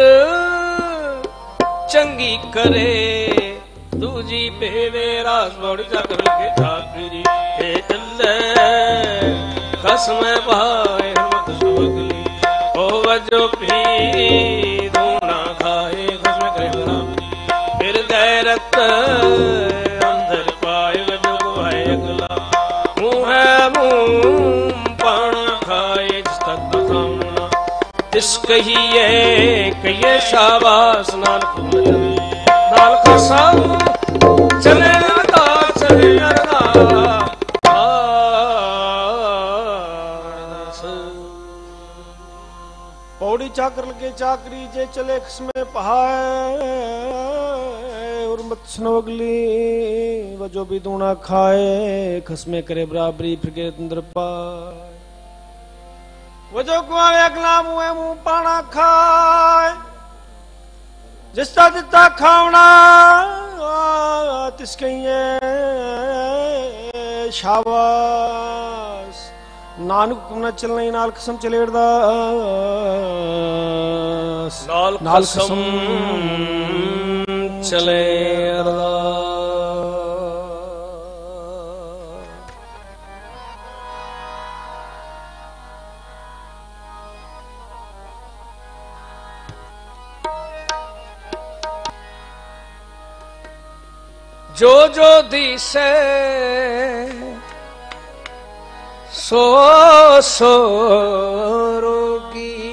ਚੰਗੀ ਕਰੇ ਦੂਜੀ ਬੇਵੇ ਰਾਸ। ਬੜ ਚੱਕਰ ਕੇ ਠਾਕਰੀ ਇਹ ਚੱਲੇ ਖਸਮੇ ਭਾਏ ਹਮਤ ਸੁਗਲੀ। ਹੋ ਵਜੋ ਪੀ ਦੂਣਾ ਖਾਏ ਖਸਮੇ ਕਰੇ ਬਰਾਮ। ਫਿਰ ਗੈਰਤ ਅੰਦਰ ਪਾਏ ਵਜੋ ਗਵਾਏ ਅਗਲਾ। ਮੂੰਹ ਹੈ ਮੂੰਹ ਪਾਣਾ ਖਾਏ ਜਿਸ ਤੱਕ ਸਾਹਮਣਾ। ਤਿਸ ਕਹੀਏ ਕਹੀਏ ਸ਼ਾਬਾਸ਼। ਨਾਨਕ ਨਾਲ ਖਾਸਾ ਚਲੇ ਅਰਦਾ ਚਲੇ ਅਰਦਾ। पौड़ी चाकर लगे चाकरी जे चले खसमे पहाए। और मत स्नोगली वजो भी दूना खाए। खसमे करे बराबरी फिर के अंदर पाए। वजो कुआवे अगला मुँह मुँह पाना खाए। जिसका दिता खावना तिस कहिए शाबाश। नानक हुक्म ना चलना नाल कसम चले अरदास, नाल कसम चले अरदास। जो जो दिसे सो सो रोगी,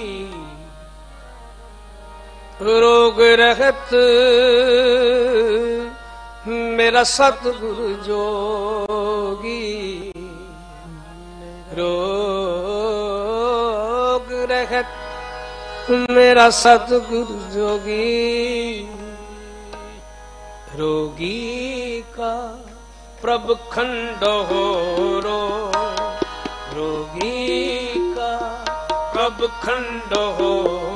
रोग रहत मेरा सतगुरु जोगी। रोग रहत मेरा सतगुरु जोगी। रोगी का प्रभ खंडोरो, रोगी का प्रभ खंडोरो।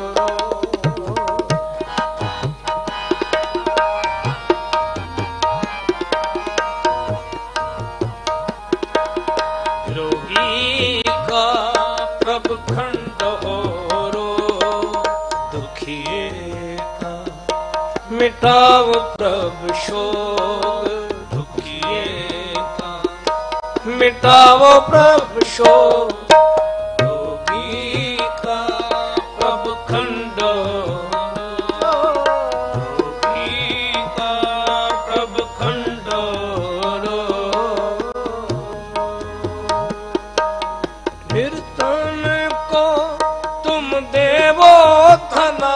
रोगी का प्रभ खंडोरो, दुखिए का मिटाओ प्रभ शोक। दुखिए का मिटाओ प्रभ शोक। रोगी का प्रभ खंडोरो, रोगी का प्रभ खंडोरो। कीर्तन को तुम देवो धना,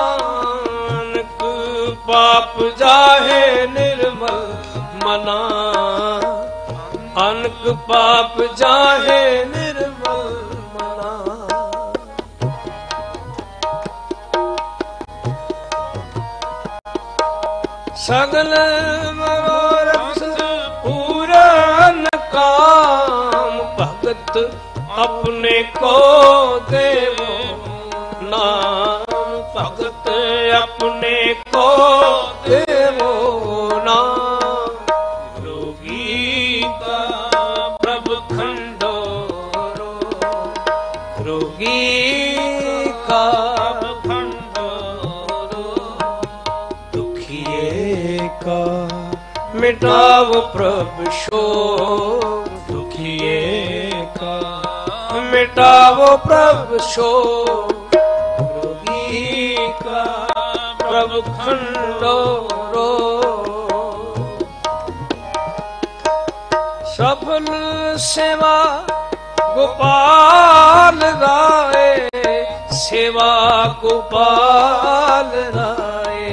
पाप जाहे निर्मल मना। अनक पाप जाहे निर्मल मना। सगल मनोरथ पूरन काम, भगत अपने को देवो नाम। भगत अपने को देवो नाम। रोगी का प्रभ खंडोरो, रोगी का खंडोरो। दुखिए का मिटाओ प्रभ शोक। दुखिए का मिटाओ प्रभ शोक। प्रभ खंडोरो। सफल सेवा गोपाल राय, सेवा गोपाल राय।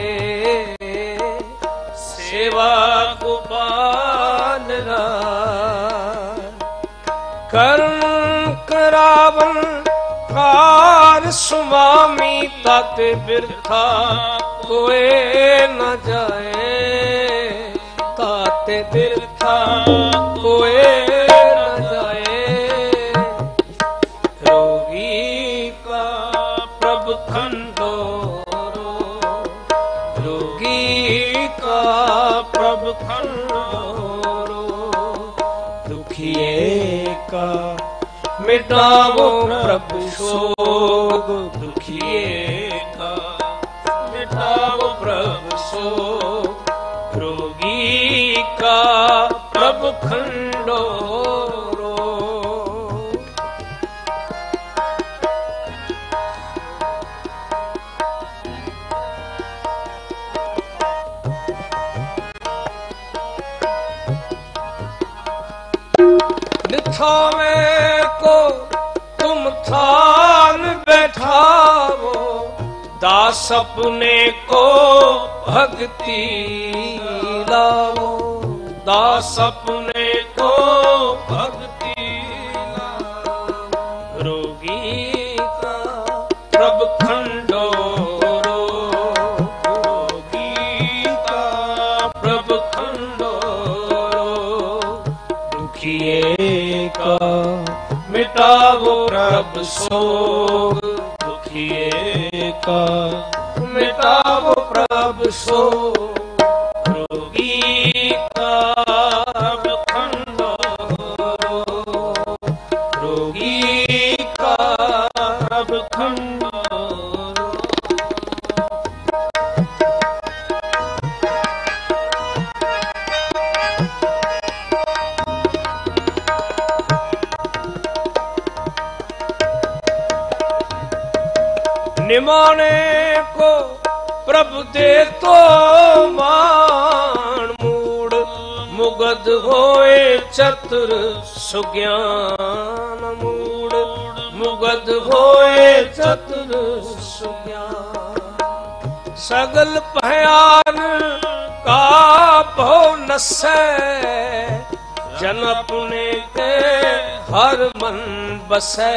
सेवा गोपाल राय। कर्म करावन कार स्वामी, ताते बिरथा कोई न जाए। ताते बिरथा कोई न जाए। रोगी का प्रभ खंडोरो, रोगी का प्रभ खंडोरो। दुखिए का मिटाओ प्रभ शोक। दुखिए का मिटाओ प्रभ शोक। रोगी का प्रभ खंडोरो। निथावे को तुम थान बैठाओ, दास अपने को भक्ति लाओ। दास अपने को भक्ति लाओ। रोगी का प्रभ खंडोरो, रोगी का प्रभ खंडोरो। दुखिए का मिटाओ प्रभ शोक। दुखिए का मिटाओ प्रभ प्रभु सो रोगी का प्रभु खंडोरो रोगी का प्रभु खंडोरो निमाने को प्रभु दे तो मान मूड मुगद होए चतुर सुज्ञान मूड मुगद होए चतुर सुज्ञान सगल भयान का भव नसै जन अपने के हर मन बसै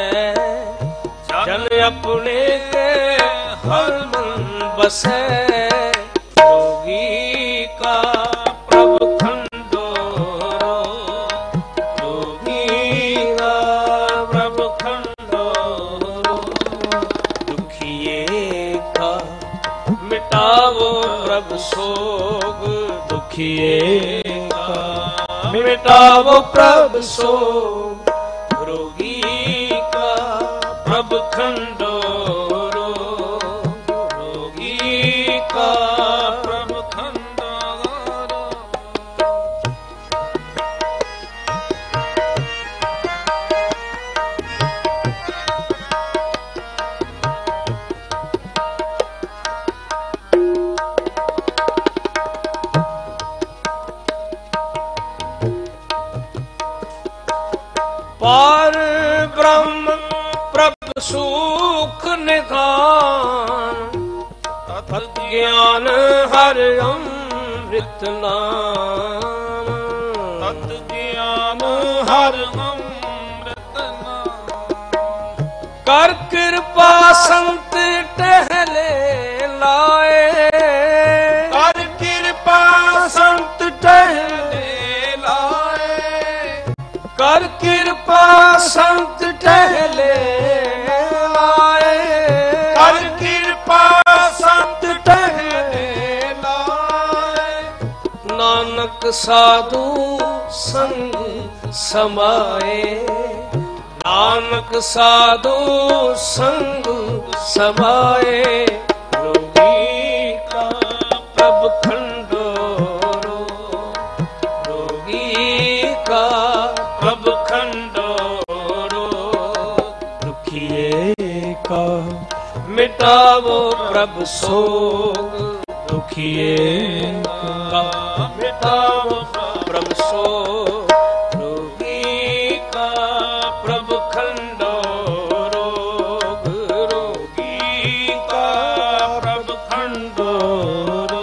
जन अपने के हर मन बसे रोगी का प्रभु खंडोरो रोगी का प्रभु खंडोरो दुखिए का मिटावो प्रभु सोग दुखिए का मिटावो प्रभु सोग रोगी का प्रभु खंडोरो रोगी का प्रभु खंडोरो पार ब्रह्म प्रभु सुख निधान तत् ज्ञान हर अमृत नाम तत् ज्ञान हर अमृत नाम कर कृपा संत टहले लाए कर कृपा संत टहले लाए कर कृपा संत टहले कर कृपा संत टहले लाए नानक साधु संग समाए नानक साधु संग समाए रोगी का प्रभु खंडोरो रोगी का प्रभु खंडोरो दुखिए का मिटावो प्रभु सोग दुखिए का मिटावो प्रभु सोग रोगी का प्रभु खंडोरो रोगी का प्रभु खंडोरो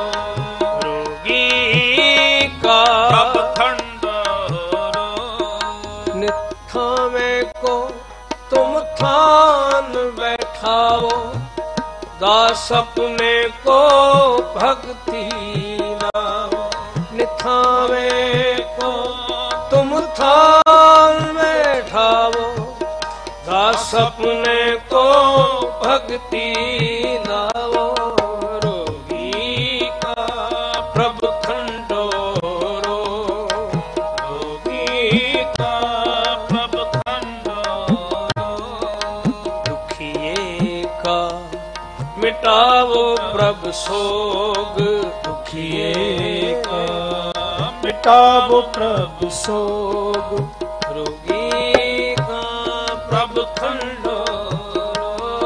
रोगी का प्रभु खंडोरो निथावे को तुम थान बैठाओ दास अपने को भक्ति लाओ निथावे को तुम थान बैठाओ दास अपने को भक्ति लाओ रोगी का प्रभु खंडोरो रोगी का प्रभु खंडोरो दुखिए का मिटावो प्रभु सोग दुखिए का मिटावो प्रभु सोग रोगी का प्रभु खंडोरो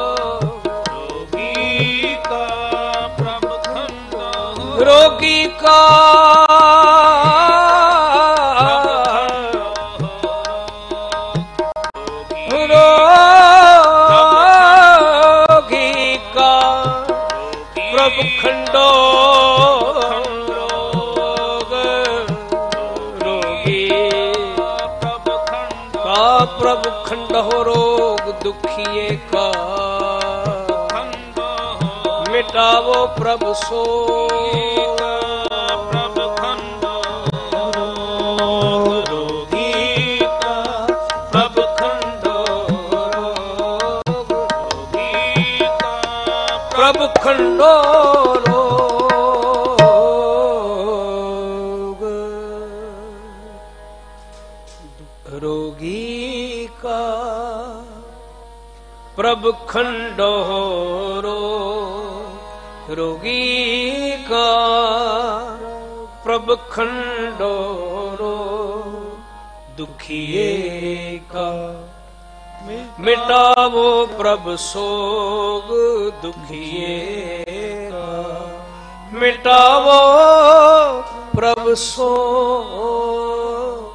रोगी का प्रभु खंडोरो रोगी का प्रभु खंडो रोगी का प्रभु खंडो रोग दुखिए का मिटावो प्रभु सो प्रभु खंडो रोगी का प्रभु खंडो रोगी का प्रभु खंडो प्रभ खंडोरो रोगी का, प्रभ खंडोरो दुखिए का, मिटावो प्रभ सोग दुखिए का, मिटावो प्रभ सोग।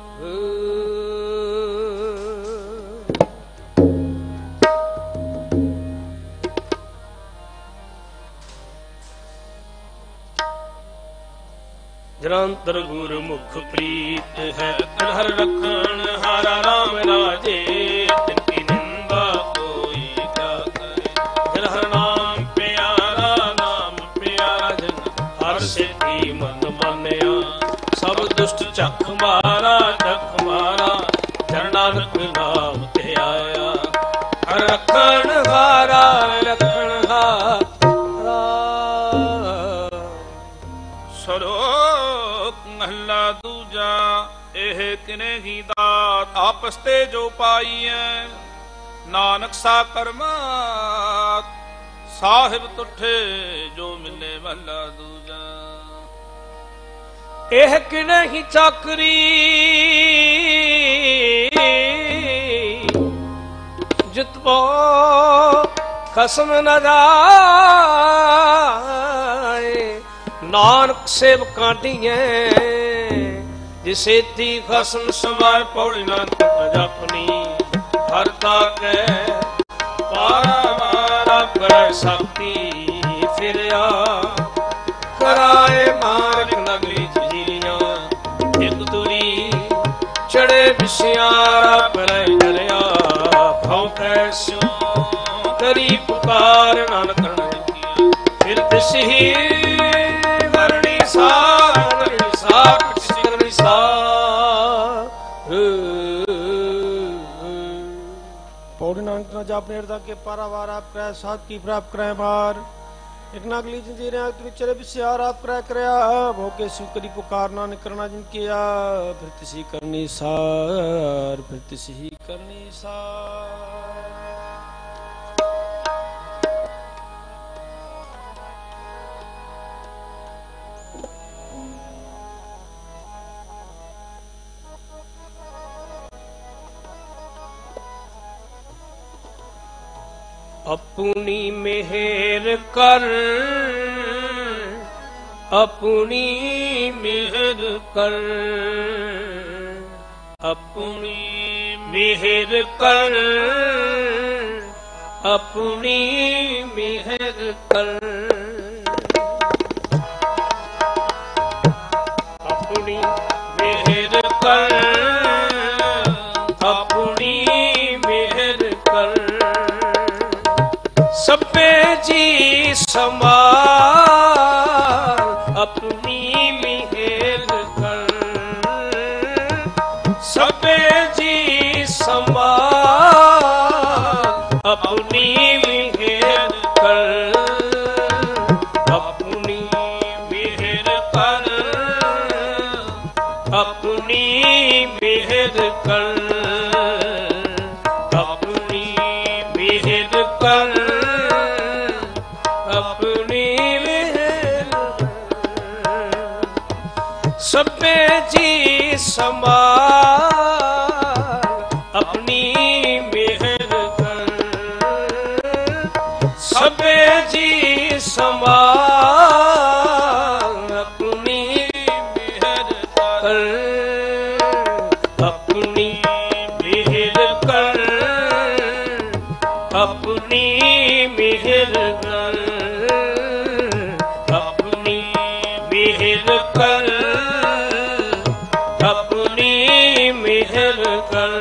जनांतर गुरमुख प्रीत है हर रखन हारा राम राजे, तिनकी निंदा कोई क्या करे। हर हर नाम प्यारा नाम प्यारा जन, हर सिद्धि मन मानया, सब दुष्ट चख मारा चख मारा, जन नानक नाम ते आया। हर रखन हारा रखन हारा। सरो महला दूजा एह किने ही दात, आपस ते जो पाई है नानक सा करमात, साहिब तुठे जो मिले महला दूजा। एह किने ही चाकरी जितबो खसम न जाए, नानक सेव काटिए जिसे थी खसम समाय। पौड़ी नानक जपनी हरता के पारा मारा करे शक्ति, फिर आ कराए मार्ग नगरी जीरिया। एक दूरी चढ़े विषयारा पर डरिया, भाव कैसो करी पुकार नानक किया। फिर दिशी करनी सा करनी सा करनी सा। पौड़ी नानक ना जापने हृदय के पारावार आप क्रय साथ की प्राप्त क्रय बार। एक नागली जंजीरें आग चले विषयार आप क्रय करया, भोके शिव करी पुकार नानक करना जिनके आ। फिर तिसी करनी सार फिर तिसी करनी सार। अपनी मेहर कर अपनी मेहर कर, अपनी मेहर कर अपनी मेहर कर। अपनी मेहर कर अपनी मेहर कर, सबे जी समार अपनी मेहर कर। सबे जी समार अपनी मेहर कर। अपनी मेहर कर अपनी मेहर कर। अपनी मेहर कर अपनी मेहर। सबे जी समार अपनी मेहर कर। सबे जी समार अपनी मेहर कर। अपनी मेहर कर अपनी मेहर कर। अपनी मेहर कर अपनी मेहर कर।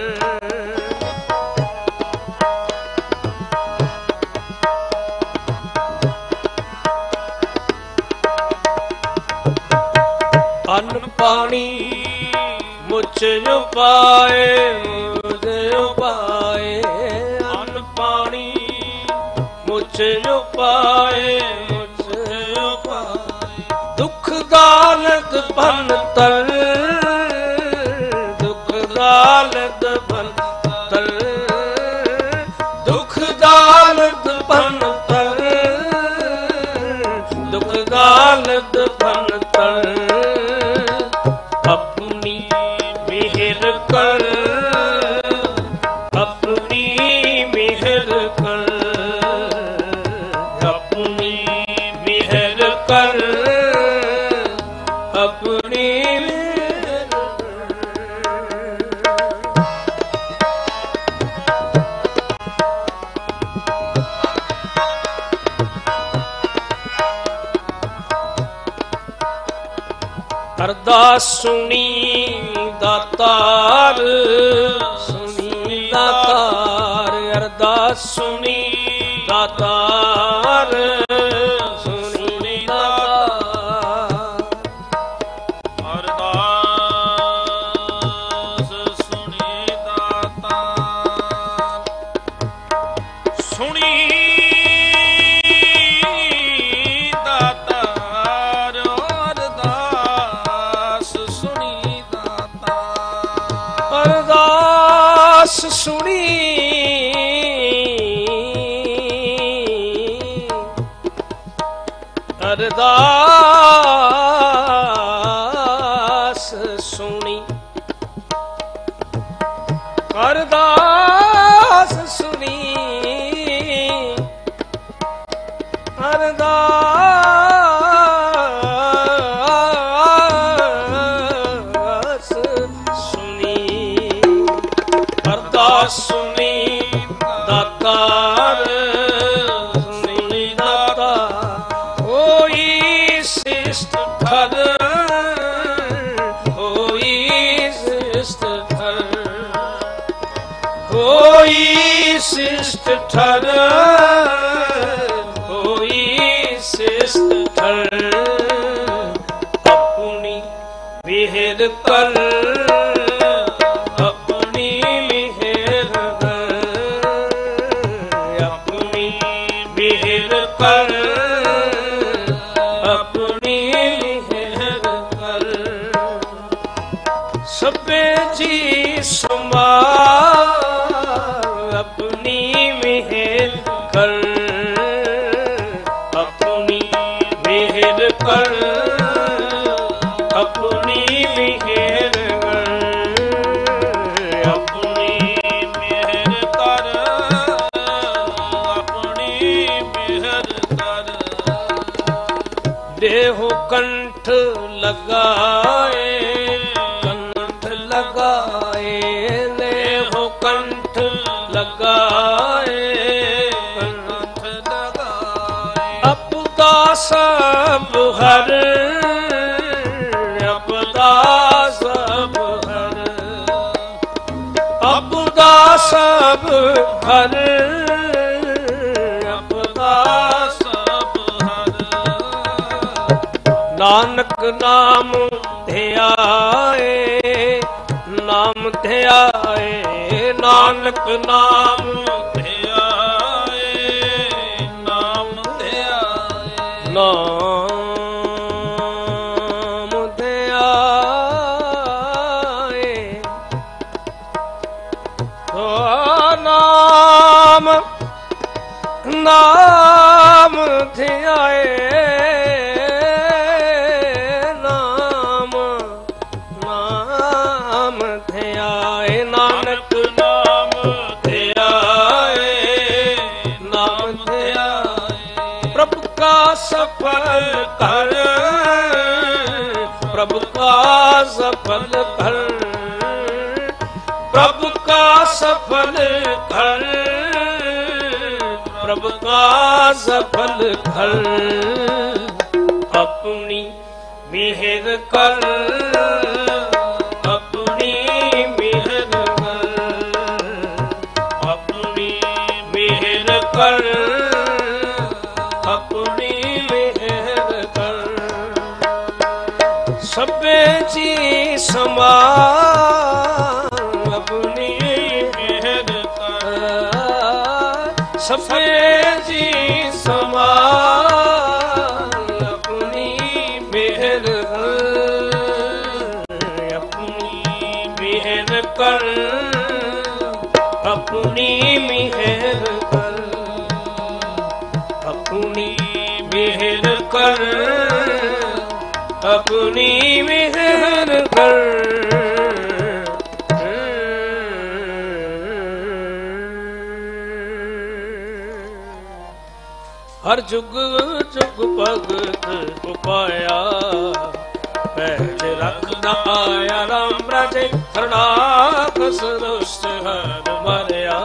अन्न पानी मुझ जो पाए मुझ जो पाए। अन्न पानी मुझ जो पाए मुझ जो पाए। दुख दालत बन तर दुख दालत बन तर। दुख ਅਦਾਲਤ ਬਣਤਰ ਆਪਣੀ ਮਿਹਰ ਕਰ ਆਪਣੀ ਮਿਹਰ ਕਰ ਆਪਣੀ ਮਿਹਰ ਕਰ ਆਪਣੀ ਅਰਦਾਸ ਸੁਣੀ ਦਾਤਾਰ ਸੁਣੀ ਦਾਤਾਰ ਅਰਦਾਸ ਸੁਣੀ ਦਾਤਾਰ ਸੁਣੀ ਦਾਤਾਰ ਅਰਦਾਸ ਸੁਣੀ ਦਾਤਾਰ ਸੁਣੀ ਸੁਣੀ ਅਰਦਾਸ ਸੁਣੀ ਅਰਦਾਸ ਸੁਣੀ ਅਰਦਾਸ ਸੁਣੀ ਅਰਦਾਸ ਸੁਣੀ ਦਾਤਾਰ ਸੁਣੀ ਦਾਤਾ ਹੋਈ ਸਿਸ਼ਟ ਫਲ ਹੋਈ ਸਿਸ਼ਟ ਫਲ ਹੋਈ ਸਿਸ਼ਟ ਫਲ ਹੋਈ ਸਿਸ਼ਟ ਫਲ ਆਪਣੀ ਮਿਹਰ ਕਰ ਕਰ ਆਪਣੀ ਮਿਹਰ ਕਰ ਸਭੇ ਜੀ ਸੰਭਾਲ ਆਪਣੀ ਮਿਹਰ ਕਰ ਆਪਣੀ ਮਿਹਰ ਕਰ ਆਪਣੀ ਮਿਹਰ ਕਰ ਆਪਣੀ ਮਿਹਰ ਕਰ ਦੇਹੋ ਕੰਠ ਲਗਾਏ ਕੰਠ ਲਗਾਏ ਦੇਹੋ ਕੰਠ ਲਗਾਏ ਕੰਠ ਲਗਾਏ ਆਪਦਾ ਸਭ ਹਰ ਆਪਦਾ ਸਭ ਹਰ ਆਪਦਾ ਸਭ ਹਰ ਨਾਨਕ ਨਾਮ ਧਿਆਏ ਨਾਮ ਧਿਆਏ ਨਾਨਕ ਨਾਮ ਧਿਆਏ ਨਾਮ ਧਿਆਏ ਨਾਮ ਧਿਆਏ ਓ ਨਾਮ ਨਾਮ ਧਿਆਏ सफल कर प्रभु का सफल कर प्रभु का सफल कर प्रभु का सफल कर अपनी मिहर कर अपनी मिहर कर अपनी मिहर कर अपनी मिहर कर सभे जी समान अपनी मिहर कर सभे जी समान अपनी मिहर अपनी मिहर कर अपनी मिहर कर अपनी मिहर कर अपनी मेहर कर। हर जुग जुग भगत उपाया पैज रखदा आया राम राजे हरणाकस दुष्ट हर मरया।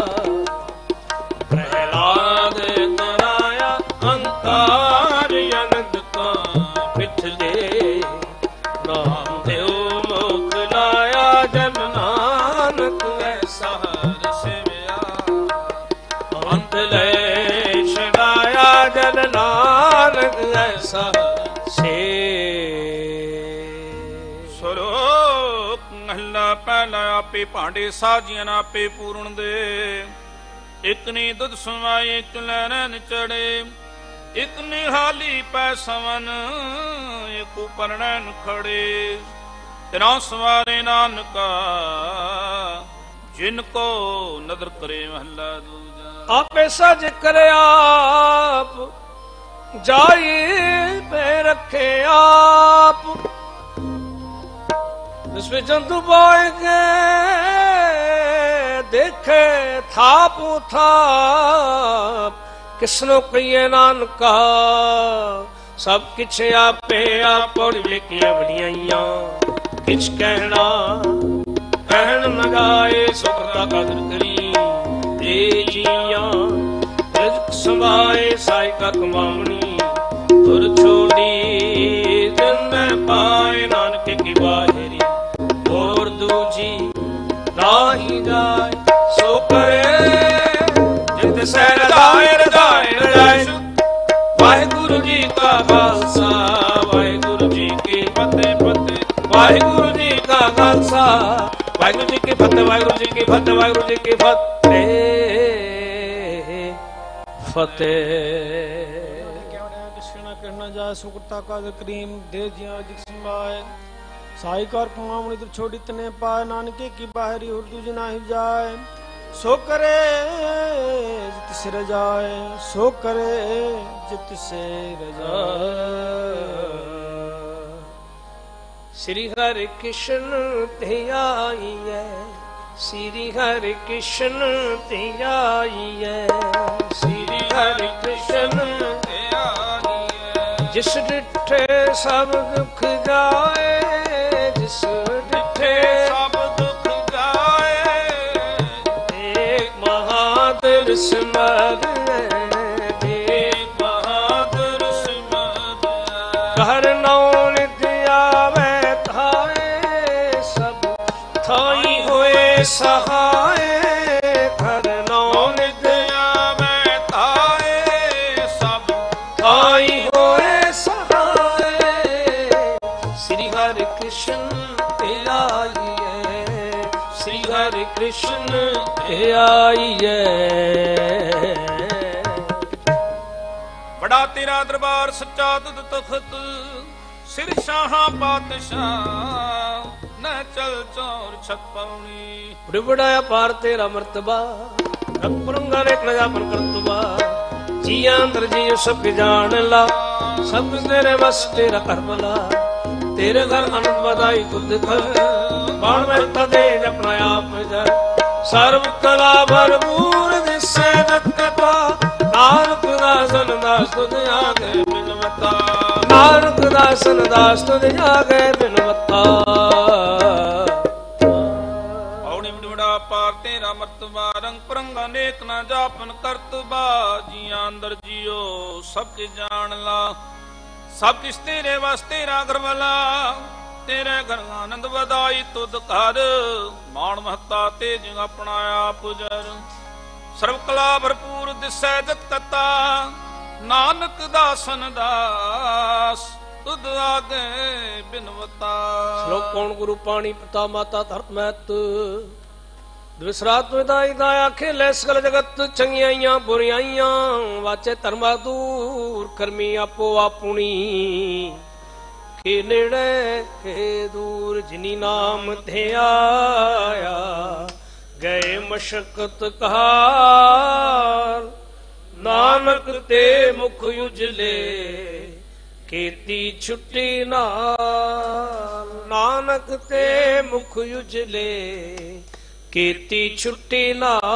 प्रहलाद तराया अंकार अनंत का पिछले नाम देव मुख लाया जन नानक ऐसा हर सेवया। अंत ले छड़ाया जन नानक ऐसा से। ਸਲੋਕ ਮਹਲਾ ਪਹਿਲਾ। ਆਪੇ ਭਾਂਡੇ ਸਾਜੀਆਂ ਆਪੇ ਪੂਰਨ ਦੇ। ਇਕ ਨੇ ਦੁੱਧ ਸਮਾਏ ਇਕ ਲੈਣ ਚੜੇ। ਇਕ ਨਿਹਾਲੀ ਪੈ ਸਵਨ ਇਕ ਪਰਣਨ ਖੜੇ। ਤਿਨਾਂ ਸਵਾਰੇ ਨਾਨਕਾ ਜਿਨ ਕੋ ਨਦਰ ਕਰੇ। ਮਹਲਾ ਦੂਜਾ। आपे सज करे आप जाई पे रखे आप। जिसमें जंतु पाए के देखे थापू थाप। किसनो कहिए नानका सब किछ आपे आप। लिखिया बड़ियाइया किछ कहना कहन लगाए सुखता कदर करी। जिया रिज़्क़ समाए साई का कमावनी। तुर छोड़ी दिन में पाए नानक की बाहरी। और दूजी राही जाए सो करे जित से रजाए रजाए रजाए। वाहिगुरु जी का खालसा वाहिगुरु जी की फतेह फतेह। वाहिगुरु जी का खालसा वाहिगुरु जी की फतेह वाहिगुरु जी की फतेह वाहिगुरु जी की फतेह फतेह। कृष्णा कहना जाए सुकृता का करीम दे जिया जिक संभाए। साई कार कमावनी तो छोड़ी तने पाए। नानके की बाहरी उर्दू जना ही जाए। सो करे जित से रजाए सो करे जित से रजाए। श्री हरि कृष्ण धियाई है श्री हरि कृष्ण धियाई है। श्री हरि कृष्ण धियाई है। जिस डिठे सब दुख जाए जिस डिठे सब दुख जाए। एक महादुर सिमर एक बहादुर सिमर। कर नौ निधि आवे थाए सब थाई होए सहाय। कर नौ निधि आवे थाए सब थाई होए सहाय। श्री हरि कृष्ण आई है श्री हरि कृष्ण आई है। बड़ा तेरा दरबार सच्चा दुध तखत। सिर शाहा पातशाह न चल चौर छत पौनी। बड़े बड़ा पार तेरा मर्तबा रंग बिरंगा एक नजापन करतबा। जिया अंदर जियो सब जान ला सब तेरे बस तेरा कर भला। तेरे घर अनंत बधाई तुद घर बाण में दे अपना आप जर। सर्व कला भरपूर जिससे दत्तता। नानक दासन दास तुझ आगे बिनवता। नानक दासन दास तुझ आगे बिनवता। पार तेरा मर्तबा रंग परंगा नेक ना जापन करतबा। जिया अंदर जियो सबके जान ला सब किस तेरे बस तेरा घर भला। तेरे घर आनंद बधाई तुद कर। मान महता तेज अपना आप जर। सर्व कला भरपूर दिसै जत कता। नानक दासन दास तुद आगे बिनवता। श्लोक कौन गुरु पानी पिता माता धरत महत। विसरात विदाई दाया खेले सकल जगत। चंगियाइयां बुरियाइयां वाचे धर्मा दूर। करमी आपो आपुनी के नेड़े के दूर। जिनी नाम ध्याया गए मशक्कत कहार। नानक ते मुख उजले ਕੀਤੀ ਛੁੱਟੀ ਨਾਲ ਨਾਨਕ ਤੇ ਮੁਖ ਉਜਲੇ ਕੀਤੀ ਛੁੱਟੀ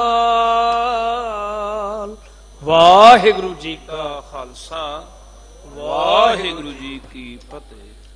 ਨਾਲ। ਵਾਹਿਗੁਰੂ ਜੀ ਕਾ ਖਾਲਸਾ ਵਾਹਿਗੁਰੂ ਜੀ ਕੀ ਫਤਿਹ।